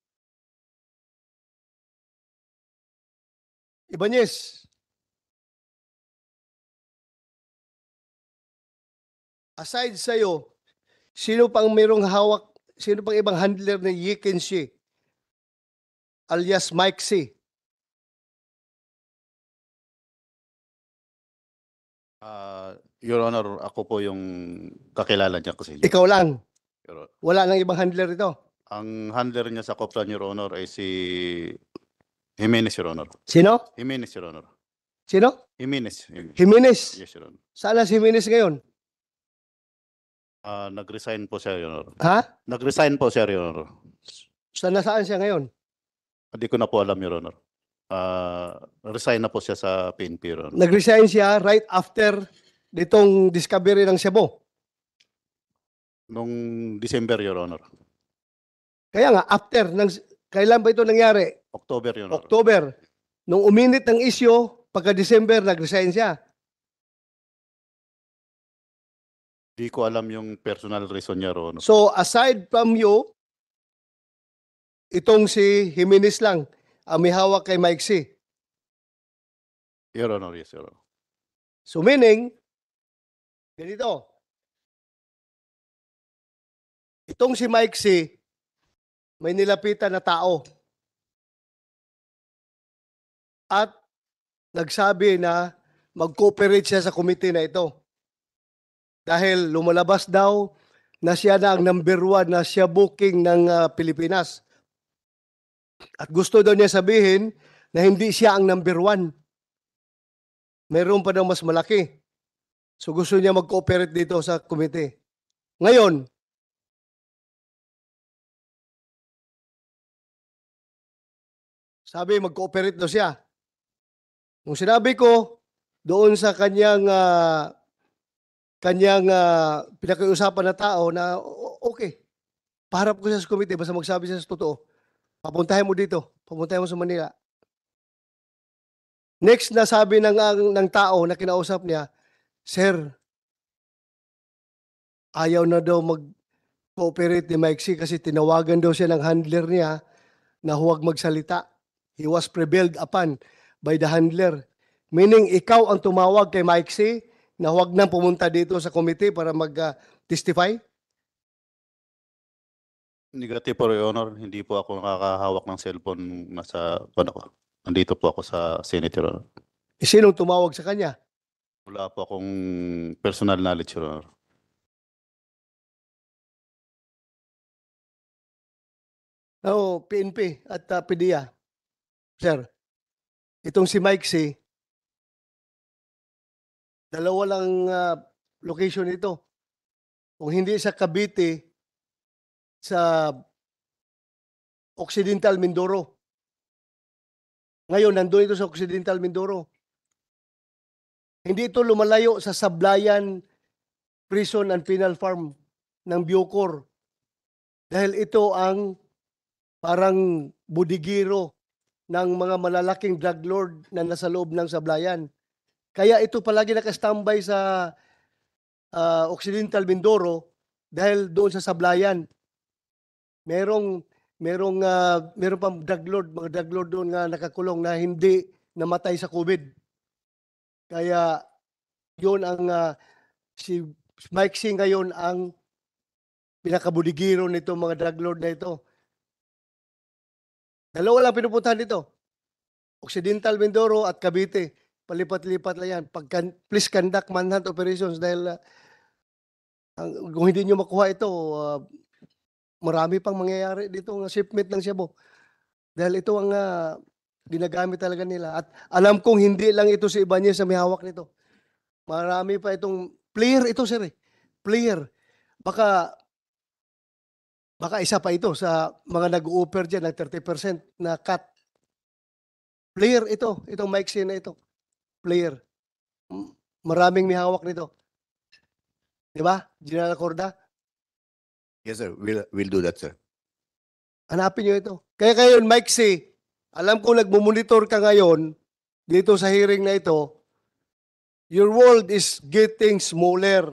Ibanez. Aside sa'yo, sino pang mayroong hawak, sino pang ibang handler ng Yikenshi alias Mike C? Your Honor, ako po yung kakilala niya kasi. Ikaw lang. Your Honor. Wala nang ibang handler ito. Ang handler niya sa Koplan, Your Honor, ay si Jimenez, Your Honor. Sino? Jimenez, Your Honor. Sino? Jimenez. Jimenez. Yes, Your Honor. Saan na si Jimenez ngayon? Nag-resign po siya, Your Honor. Ha? Nag-resign po siya, Your Honor. Saan siya ngayon? Hindi ko na po alam, Your Honor. Resign na po siya sa PNP, Your Honor. Nag-resign siya right after ditong discovery ng shabu. Nung December, Your Honor. Kaya nga, kailan ba ito nangyari? October, Your Honor. October. Nung uminit ng isyo, pagka-December, nag-resign siya. Di ko alam yung personal reason niya, Your Honor. So, aside from you, itong si Jimenez lang ang may hawak kay Mike C. Your Honor, yes, Your Honor. So, meaning, ganito, itong si Mike C, may nilapitan na tao. At nagsabi na mag-cooperate siya sa committee na ito. Dahil lumalabas daw na siya na ang number 1 na siya booking ng Pilipinas. At gusto daw niya sabihin na hindi siya ang number 1. Mayroon pa daw mas malaki. So gusto niya mag-cooperate dito sa committee. Ngayon, sabi mag-cooperate daw siya. Nung sinabi ko doon sa kanyang pinakiusapan na tao na okay, paharap ko siya sa committee, basta magsabi siya sa totoo. Papuntahin mo dito, papuntahin mo sa Manila. Next na sabi ng tao na kinausap niya, Sir, ayaw na daw mag-cooperate ni Mike C kasi tinawagan daw siya ng handler niya na huwag magsalita. He was prevailed upon by the handler. Meaning, ikaw ang tumawag kay Mike C na huwag nang pumunta dito sa committee para mag-testify? Negative po, Your Honor. Hindi po ako nakakahawak ng cellphone nandito po ako sa Senate, Your Honor. Sinong tumawag sa kanya? Wala po akong personal knowledge, Your Honor. PNP at PDEA. Sir, itong si Mike C, dalawa lang location ito. Kung hindi sa Cavite, sa Occidental Mindoro. Ngayon, nandun ito sa Occidental Mindoro. Hindi ito lumalayo sa Sablayan Prison and Penal Farm ng Bucor. Dahil ito ang parang budigiro ng mga malalaking drug lord na nasa loob ng Sablayan. Kaya ito palagi nakastambay sa Occidental Mindoro dahil doon sa Sablayan. Merong pang mga drug lord doon nga nakakulong na hindi namatay sa COVID. Kaya yun ang si Mike C ngayon ang pinakabudigiro nito mga drug lord na ito. Dalawa lang pinupuntahan dito. Occidental Mindoro at Cavite. Palipat-lipat lang yan. Please conduct manhunt operations dahil kung hindi nyo makuha ito, marami pang mangyayari dito ng shipment ng shabu. Dahil ito ang ginagamit talaga nila. At alam kong hindi lang ito si Ibanez sa may hawak nito. Marami pa itong player ito, sir. Player. Baka isa pa ito sa mga nag-u-offer dyan ng 30% na cut. Player ito. Itong Mike C na ito. Player. Maraming may hawak nito. Di ba? General Corda? Yes, sir. We'll do that, sir. Hanapin nyo ito. Kaya ngayon, Mike C, alam ko nagmumonitor ka ngayon dito sa hearing na ito, your world is getting smaller.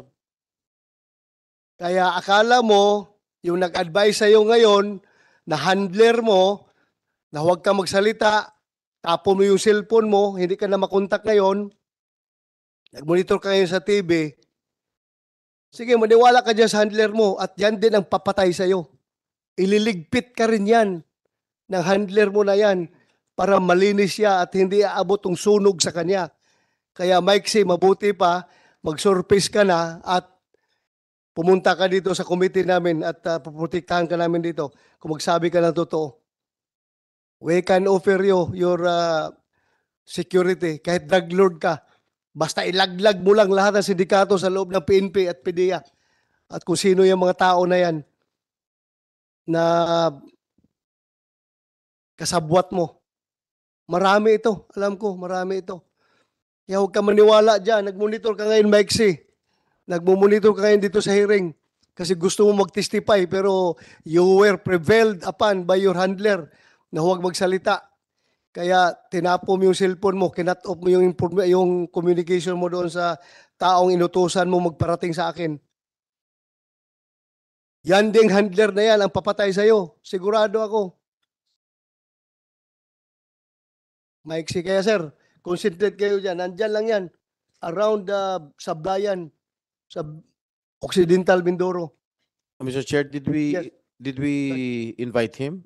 Kaya akala mo, yung nag-advise sa'yo ngayon, na handler mo, na huwag ka magsalita, tapon mo yung cellphone mo, hindi ka na makontak ngayon, nag-monitor ka ngayon sa TV, sige, maniwala ka dyan sa handler mo at yan din ang papatay sa'yo. Ililigpit ka rin yan ng handler mo na yan para malinis siya at hindi aabot ang sunog sa kanya. Kaya Mike C, mabuti pa, mag-surface ka na at pumunta ka dito sa committee namin at puprotektahan ka namin dito kung magsabi ka ng totoo. We can offer you your security kahit drug lord ka. Basta ilaglag mo lang lahat ng sindikato sa loob ng PNP at PDEA at kung sino yung mga tao na yan na kasabwat mo. Marami ito. Alam ko, marami ito. Kaya huwag ka maniwala dyan. Nag-monitor ka ngayon, Mike C. Nag-monitor ka ngayon dito sa hearing. kasi gusto mo mag-testify pero you were prevailed upon by your handler na huwag magsalita. Kaya tinapon mo yung cellphone mo, kinat off mo yung communication mo doon sa taong inutusan mo magparating sa akin. Yan ding handler na yan ang papatay sa'yo. Sigurado ako. Maiksi kaya sir, concentrate kayo dyan. Nandyan lang yan. Around Sablayan, sa Occidental Mindoro. Mr. Chair, Yes. did we invite him?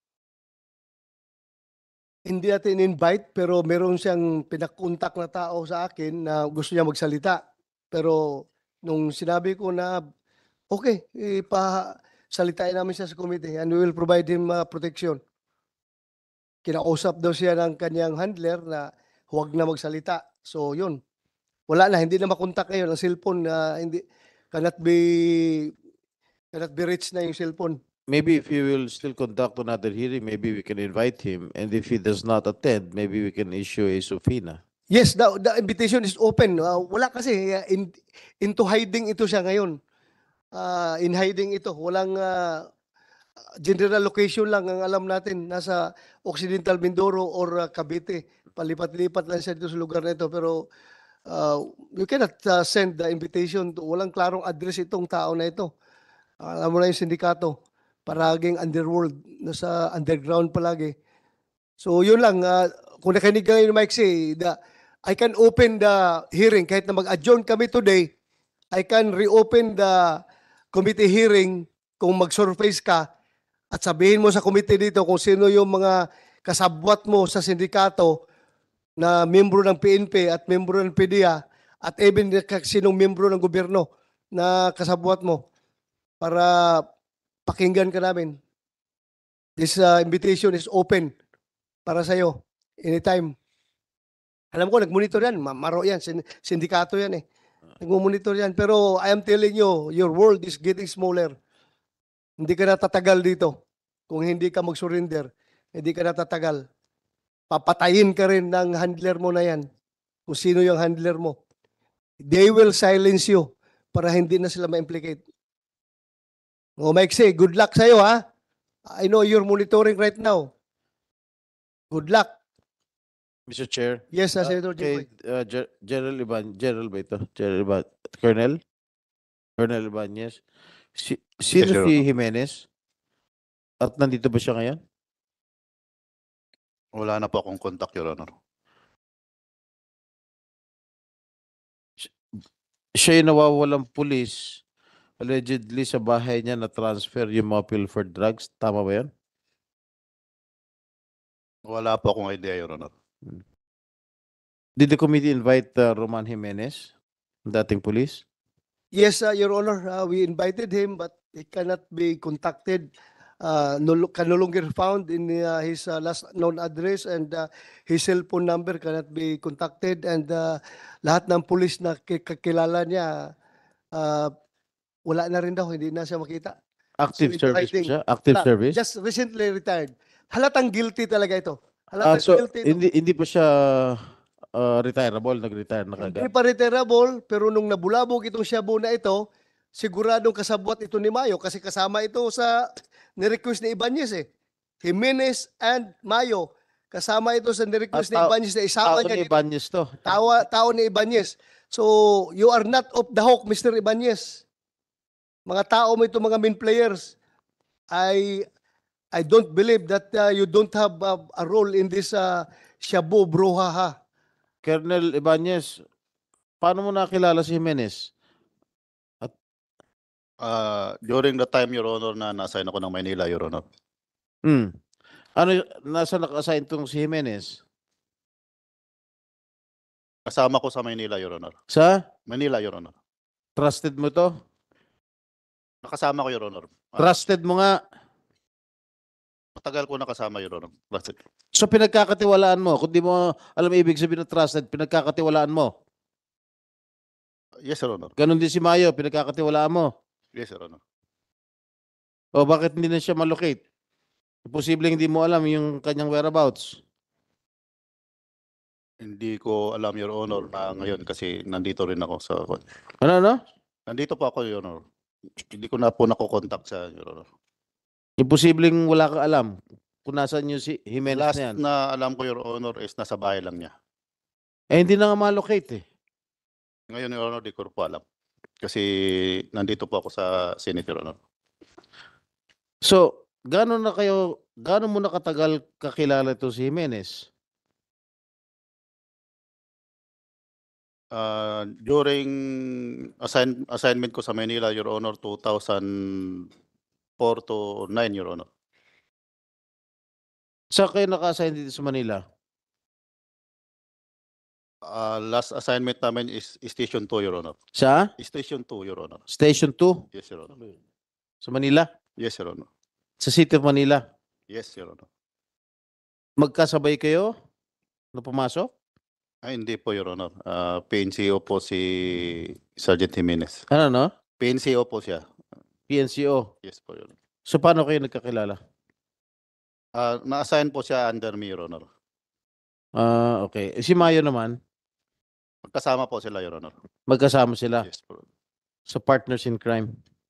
Hindi natin invite pero meron siyang pinakontak na tao sa akin na gusto niya magsalita. Pero nung sinabi ko na okay, salitain namin siya sa committee and we will provide him protection. Kinausap daw siya ng kanyang handler na huwag na magsalita. So yun, wala na, hindi na makontak ngayon. Ang cellphone hindi cannot be reached na yung cellphone. Maybe if you will still conduct another hearing, maybe we can invite him. And if he does not attend, maybe we can issue a subpoena. Yes, the invitation is open. Wala kasi, into hiding ito siya ngayon. In hiding ito. Walang general location lang ang alam natin. Nasa Occidental Mindoro or Cavite. Palipat-lipat lang siya dito sa lugar na ito. Pero you cannot send the invitation. Walang klarong address itong tao na ito. Alam mo na yung sindikato. Paraging underworld. Nasa underground palagi. So yun lang. Kung nakinig ka ngayon, Mike, I can open the hearing. Kahit na mag-adjourn kami today, I can reopen the committee hearing kung mag-surface ka at sabihin mo sa committee dito kung sino yung mga kasabwat mo sa sindikato na membro ng PNP at membro ng PDEA at even sinong membro ng gobyerno na kasabwat mo para pakinggan ka namin. This invitation is open para sa'yo anytime. Alam ko, nag-monitor yan. Maro yan. Sindikato yan eh. Nag-monitor yan. Pero I am telling you, your world is getting smaller. Hindi ka natatagal dito. Kung hindi ka mag-surrender, hindi ka natatagal. Papatayin ka rin ng handler mo na yan. Kung sino yung handler mo. They will silence you para hindi na sila ma-implicate. Mike, good luck sa'yo ha. I know you're monitoring right now. Good luck. Mr. Chair. Yes, Senator Jinggoy. General General ba ito? Colonel Ibanez. Sino Yes, Your si Honor. Jimenez? At nandito ba siya ngayon? Wala na po akong contact, Your Honor. Siya yung nawawalang pulis. Allegedly sa bahay niya na transfer yung mga pilfered drugs. Tama ba yan? Wala po akong idea, Your Honor. Did the committee invite Roman Jimenez, dating police? Yes, Your Honor, we invited him but he cannot be contacted. Can no longer found in his last known address and his cellphone number cannot be contacted and lahat ng pulis na kakilala niya wala na rin daw, hindi na siya makita. Active So, service hiding. ba siya? Active Wala. service? Just recently retired. Halatang guilty talaga ito. Halatang So guilty ito. hindi pa siya retirable, nag-retire na Hindi kagad. pa retirable, pero nung nabulabog itong shabu na ito, siguradong kasabwat ito ni Mayo kasi kasama ito sa nirequest ni Ibanez eh. Jimenez and Mayo. Kasama ito sa nirequest ni Ibanez na isama Tao niya ni dito. Ibanez to. Tao ni Ibanez. So, you are not off the hook, Mr. Ibanez. Mga tao mo ito, mga main players. I don't believe that you don't have a role in this shabu brouhaha. Colonel Ibanez, paano mo nakilala si Jimenez? During the time, Your Honor, na na-assign ako ng Maynila, Your Honor. Nasa naka-assign tong si Jimenez? Kasama ko sa Maynila, Your Honor. Sa? Manila, Your Honor. Trusted mo to? Nakasama ko, Your Honor. Trusted mo nga. Matagal ko nakasama, Your Honor. Trusted. So pinagkakatiwalaan mo. Kung di mo alam ibig sabihin ng trusted, pinagkakatiwalaan mo. Yes, Your Honor. Ganon din si Mayo, pinagkakatiwalaan mo. Yes, Your Honor. O bakit hindi na siya malocate? Posibleng hindi mo alam yung kanyang whereabouts. Hindi ko alam, Your Honor, na ngayon kasi nandito rin ako sa... Ano? Nandito po ako, Your Honor. Hindi ko na po nakokontak sa Your Honor. Imposibleng wala kang alam kung nasaan yung si Jimenez Last na yan. na alam ko, Your Honor, is nasa bahay lang niya. Eh, hindi na nga malocate eh. Ngayon, Your Honor, di ko po alam. Kasi nandito po ako sa Senate, Your Honor. So, gaano mo na katagal kakilala ito si Jimenez? During assignment ko sa Manila, Your Honor, 2004 to 9, Your Honor. Saan kayo naka-assign dito sa Manila? Last assignment namin is Station 2, Your Honor. Sa? Station 2, Your Honor. Station 2? Yes, Your Honor. Sa Manila? Yes, Your Honor. Sa City of Manila? Yes, Your Honor. Magkasabay kayo na pumasok? Ay, hindi po, Your Honor. PNCO po si Sergeant Jimenez. Ano, no? PNCO po siya. PNCO? Yes po, Your Honor. So, paano kayo nagkakilala? Na-assign po siya under me, Your Honor. Okay. Si Mayo naman? Magkasama po sila, Your Honor. Magkasama sila? Yes po. So, partners in crime?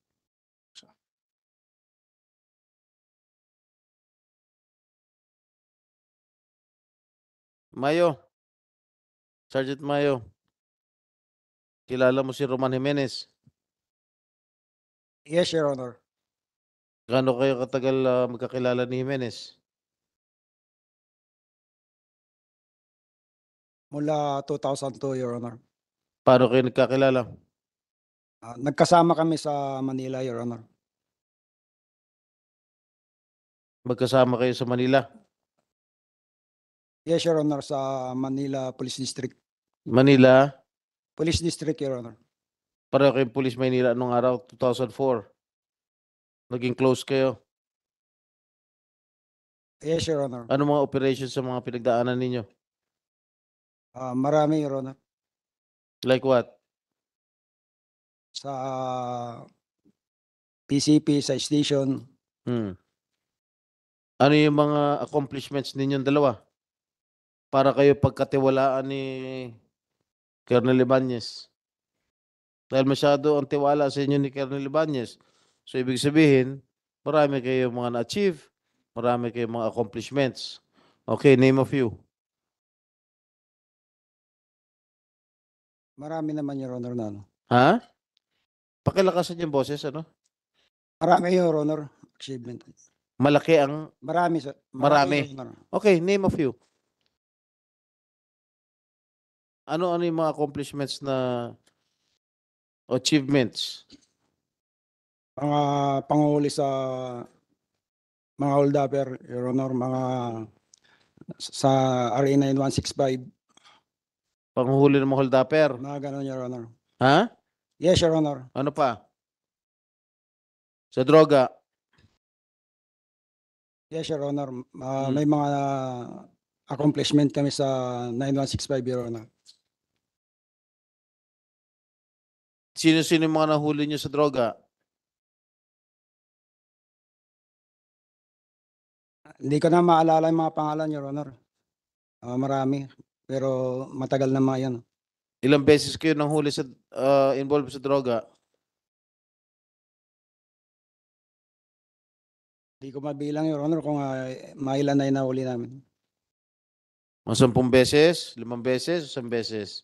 Mayo. Sergeant Mayo. Kilala mo si Roman Jimenez? Yes, Your Honor. Gaano kayo katagal magkakilala ni Jimenez? Mula 2002, Your Honor. Paano kayo nagkakilala? Nagkasama kami sa Manila, Your Honor. Magkasama kayo sa Manila? Yes, Your Honor, sa Manila Police District. Manila? Police District, Your Honor. Pareho kayong Police Manila anong araw? 2004? Naging close kayo? Yes, Your Honor. Ano mga operations sa mga pinagdaanan ninyo? Marami, Your Honor. Like what? Sa PCP, sa station. Ano yung mga accomplishments ninyong dalawa? Para kayo pagkatiwalaan ni Colonel Ibanez. Dahil masyado ang tiwala sa inyo ni Colonel Ibanez. So, ibig sabihin, marami kayong mga na-achieve, marami kayong mga accomplishments. Okay, name a few. Marami naman, Your Honor, na ano. Ha? Pakilakasan yung boses, ano? Marami, Your Honor, achievement. Malaki ang... Marami, sir. Marami. Your Honor. Okay, name a few. Ano yung mga accomplishments na achievements? Mga panghuli sa mga holdupper, Your Honor, mga sa RA 9165. Panghuli ng mga holdupper? Mga ganun, Your Honor. Ha? Yes, Your Honor. Ano pa? Sa droga? Yes, Your Honor. May mga accomplishment kami sa 9165, Your Honor. Sino-sino yung mga nahuli nyo sa droga? Hindi ko na maalala yung mga pangalan, Your Honor. Marami. Pero matagal na mga yan. Ilang beses kayo nanghuli sa involved sa droga? Hindi ko mabilang, Your Honor, kung mailan na yung nahuli namin. Mga 10 beses? 5 beses? 1 beses?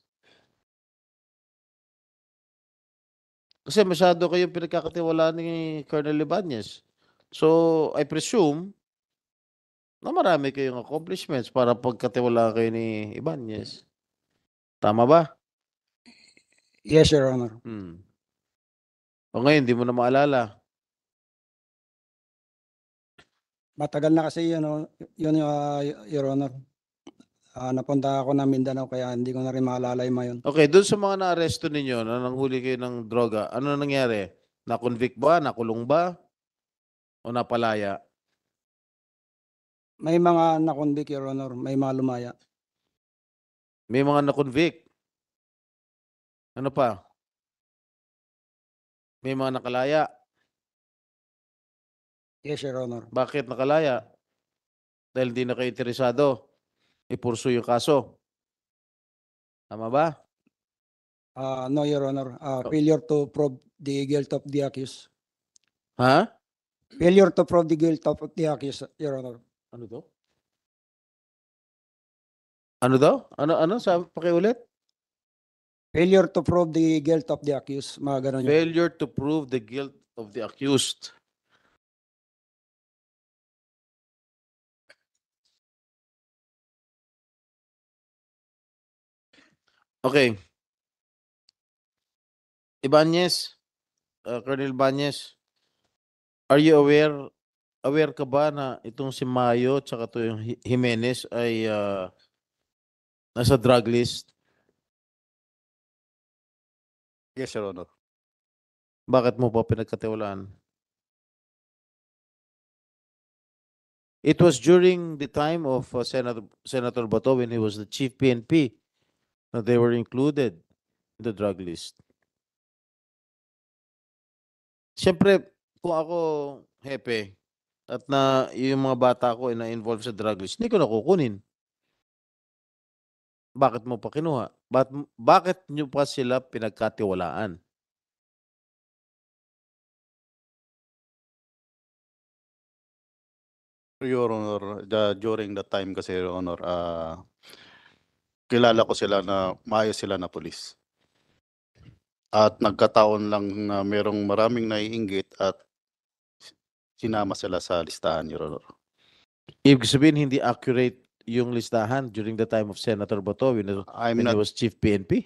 Kasi masyado kayong pinagkakatiwalaan ni Colonel Ibanez. So, I presume na marami kayong accomplishments para pagkatiwalaan kayo ni Ibanez. Tama ba? Yes, Your Honor. O ngayon, di mo na maalala. Matagal na kasi yun, Your Honor. Napunta ako ng Mindanao kaya hindi ko na rin maalala yung mga yun. Okay, doon sa mga na-aresto ninyo na nanghuli kayo ng droga, ano nangyari? Na-convict ba? Nakulong ba? O napalaya? May mga na-convict, Your Honor. May mga lumaya. May mga na-convict. Ano pa? May mga nakalaya. Yes, Your Honor. Bakit nakalaya? Dahil hindi na kayo interesado. Ipursu yung kaso. Tama ba? No, Your Honor. Failure to prove the guilt of the accused. Ha? Failure to prove the guilt of the accused, Your Honor. Ano daw? Ano daw? Ano? Pakiulit? Failure to prove the guilt of the accused, mga ganun yun. Failure to prove the guilt of the accused. Okay. Ibanez, Colonel Ibanez, are you aware ka ba na itong si Mayo tsaka to yung Jimenez ay nasa drug list? Yes, Your Honor. Bakit mo pa pinagkatiwalaan? It was during the time of Senator Bato when he was the chief PNP that they were included in the drug list. Siyempre, kung ako hepe at na yung mga bata ko ay na-involve sa drug list, hindi ko na kukunin. Bakit mo pa kinuha? Bakit nyo pa sila pinagkatiwalaan? Your Honor, during that time kasi, Your Honor, kilala ko sila na maayos sila na pulis. At nagkataon lang na merong maraming naiinggit at sinama sila sa listahan, Your Honor. Ibig sabihin, hindi accurate yung listahan during the time of Senator Bato when he was chief PNP?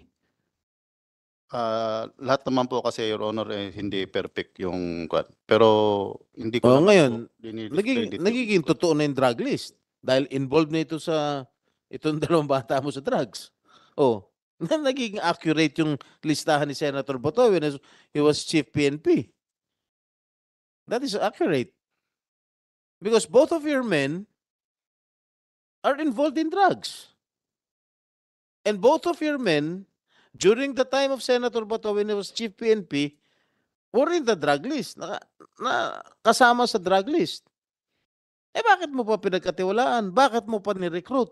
Lahat naman po kasi, Your Honor, hindi perfect yung kwan. Pero hindi ko naman Ngayon, po dinidiscredit nagiging totoo na yung drug list dahil involved na ito sa itong dalawang bata mo sa drugs. Nagiging accurate yung listahan ni Senator Bato when he was chief PNP. That is accurate. Because both of your men are involved in drugs. And both of your men, during the time of Senator Bato when he was chief PNP, were in the drug list. Kasama sa drug list. Bakit mo pa pinagkatiwalaan? Bakit mo pa ni-recruit?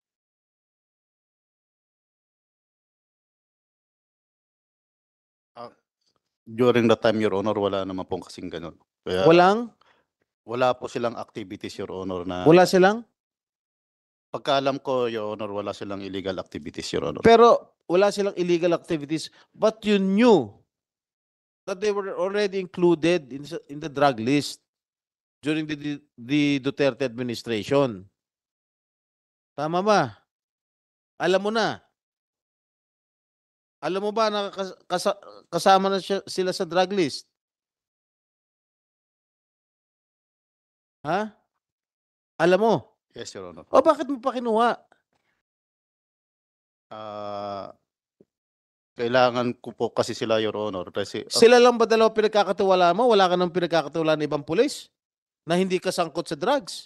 During that time, Your Honor, wala naman pong kasing ganun. Kaya, wala po silang activities, Your Honor, na... Wala silang? Pagkaalam ko, Your Honor, wala silang illegal activities, Your Honor. Pero wala silang illegal activities, but you knew that they were already included in the drug list during the Duterte administration. Tama ba? Alam mo na. Alam mo ba na kasama na sila sa drug list? Ha? Alam mo? Yes, Your Honor. Bakit mo pa kinuha? Kailangan ko po kasi sila, Your Honor. Kasi, Sila lang ba dalawa pinagkakatiwalaan mo? Wala ka nang pinagkakatiwalaan ng ibang pulis na hindi kasangkot sa drugs?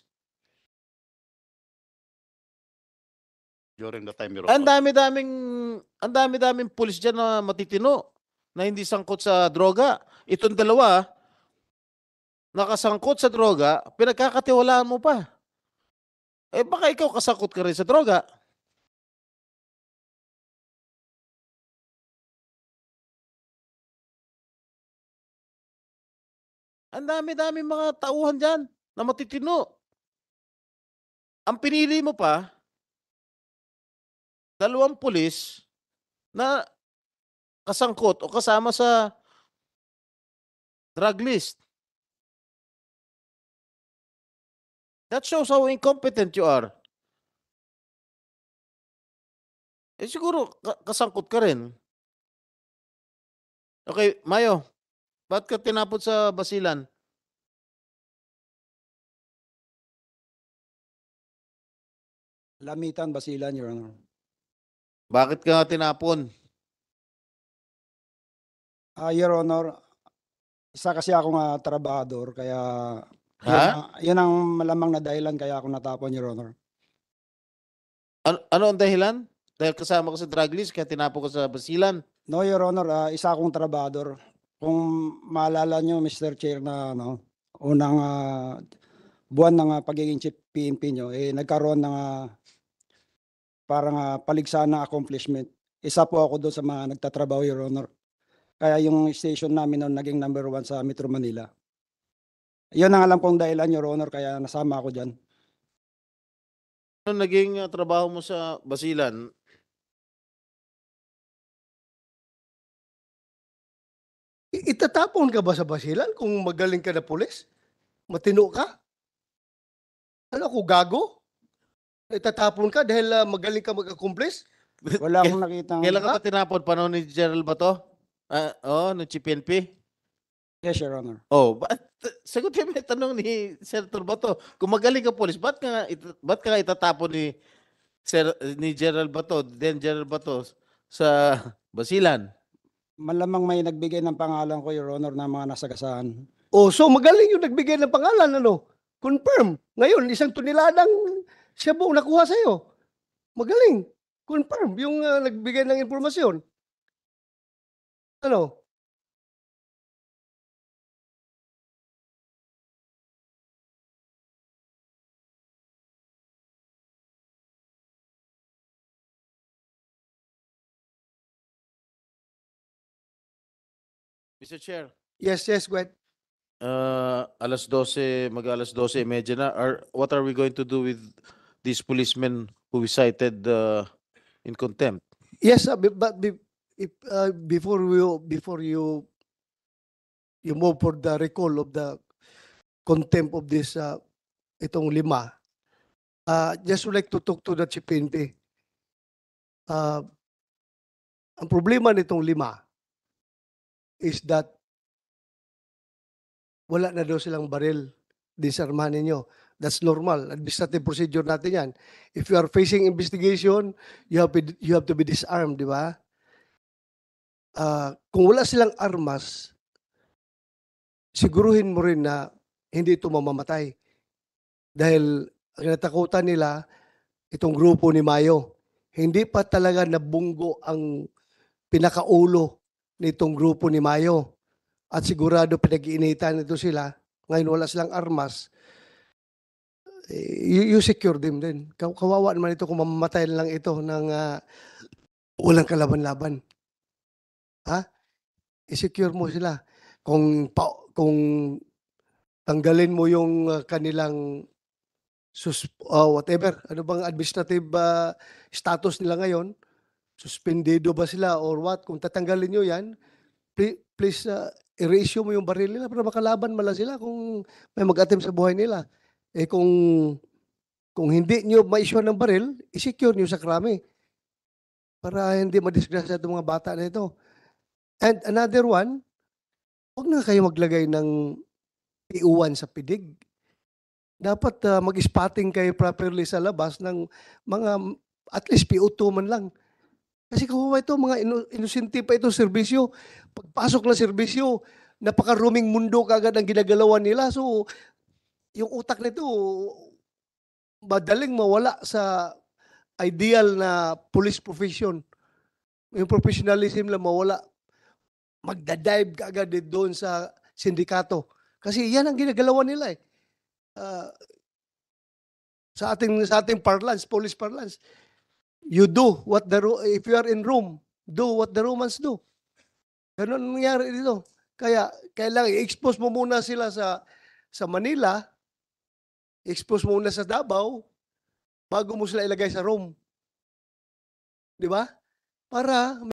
During the time, Your Honor. Ang dami-daming pulis dyan na matitino na hindi sangkot sa droga. Itong dalawa, nakasangkot sa droga, pinagkakatiwalaan mo pa. Baka ikaw kasangkot ka rin sa droga. Ang dami-dami mga tauhan dyan na matitino. Ang pinili mo pa, dalawang pulis na kasangkot o kasama sa drug list. That shows how incompetent you are. Siguro kasangkot ka rin. Okay, Mayo, ba't ka tinapot sa Basilan? Lamitan, Basilan, Your Honor. Bakit ka tinapon? Your Honor, isa kasi akong trabahador, kaya yun ang malamang na dahilan kaya ako natapon, Your Honor. Ano ang dahilan? Dahil kasama ko sa drug list kaya tinapon ko sa Basilan? No, Your Honor, isa akong trabahador. Kung maalala nyo, Mr. Chair, na unang buwan ng pagiging chief PNP nyo, nagkaroon ng parang paligsahan ng accomplishment. Isa po ako doon sa mga nagtatrabaho, Your Honor. Kaya yung station namin noon naging number 1 sa Metro Manila. Yun ang alam kong dahilan, Your Honor, kaya nasama ako dyan. Ano naging trabaho mo sa Basilan? Itatapon ka ba sa basilan kung magaling ka na pulis? Matino ka? Ano ako, gago? Itatapon ka dahil magaling ka mag-accomplish? Wala akong nakitang... Kailan ka pa tinapon? Panahon ni General Bato? No PNP? Yes, Your Honor. Oh, sagutin mo yung tanong ni Senator Bato. Kung magaling ka pulis, ba't ka itatapon ni General Bato, then General Bato sa Basilan? Malamang may nagbigay ng pangalan ko, Your Honor, ng mga nasagasaan. Oh, so magaling yung nagbigay ng pangalan, ano? Confirm. Ngayon, 1 toneladang shabu nakuha sa'yo. Magaling. Confirm yung nagbigay ng impormasyon. Ano? Mr. Chair. Yes, go ahead. Alas 12, mag-alas 12:30 na. What are we going to do with these policemen who we cited in contempt? Yes, but before you move for the recall of the contempt of this itong 5, just would like to talk to the Chief PNP. Ang problema nitong 5 is that wala na daw silang baril. Disarmahan ninyo. That's normal. Administrative procedure natin yan. If you are facing investigation, you have to be disarmed, di ba? Kung wala silang armas, siguruhin mo rin na hindi ito mamamatay. Dahil ang natakutan nila, itong grupo ni Mayo, hindi pa talaga nabunggo ang pinakaulo nitong grupo ni Mayo. At sigurado pinag-iinitan ito sila. Ngayon wala silang armas. You secure them din. Kawawa naman ito kung mamamatay lang ito ng walang kalaban-laban. I-secure mo sila. Kung tanggalin mo yung kanilang whatever, ano bang administrative status nila ngayon, suspendido ba sila or what, kung tatanggalin nyo yan, please i-reissue mo yung baril nila para makalaban mala sila kung may mag-attempt sa buhay nila. Kung hindi nyo ma-issue ng baril, i-secure nyo sa krami para hindi madisgrasya itong mga bata na ito. And another one, huwag na kayo maglagay ng PU1 sa pidig. Dapat mag-spotting kayo properly sa labas ng mga at least PO2 man lang. Kasi kawawa ito, mga inosente pa ito serbisyo. Pagpasok ng serbisyo, napaka-roaming mundo kagad ang ginagalawan nila. So, yung utak nito, madaling mawala sa ideal na police profession. Yung professionalism lang mawala. Magdadive kagad doon sa sindikato. Kasi yan ang ginagalawan nila eh. Sa ating parlance, police parlance. You do what if you are in Rome, do what the Romans do. Ganun ang nangyari dito. Kaya kailangan i-expose mo muna sila sa Manila, expose mo muna sa Davao, bago mo sila ilagay sa Rome. Di ba? Para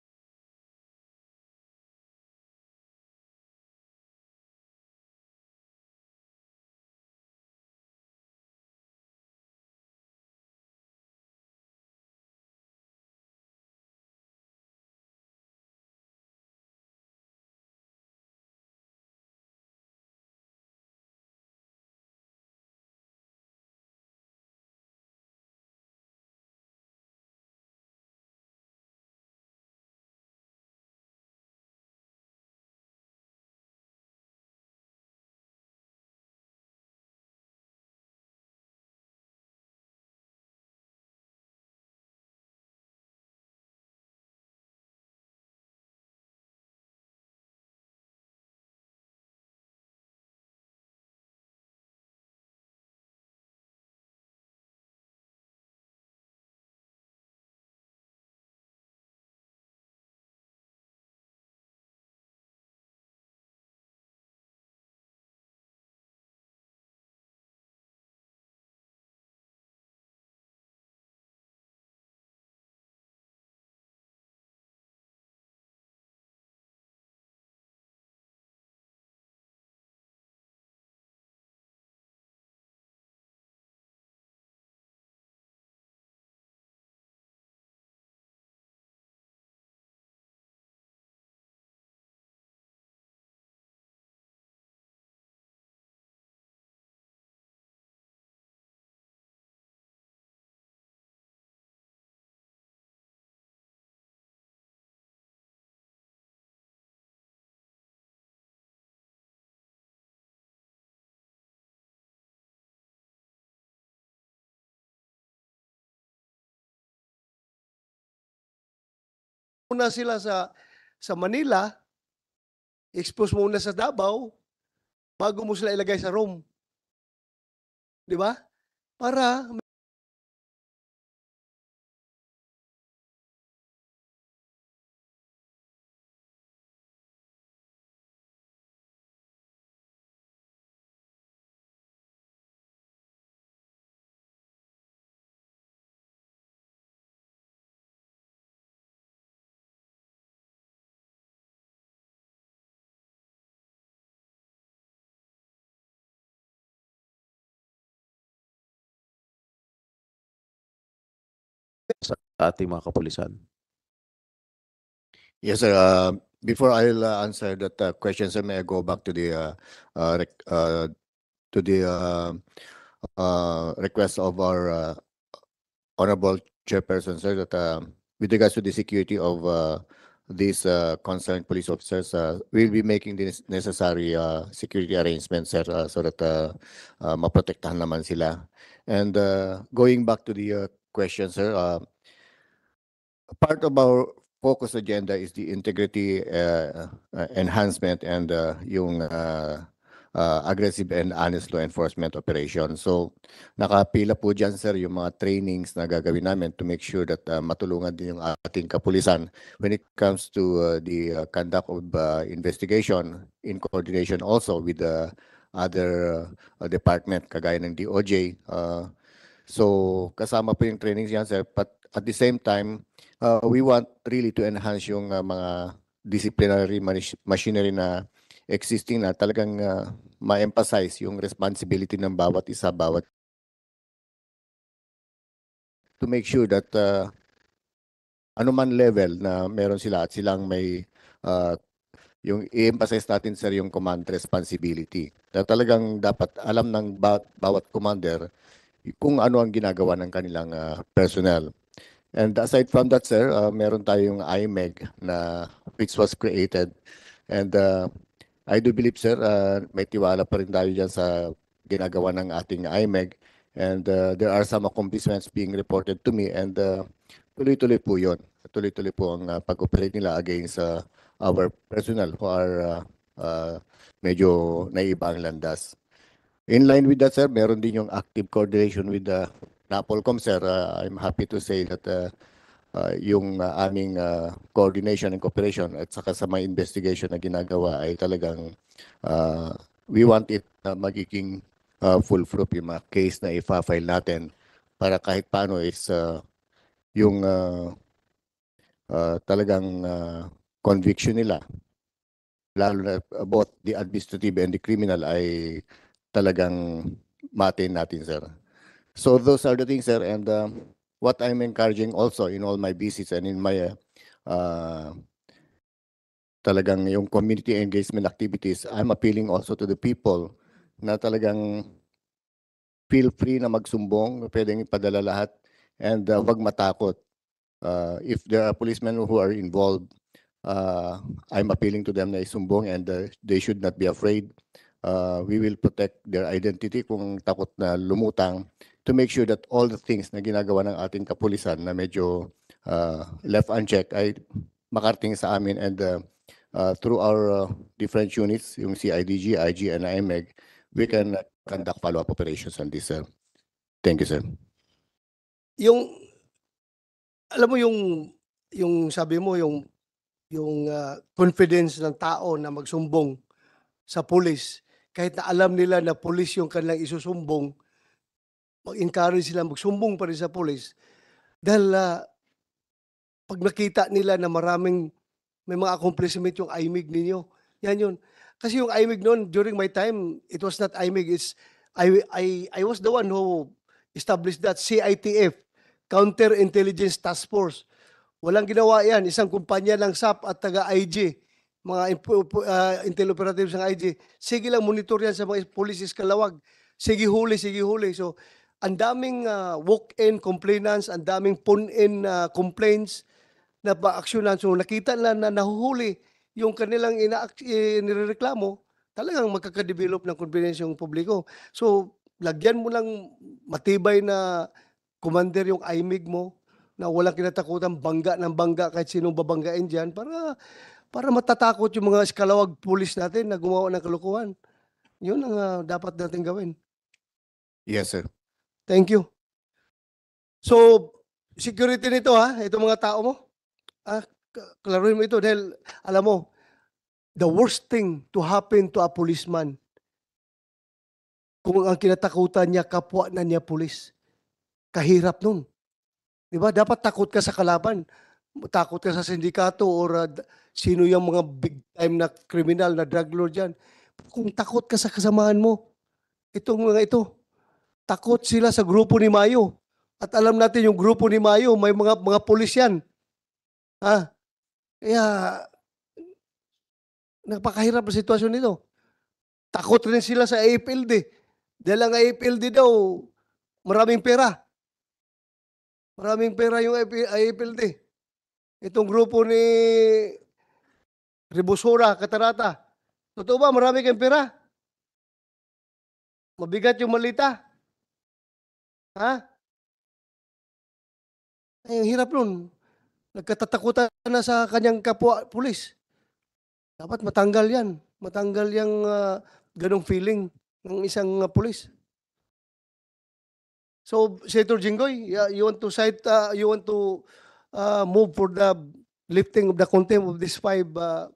muna sila sa Manila, expose muna sa Davao, bago mo sila ilagay sa room. Di ba? Para sa ating mga kapulisan. Yes, sir. Before I'll answer that question, sir, may I go back to the request of our honorable chairperson, sir, that with regards to the security of these concerned police officers, we'll be making the necessary security arrangements, sir, so that maprotektahan naman sila. And going back to the question, sir, part of our focus agenda is the integrity enhancement and yung aggressive and honest law enforcement operation. So nakapila po dyan, sir, yung mga trainings na gagawin namin to make sure that matulungan din yung ating kapulisan when it comes to the conduct of investigation in coordination also with the other department kagaya ng DOJ. So kasama po yung trainings yan, sir. But at the same time, we want really to enhance yung mga disciplinary machinery na existing na talagang ma-emphasize yung responsibility ng bawat isa, to make sure that anuman level na meron sila at silang may yung i-emphasize natin, sir, yung command responsibility. Na talagang dapat alam ng bawat commander kung ano ang ginagawa ng kanilang personnel. And aside from that, sir, meron tayong IMEG na which was created. And I do believe, sir, may tiwala pa rin tayo dyan sa ginagawa ng ating IMEG. And there are some accomplishments being reported to me. And tuloy-tuloy po yun. Tuloy-tuloy po ang pag-operate nila against our personnel who are medyo naiba ang landas. In line with that, sir, meron din yung active coordination with the NAPOLCOM, sir. I'm happy to say that yung aming coordination and cooperation at saka sa mga investigation na ginagawa ay talagang we want it na magiging foolproof yung mga case na ifa-file natin para kahit paano is yung talagang conviction nila, lalo na both the administrative and the criminal, ay talagang matin natin, sir. So those are the things, sir, and what I'm encouraging also in all my visits and in my talagang yung community engagement activities, I'm appealing also to the people na talagang feel free na magsumbong, pwedeng ipadala lahat, and wag matakot. If there are policemen who are involved, I'm appealing to them na isumbong, and they should not be afraid. We will protect their identity kung takot na lumutang, to make sure that all the things na ginagawa ng ating kapulisan na medyo left unchecked ay makarating sa amin, and through our different units, yung CIDG, IG, and IMEG, we can conduct follow-up operations on this, sir. Thank you, sir. yung alam mo yung sabi mo yung confidence ng tao na magsumbong sa pulis, kahit na alam nila na pulis yung kanilang isusumbong, mag-encourage sila magsumbong pa rin sa pulis dahil pag nakita nila na may mga accomplishment yung IMEG ninyo, yan yun. Kasi yung IMEG noon, during my time, it was not IMEG, I was the one who established that CITF, Counterintelligence Task Force. Walang ginawa yan. Isang kumpanya ng SAP at taga-IG, mga intel operatives ng IG. Sige lang, monitor yan sa mga police Kalawag. Sige huli, sige huli. So, ang daming walk-in complainants, ang daming phone-in complaints na pa-aksyonan. So, nakita na nahuhuli yung kanilang nirereklamo, talagang magkakadevelop ng confidence yung publiko. So, lagyan mo lang matibay na commander yung IMEG mo, na walang kinatakutan, bangga ng bangga kahit sinong babanggain dyan para matatakot yung mga eskalawag pulis natin na gumawa ng kalokohan. Yun ang dapat natin gawin. Yes, sir. Thank you. So, security nito itong mga tao mo, klaruhin mo ito dahil alam mo, the worst thing to happen to a policeman kung ang kinatakutan niya kapwa na niya pulis. Kahirap nun. Diba? Dapat takot ka sa kalaban. Takot ka sa sindikato or sino yung mga big time na kriminal na drug lord dyan. Kung takot ka sa kasamahan mo, itong mga ito, takot sila sa grupo ni Mayo. At alam natin yung grupo ni Mayo, may mga pulis yan. Kaya, napakahirap na sitwasyon nito. Takot rin sila sa AFLD. Dahil ang AFLD daw, maraming pera. Maraming pera yung AFLD. Itong grupo ni Rebusora, Catarata. Totoo ba, marami kayong pera? Mabigat yung malita. Ay, ang hirap nun. Nagkatatakutan na sa kanyang kapwa pulis. Dapat matanggal yan. Matanggal yung ganong feeling ng isang pulis. So, Senator Jinggoy, you want to cite, you want to move for the lifting of the contempt of these 5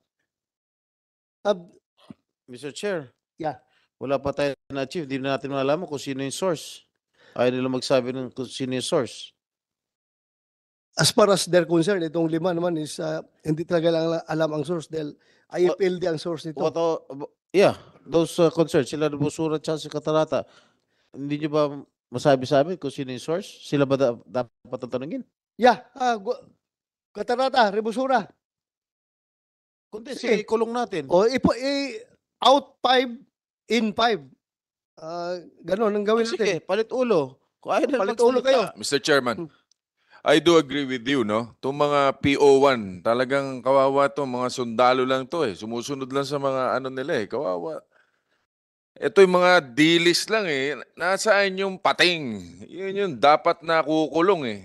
Mr. Chair. Yeah. Wala pa tayo na-achieve. Di na natin malaman kung sino yung source. Ayaw nila magsabi ng kung sino yung source. As far as they're concerned, itong 5 naman is hindi talaga lang alam ang source dahil IFLD ang source nito. Yeah, those concerns, sila Busura at si Catarata. Hindi nyo ba masabi sa amin kung sino yung source? Sila ba dapat tatanungin? Yeah, Catarata, Rebusura. Kundi sila ikulong natin. O, out 5, in 5. Ganon ang gawin natin. Sige, palit ulo. Kung ayaw Palit ulo kayo. Mr. Chairman, I do agree with you, no? Itong mga PO1, talagang kawawa to, mga sundalo lang to eh. Sumusunod lang sa mga ano nila eh, kawawa. Ito yung mga dilis lang eh. Nasaan yung pating? Yun yung dapat nakukulong eh.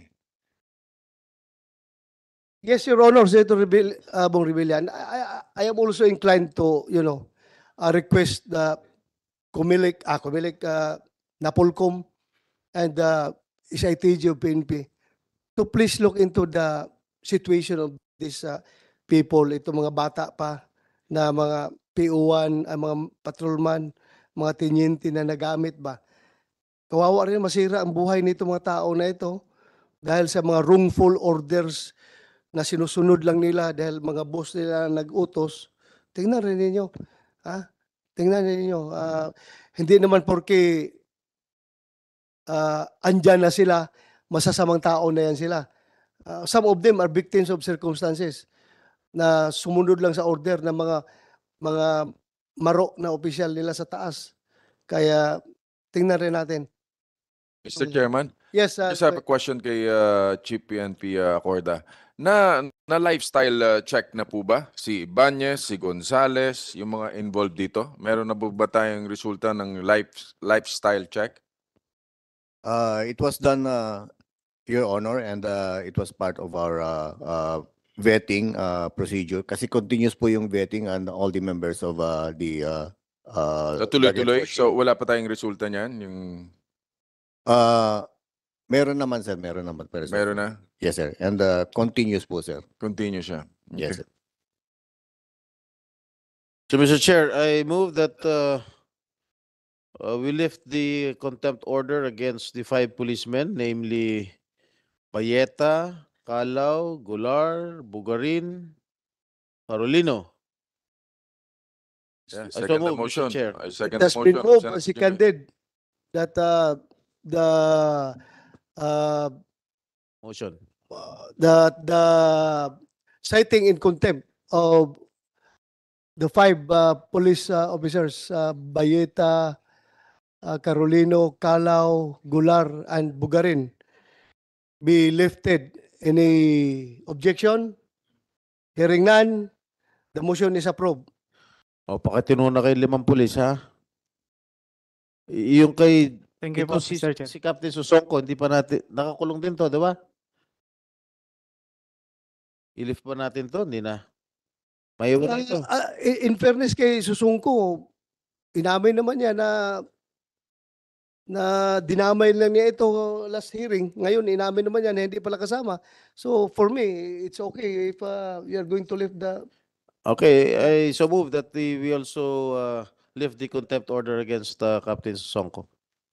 Yes, Your Honor, Senator Bong Rebellion. I am also inclined to, request the Kumilik, Napolcom, and SITG of PNP to please look into the situation of these people, itong mga bata pa na mga PO1, mga patrolman, mga tiniente na nagamit ba. Kawawa rin masira ang buhay nito mga tao na ito dahil sa mga wrongful orders na sinusunod lang nila dahil mga boss nila nag-utos. Tingnan rin ninyo. Tingnan ninyo. Hindi naman porque andyan na sila, masasamang tao na yan sila. Some of them are victims of circumstances na sumunod lang sa order ng mga maro na opisyal nila sa taas. Kaya tingnan rin natin. Mr. Chairman, Yes, just have a question kay Chief PNP Corda. Na lifestyle check na po ba si Ibanez, si Gonzales, yung mga involved dito? Meron na po ba tayong resulta ng lifestyle check? It was done, Your Honor, and it was part of our vetting procedure. Kasi continuous po yung vetting and all the members of the Tuloy-tuloy? So wala pa tayong resulta niyan? Yung... meron naman, sir. Meron naman. Meron na? Yes, sir. And continuous po, sir. Continuous siya? Okay. Yes, sir. So, Mr. Chair, I move that we lift the contempt order against the 5 policemen, namely Bayeta, Calao, Gular, Bugarin, Carolino. Yeah, I so second the move, Mr. motion. Chair. I second It has the been motion. moved Senator and Jinggoy. seconded that Motion. the citing in contempt of the 5 police officers, Bayeta, Carolino, Calao, Gular, and Bugarin be lifted. Any objection? Hearing none, the motion is approved. O, pakitino na kay 5 pulis, ha? Yung kay Thank you ito po, Mr. Chair. si Captain Susongko, hindi pa natin, nakakulong din to, di ba? I-lift pa natin to, hindi na. Maiwan ito. In fairness kay Susungko, inamin naman niya na dinamay lang niya ito last hearing. Ngayon, inamin naman niya na hindi pala kasama. So, for me, it's okay if you are going to lift the... Okay, I so move that we also lift the contempt order against Captain Songko.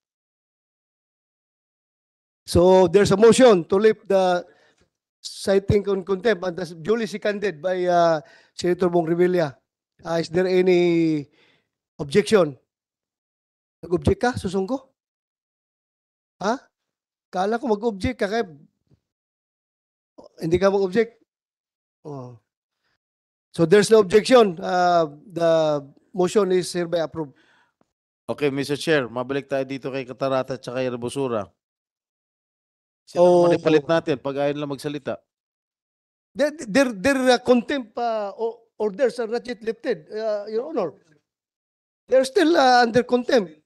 So, there's a motion to lift the citing on contempt and that's duly seconded by Senator Bong Revilla. Is there any objection? Nag-object ka, Susungko? Ha? Kala ko mag-object ka kaya hindi ka mag-object. Oh. So there's no objection. The motion is hereby approved. Okay, Mr. Chair, mabalik tayo dito kay Katarata at kay Rebusura. Oh, Manipalit natin pag ayaw lang magsalita. Their contempt orders are not yet lifted, Your Honor. They're still under contempt.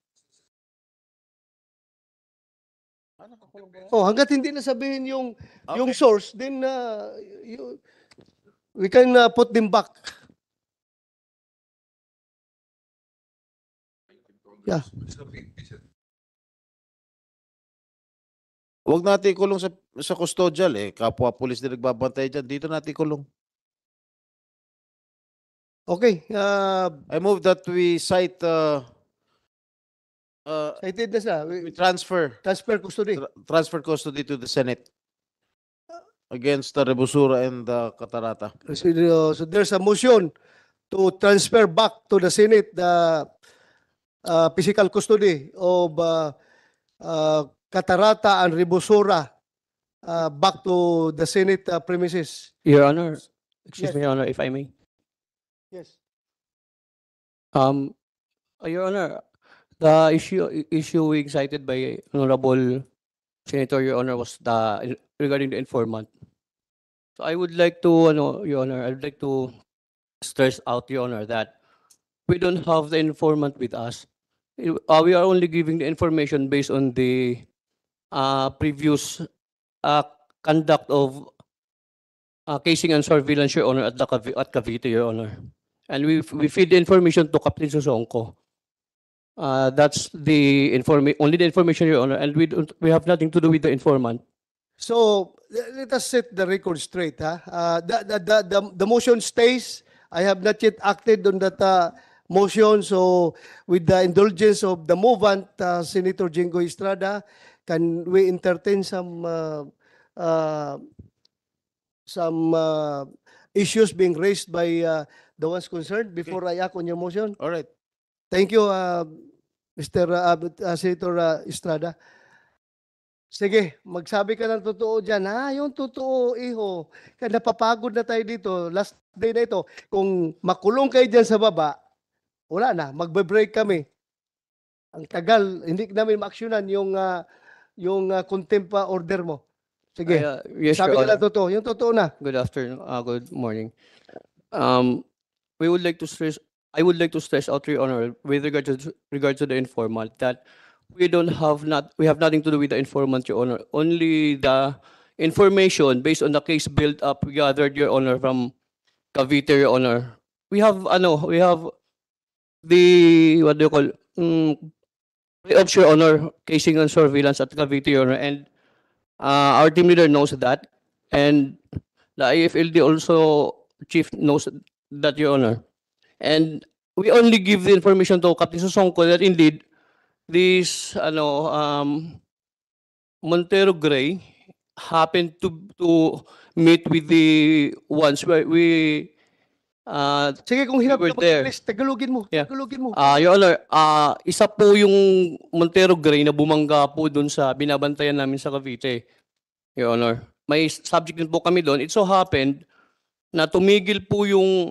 Oh, hangga't hindi na sabihin yung source, then we can put them back. Yeah. Huwag natin ikulong sa custodial eh. Kapwa pulis din nagbabantay dyan. Dito natin ikulong. Okay. I move that we cite cited na siya. We transfer custody. Transfer custody to the Senate against the Rebusura and the Catarata. So there's a motion to transfer back to the Senate the physical custody of Catarata and Rebusura back to the Senate premises. Your Honor, excuse Yes. me, Your Honor, if I may. Yes. Your Honor, the issue cited by Honorable Senator, Your Honor, was regarding the informant. So I would like to, Your Honor, I would like to stress out, Your Honor, that we don't have the informant with us. We are only giving the information based on the previous conduct of casing and surveillance, Your Honor, at Cavite, Your Honor. And we feed the information to Captain Susongko. That's the only the information, Your Honor, and we have nothing to do with the informant. So let us set the record straight. The motion stays. I have not yet acted on that motion. So with the indulgence of the movant, Senator Jingo Estrada, can we entertain some issues being raised by the ones concerned before I act on your motion? All right. Thank you, Mr. Senator Estrada. Sige, magsabi ka ng totoo dyan. Yung totoo, iho. Kaya napapagod na tayo dito. Last day na ito. Kung makulong kayo dyan sa baba, wala na. Magbe-break kami. Ang tagal. Hindi namin ma-actionan yung contempt order mo. Sige. Yes, sabi Your ka na Honor. totoo. Yung totoo na. Good afternoon. Good morning. We would like to stress. I would like to stress out, Your Honor, with regard to the informant, that we have nothing to do with the informant, Your Honor. Only the information based on the case built up we gathered, Your Honor, from Cavite, Your Honor. We have the what do you call pre-ops, Your Honor, casing and surveillance at Cavite, Your Honor, and our team leader knows that, and the IFLD also chief knows that, Your Honor. And we only give the information to Captain Susongko that indeed this Montero Gray happened to meet with the ones where we Sige, kung hirap we were ka there. mag-English, Tagalogin mo. Yeah. Tagalogin mo. Your Honor, isa po yung Montero Gray na bumangga po dun sa binabantayan namin sa Cavite, Your Honor. May subject din po kami doon. It so happened na tumigil po yung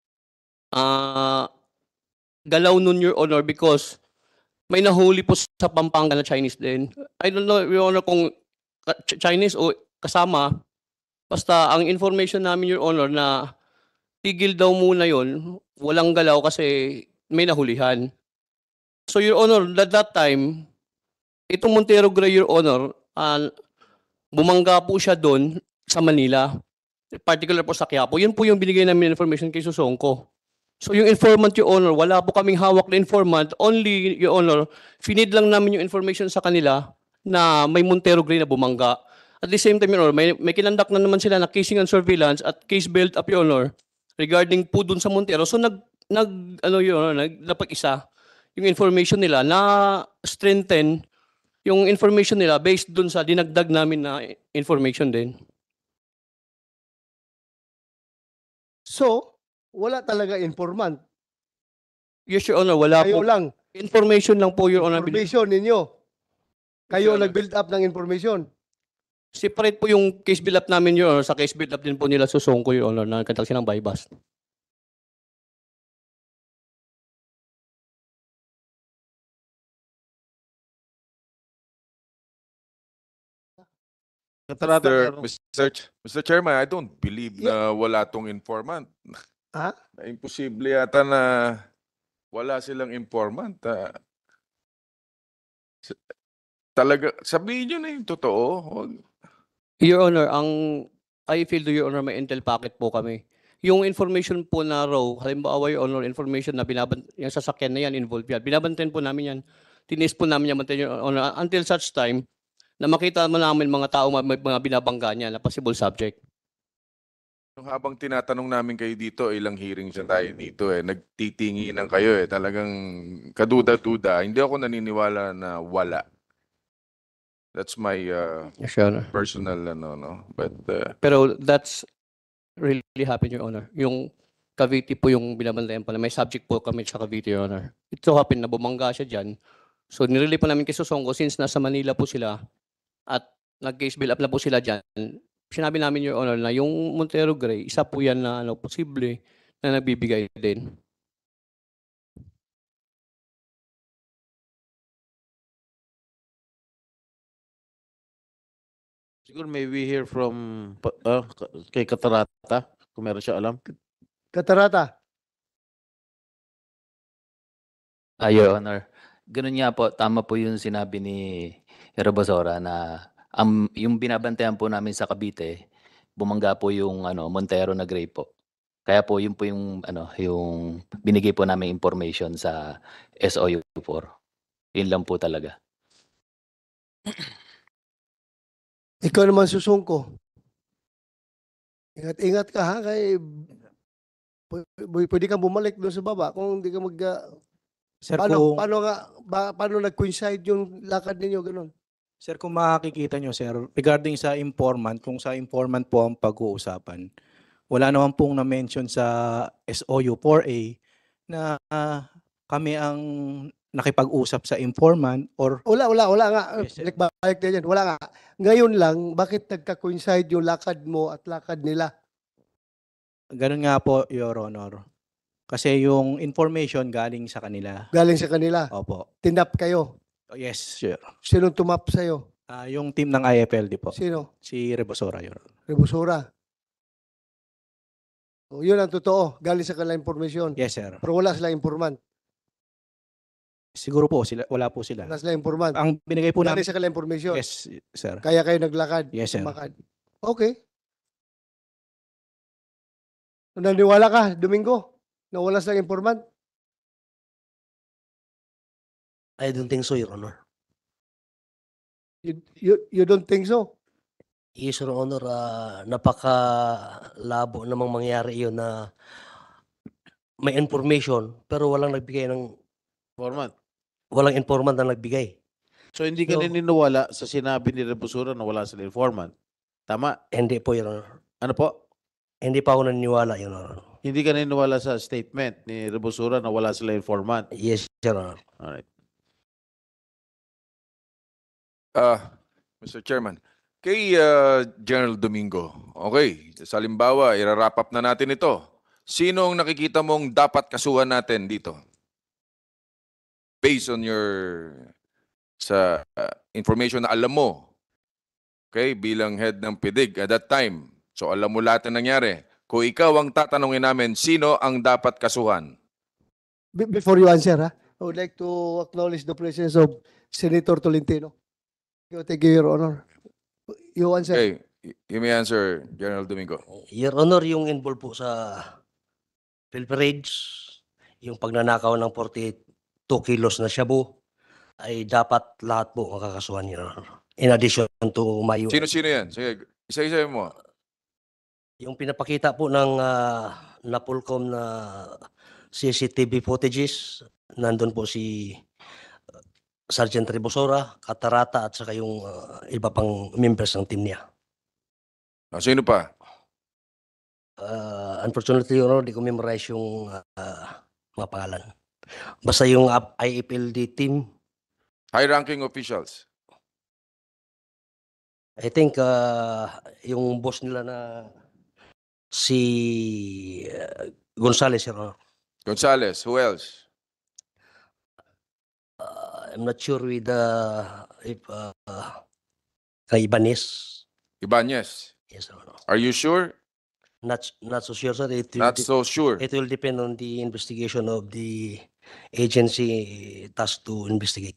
galaw nun, Your Honor, because may nahuli po sa Pampanga na Chinese din. I don't know, Your Honor, kung Chinese o kasama. Basta ang information namin, Your Honor, na tigil daw muna yon, walang galaw kasi may nahulihan. So, Your Honor, at that time, itong Montero Gray, Your Honor, bumangga po siya doon sa Manila. particular po sa Quiapo, yun po yung binigay namin information kay Susongko. So yung informant, Your Honor, wala po kaming hawak na informant. Only, Your Honor, finid lang namin yung information sa kanila na may Montero Gray na bumangga. At the same time, Your Honor, may kinandak na naman sila na casing and surveillance at case built up, Your Honor, regarding po dun sa Montero. So Your Honor, napag-isa yung information nila na strengthen yung information nila based dun sa dinagdag namin na information din. So, wala talaga informant. Yes, Your Honor, wala Kayo po. lang. Information lang po, Your Honor. Information ninyo. Kayo Yes, Your Honor. nag-build up ng information. Separate po yung case build up namin, Your Honor. Sa case build up din po nila Susongko, Your Honor, na nagkatak siya ng bypass. Mr. Chairman, I don't believe na wala tong informant. Ha? Imposible yata na wala silang informant. Talaga, sabihin nyo na yung totoo. Your Honor, I feel to Your Honor, may intel packet po kami. Yung information po na raw, halimbawa, Your Honor, information na yung sasakyan na yan, involved yan. Binabantayan po namin yan. Tinis po namin yan, Your Honor, until such time na makita mo namin mga tao may mga binabangga niya na possible subject. Habang tinatanong namin kayo dito, ilang hearings na tayo dito nagtitinginan kayo talagang kaduda-duda. Hindi ako naniniwala na wala. That's my Yes, Your Honor. personal but Pero that's really happened, Your Honor. Yung Cavite po yung binabantayan pala. May subject po kami sa Cavite, Your Honor. It so happened na bumangga siya dyan. So nirelay po namin kay Susongko since nasa Manila po sila at nag-case build up na po sila dyan. Sinabi namin, Your Honor, na yung Montero Gray, isa po yan na posible na nagbibigay din. Siguro may we hear from kay Katarata, kung meron siya alam. Katarata. Your Honor, ganun nga po, tama po yung sinabi ni Herobasora na yung binabantayan po namin sa Cavite, bumangga po yung Montero na Gray po. Kaya po yun po yung yung binigay po namin information sa SOU4. Yun lang po talaga. Ikaw naman, Susongko. Ingat-ingat ka ha, kay pwede kang bumalik doon sa baba kung hindi ka Sir, paano nag-coincide yung lakad ninyo, ganun? Sir, kung makikita nyo, sir, regarding sa informant, kung sa informant po ang pag-uusapan, wala naman pong na-mention sa SOU 4A na kami ang nakipag-usap sa informant or... Wala nga. Yes, sir. Balik na yan. Wala nga. Ngayon lang, bakit nagka-coincide yung lakad mo at lakad nila? Ganun nga po, Your Honor. Kasi yung information galing sa kanila. Galing sa kanila? Opo. Tinap kayo? Yes, sir. Sinong tumap sa'yo? Yung team ng IFLD po. Sino? Si Rebosora, Your Honor. Rebosora. O, yun ang totoo. Galing sa kanila informasyon. Yes, sir. Pero wala silang informant. Siguro po, wala po sila. Wala silang informant. Ang binigay po galing namin... sa kanila informasyon. Yes, sir. Kaya kayo naglakad. Yes, sir. Tumakad. Okay. Naniwala ka, Domingo, na wala silang informant? I don't think so, Your Honor. You don't think so? Yes, Your Honor. Napakalabo namang mangyari yun na may information pero walang nagbigay ng Informant. walang informant na nagbigay. So hindi ka naniniwala sa sinabi ni Rebusura na wala sila informant? Tama? Hindi po, Your Honor. Ano po? Hindi pa ako naniniwala, Your Honor. Hindi ka naniniwala sa statement ni Rebusura na wala sila informant? Yes, Your Honor. Alright. Mr. Chairman, kay General Domingo, okay, sa halimbawa, i-wrap up na natin ito. Sino ang nakikita mong dapat kasuhan natin dito? Based on your information na alam mo, okay, bilang head ng PIDIG at that time. So alam mo lahat na nangyari. Kung ikaw ang tatanungin namin, sino ang dapat kasuhan? Before you answer, I would like to acknowledge the presence of Senator Tolentino. Thank you, Your Honor. You answer. Okay. You may answer, General Domingo. Your Honor, yung involved po sa pilferage, yung pagnanakaw ng 42 kilos na shabu, ay dapat lahat po makakasuhan, Your Honor. In addition to my... Sino-sino yan? Sige, isa-isa mo. Yung pinapakita po ng Napolcom na CCTV footages, nandun po si Sergeant Rebosora, Katarata at saka yung iba pang members ng team niya. Sino pa? Unfortunately, Your Honor, di ko memorize yung mga pangalan. Basta yung IFLD team, High-ranking officials. I think yung boss nila na si Gonzales, Your Honor. Gonzales, who else? I'm not sure with if kay Ibanez. Ibanez. Yes, Your Honor. Are you sure? Not so sure, sir. Not so sure. It will depend on the investigation of the agency tasked to investigate.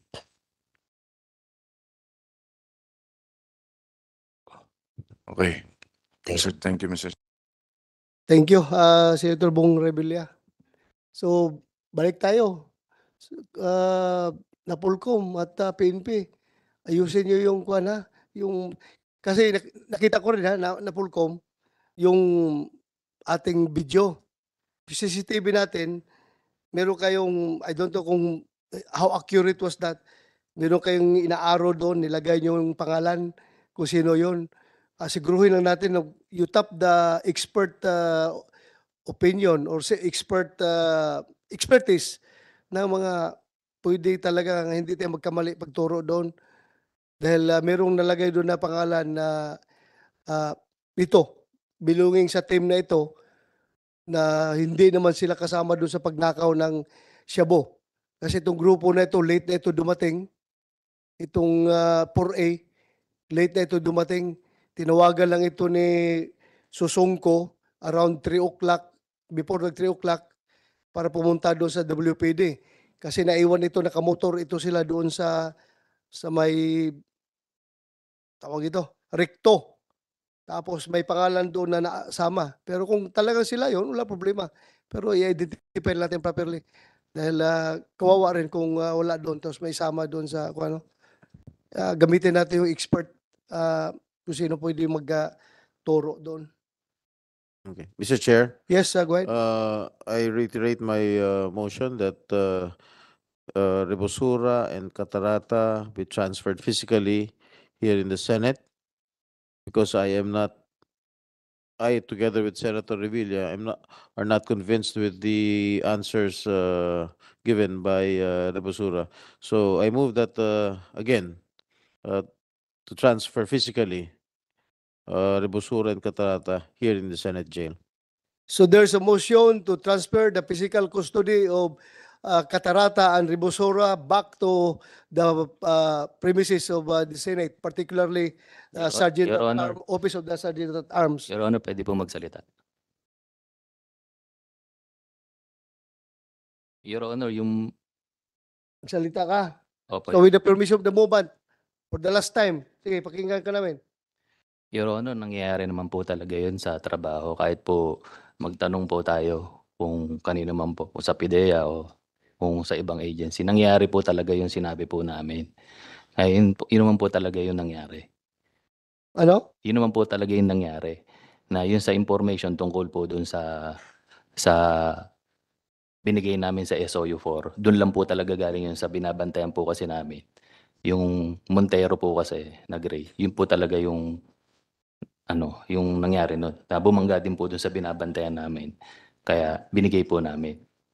Okay. Thank you, Mr. Thank you, Senator Bong Revilla. So, balik tayo. Napolcom at PNP. Ayusin nyo yung kasi nakita ko rin Napolcom, yung ating video. CCTV natin, meron kayong, I don't know how accurate was that. Meron kayong inaaro doon, nilagay nyo yung pangalan kung sino yun. Siguruhin lang natin na you tap the expert opinion or expertise na mga pwede talaga hindi tayo magkamali pagturo doon. Dahil merong nalagay doon na pangalan na ito, belonging sa team na ito, na hindi naman sila kasama doon sa pagnakaw ng shabu. Kasi itong grupo na ito, late na ito dumating. Itong 4A, late na ito dumating. Tinawagan lang ito ni Susungko around 3 o'clock, before nag 3 o'clock, para pumunta doon sa WPD. Kasi naiwan ito, nakamotor ito sila doon sa may, tawag ito, recto. Tapos may pangalan doon na nasama. Pero kung talagang sila yon, wala problema. Pero i-identify natin properly. Dahil kawawa rin kung wala doon. Tapos may sama doon sa, gamitin natin yung expert kung sino pwede magturo doon. Okay. Mr. Chair, Yes, go ahead. I reiterate my motion that Rebosura and Catarata be transferred physically here in the Senate because I, together with Senator Revilla, are not convinced with the answers given by Rebosura. So I move that again to transfer physically Rebosura and Catarata here in the Senate jail. So there's a motion to transfer the physical custody of Catarata and Rebosura back to the premises of the Senate, particularly Sergeant Your at Honor. Office of the Sergeant at Arms. Your Honor, pwede po magsalita. Your Honor, yung... Magsalita ka. Opo. So with the permission of the movement, for the last time, sige, pakinggan ka namin. Your Honor, nangyayari naman po talaga yun sa trabaho. Kahit po magtanong po tayo kung kanino man po, kung sa PIDEA o kung sa ibang agency. Nangyayari po talaga yung sinabi po namin. Ay, yun naman po talaga yung nangyari. Ano? Yun naman po talaga yung nangyari. Na yun sa information tungkol po dun sa binigay namin sa SOU4. Dun lang po talaga galing yun sa binabantayan po kasi namin. Yung Montero po kasi na gray. Yun po talaga yung yung nangyari nun. Na bumangga din po dun sa binabantayan namin. Kaya binigay po namin.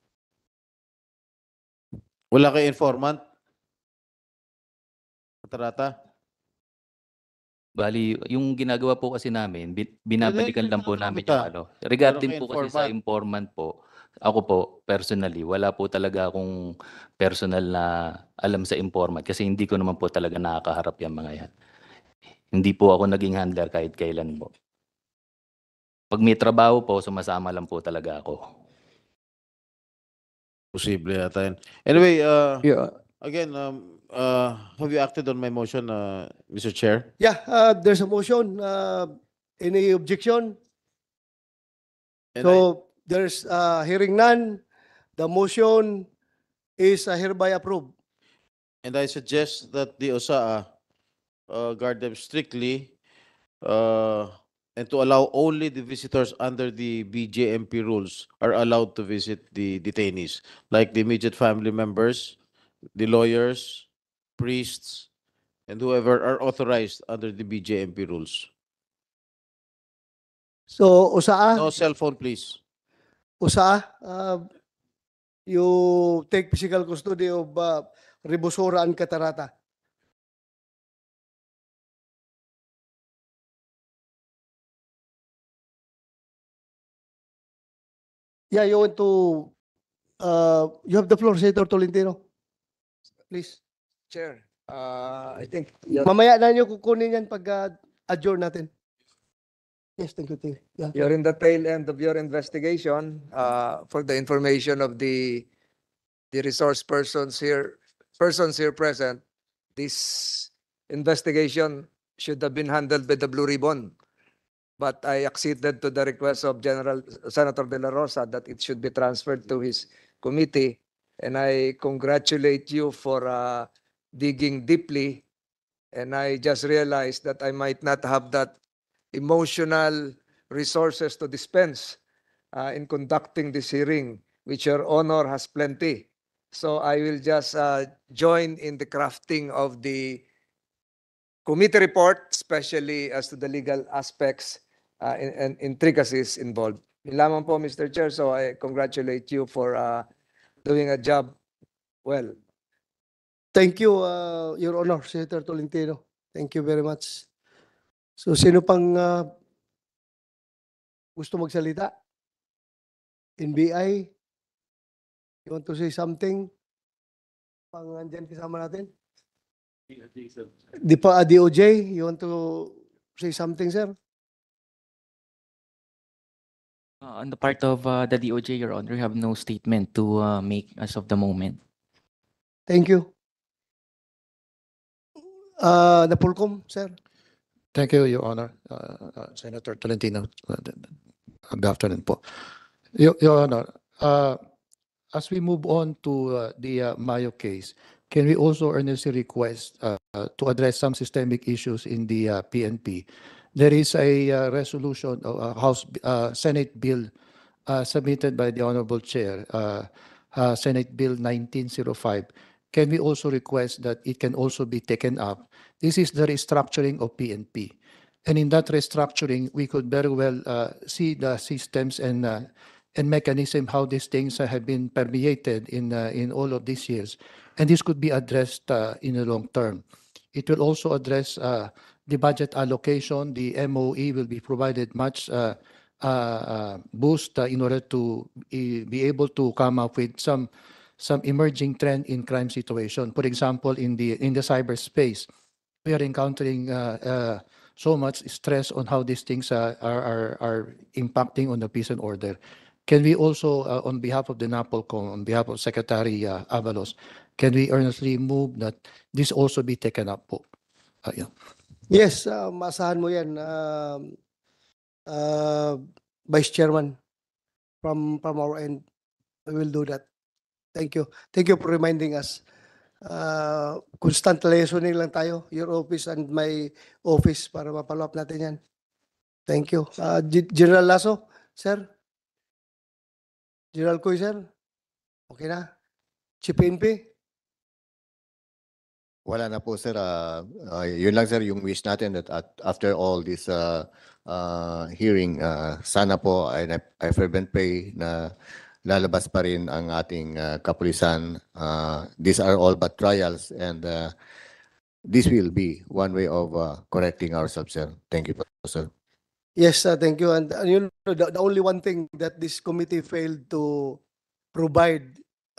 Wala kay informant? Catarata? Bali, yung ginagawa po kasi namin, binabalikan lang po namin yung kita. Regarding Pero po kasi sa informant po, ako po, personally, wala po talaga akong personal na alam sa informant kasi hindi ko naman po talaga nakakaharap yung mga yan. Hindi po ako naging handler kahit kailan po. Pag may trabaho po, sumasama lang po talaga ako. Posible yata yun. Anyway, Yeah. again, have you acted on my motion, Mr. Chair? Yeah, there's a motion Any objection? And So there's hearing none. The motion is hereby approved. I suggest that the OSAA guard them strictly uh, and to allow only the visitors under the BJMP rules are allowed to visit the detainees, like the immediate family members, the lawyers, priests, and whoever are authorized under the BJMP rules. So USAA, No cell phone, please. USAA, you take physical custody of Rebosora and Catarata. Yeah, you want to, you have the floor, Senator Tolentino. Please. Chair, I think Mamaya na nyo kukunin yan pag adjourn natin. Yes, thank you. Yeah. you're in the tail end of your investigation. For the information of the resource persons here present, this investigation should have been handled by the Blue Ribbon. But I acceded to the request of General Senator De La Rosa that it should be transferred to his committee. And I congratulate you for digging deeply. And I just realized that I might not have that emotional resources to dispense in conducting this hearing, which Your Honor has plenty. So I will just join in the crafting of the committee report, especially as to the legal aspects and intricacies involved. Yun lamang po, Mr. Chair. So I congratulate you for doing a job well. Thank you, Your Honor, Senator Tolentino. Thank you very much. So sino pang gusto magsalita? NBI? You want to say something? Pang andyan kasama natin? Di pa DOJ, you want to say something, sir? On the part of the DOJ, Your Honor, we have no statement to make as of the moment. Thank you. Napulcom, sir. Thank you, Your Honor. Senator Tolentino. Good afternoon po. Your Honor, as we move on to the Mayo case, can we also earnestly request to address some systemic issues in the PNP? There is a resolution, House Senate bill submitted by the Honorable Chair, Senate Bill 1905. Can we also request that it can also be taken up? This is the restructuring of PNP. And in that restructuring, we could very well see the systems and mechanism how these things have been permeated in all of these years. And this could be addressed in the long term. It will also address the budget allocation. The MOE will be provided much boost in order to be able to come up with some emerging trend in crime situation. For example, in the cyberspace, we are encountering so much stress on how these things are impacting on the peace and order. Can we also, on behalf of the NAPOLCOM, on behalf of Secretary Avalos, can we earnestly move that this also be taken up po? Yeah. Yes, maasahan mo yan, Vice Chairman, from our end. We will do that. Thank you. Thank you for reminding us. Constant liaising lang tayo, your office and my office, para mapalop natin yan. Thank you. General Lasso, sir? General Coy, sir? Okay na? Chief PNP? Wala na po, sir. Yun lang, sir, yung wish natin that after all this hearing, sana po I fervent pray na lalabas pa rin ang ating kapulisan. These are all but trials, and this will be one way of correcting ourselves, sir. Thank you po, sir. Yes, thank you. And you know, the only one thing that this committee failed to provide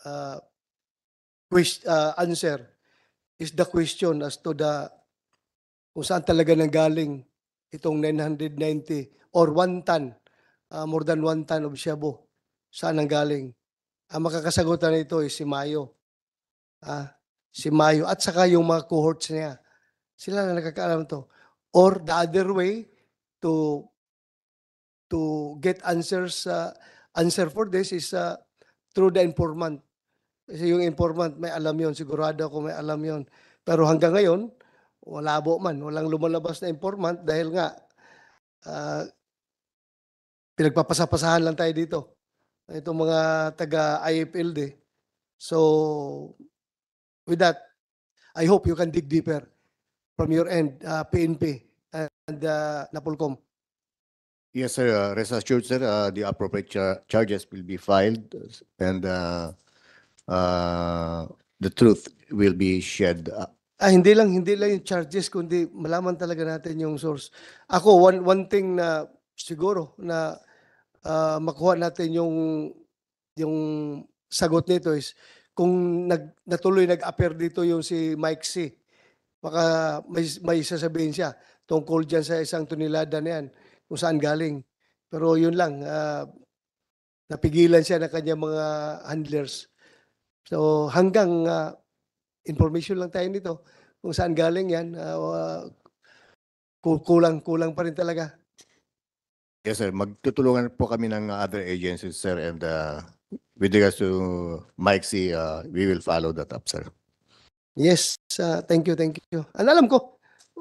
answer is the question as to kung saan talaga nanggaling itong 990 or 1 ton, more than 1 ton of shabu. Saan nanggaling? Ang makakasagutan nito is si Mayo. Si Mayo at saka yung mga cohorts niya. Sila na nakakaalam to. Or the other way, to get answer for this is through the informant. Kasi yung informant may alam yon, sigurado ako may alam yon. Pero hanggang ngayon, walabo man, walang lumalabas na informant dahil nga pinagpapasapasahan lang tayo dito. Itong mga taga-IFLD. So, with that, I hope you can dig deeper from your end, PNP and Napolcom. Yes, sir. Rest assured, sir, the appropriate charges will be filed and the truth will be shed. Hindi lang yung charges, kundi malaman talaga natin yung source. Ako, one thing na siguro na makuha natin yung sagot nito is kung natuloy nag-appear dito yung si Mike C. Baka may sasabihin siya tungkol dyan sa isang tunilada na yan, kung saan galing. Pero yun lang, napigilan siya ng kanyang mga handlers. So hanggang information lang tayo nito kung saan galing yan, kulang pa rin talaga. Yes, sir. Magtutulungan po kami ng other agencies, sir, and with regards to Mike C, we will follow that up, sir. Yes, thank you. Ang alam ko,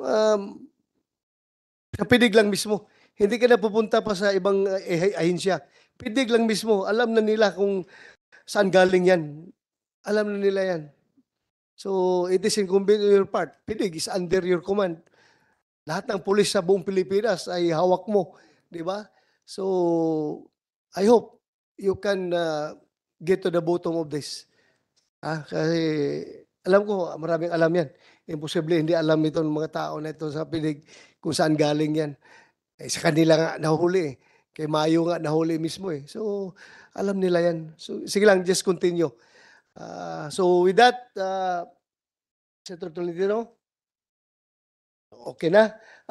sa PIDIG lang mismo. Hindi ka na pupunta pa sa ibang ahensya. PIDIG lang mismo. Alam na nila kung saan galing yan. Alam na nila yan. So, it is incumbent on your part. PIDIG is under your command. Lahat ng pulis sa buong Pilipinas ay hawak mo. Di ba? So, I hope you can get to the bottom of this. Kasi alam ko, maraming alam yan. Imposible hindi alam ito ng mga tao na ito sa PIDIG kung saan galing yan. Sa kanila nga nahuli eh. Kay Mayo nga nahuli mismo eh. So, alam nila yan. So, sige lang, just continue. So, with that, Senator Tolentino, okay na.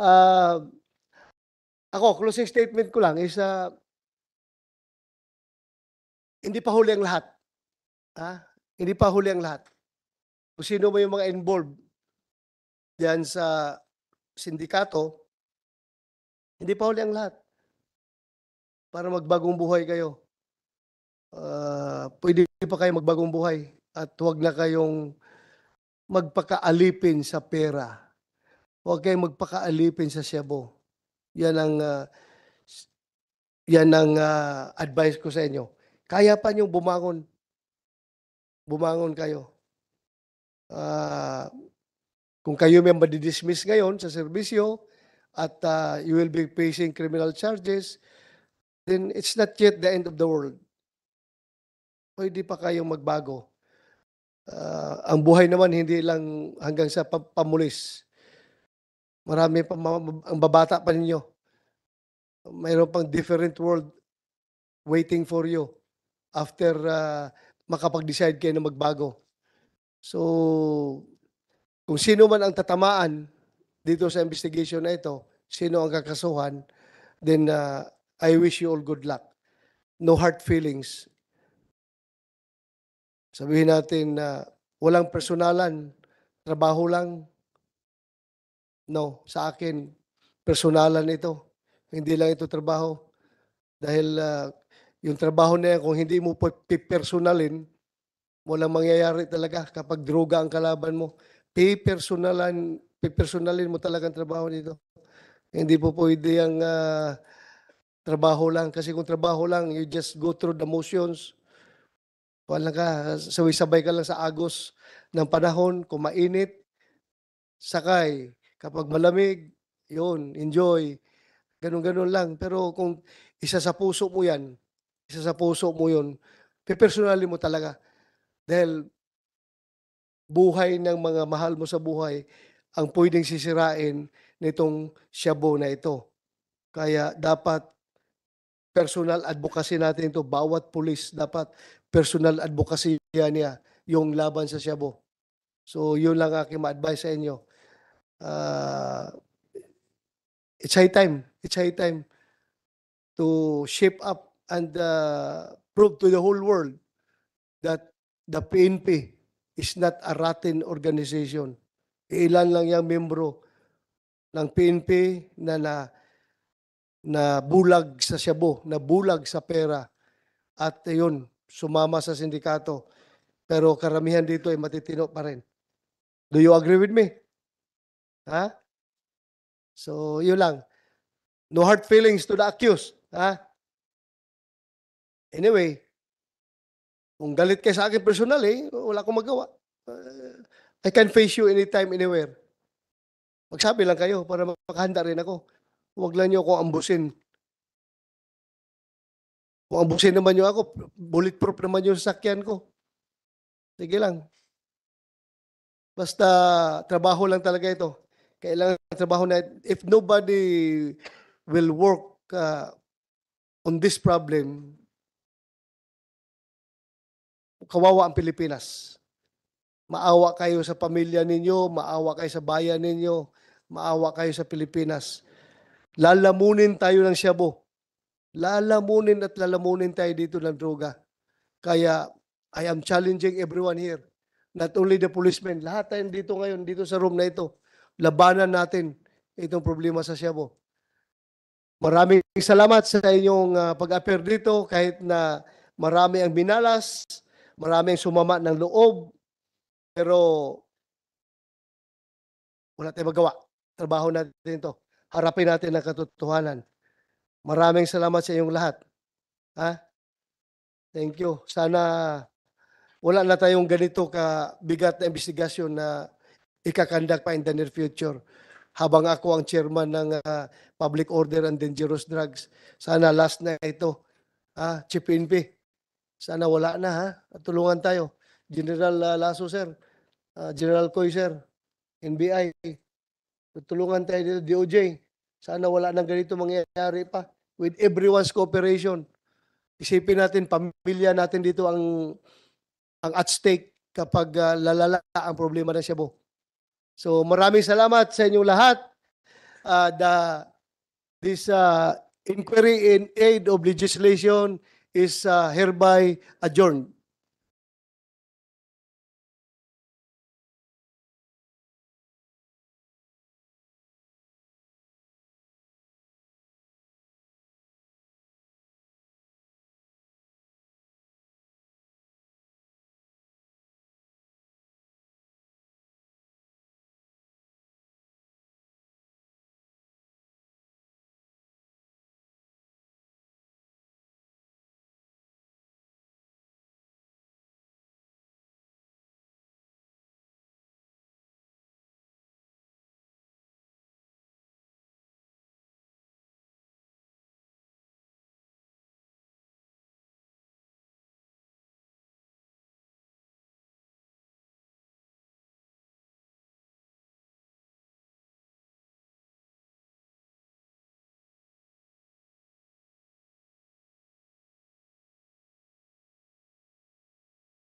Ako, closing statement ko lang is hindi pa huli ang lahat. Hindi pa huli ang lahat. Kung sino ba yung mga involved diyan sa sindikato, hindi pa huli ang lahat. Para magbagong buhay kayo. Pwede pa kayo magbagong buhay at huwag na kayong magpakaalipin sa pera. Huwag kayong magpakaalipin sa shabu. Yan ang advice ko sa inyo. Kaya pa niyong bumangon. Bumangon kayo. Kung kayo may madidismiss ngayon sa serbisyo at you will be facing criminal charges, then it's not yet the end of the world. Pwede pa kayong magbago. Ang buhay naman hindi lang hanggang sa pamulis. Marami pa ang babata pa ninyo. Mayroon pang different world waiting for you after makapag-decide kayo na magbago. So, kung sino man ang tatamaan dito sa investigation na ito, sino ang kakasuhan, then I wish you all good luck. No hard feelings. Sabihin natin na walang personalan, trabaho lang. No, sa akin, personalan ito. Hindi lang ito trabaho. Dahil yung trabaho na yan, kung hindi mo pipersonalin, walang mangyayari talaga kapag droga ang kalaban mo. Pipersonalin mo talaga ang trabaho nito. Hindi po pwede ang trabaho lang. Kasi kung trabaho lang, you just go through the motions. Wala ka, sabay ka lang sa agos ng panahon, kung mainit, sakay. Kapag malamig, yun, enjoy. Ganun-ganun lang. Pero kung isa sa puso mo yan, pipersonalin mo talaga. Dahil buhay ng mga mahal mo sa buhay ang pwedeng sisirain nitong shabu na ito. Kaya dapat personal advocacy natin ito. Bawat pulis dapat personal advocacy niya yung laban sa shabu. So yun lang aking ma-advise sa inyo. It's high time to shape up and prove to the whole world that the PNP is not a rotten organization. Ilan lang yung membro ng PNP na na bulag sa shabu, na bulag sa pera. At yun, sumama sa sindikato. Pero karamihan dito ay matitino pa rin. Do you agree with me? Ha? So, yun lang. No hard feelings to the accused. Ha? Anyway, kung galit kayo sa akin personal, wala akong magawa. I can face you anytime, anywhere. Magsabi lang kayo para makahanda rin ako. Huwag lang niyo ako ambusin. Kung ambusin naman niyo ako, bulletproof naman yung sasakyan ko. Sige lang. Basta trabaho lang talaga ito. Kailangan trabaho na, if nobody will work on this problem, kawawa ang Pilipinas. Maawa kayo sa pamilya ninyo, maawa kayo sa bayan ninyo, maawa kayo sa Pilipinas. Lalamunin tayo ng shabu. Lalamunin at lalamunin tayo dito ng droga. Kaya I am challenging everyone here. Not only the policemen, lahat tayo dito ngayon, dito sa room na ito. Labanan natin itong problema sa shabu. Maraming salamat sa inyong pag-appear dito kahit na marami ang binalas, marami ang sumama ng loob, pero wala tayong magawa. Trabaho natin ito. Harapin natin ang katotohanan. Maraming salamat sa inyong lahat. Ha? Thank you. Sana wala na tayong ganito kabigat na investigasyon na ikakandak pa in the near future. Habang ako ang chairman ng Public Order and Dangerous Drugs. Sana last na ito. Chief PNP. Sana wala na ha. Tulungan tayo. General Lasso sir. General Coy sir. NBI. Tulungan tayo dito, DOJ. Sana wala nang ganito mangyayari pa. With everyone's cooperation. Isipin natin, pamilya natin dito ang at stake kapag lalala ang problema ng shabu. So maraming salamat sa inyong lahat. This inquiry in aid of legislation is hereby adjourned.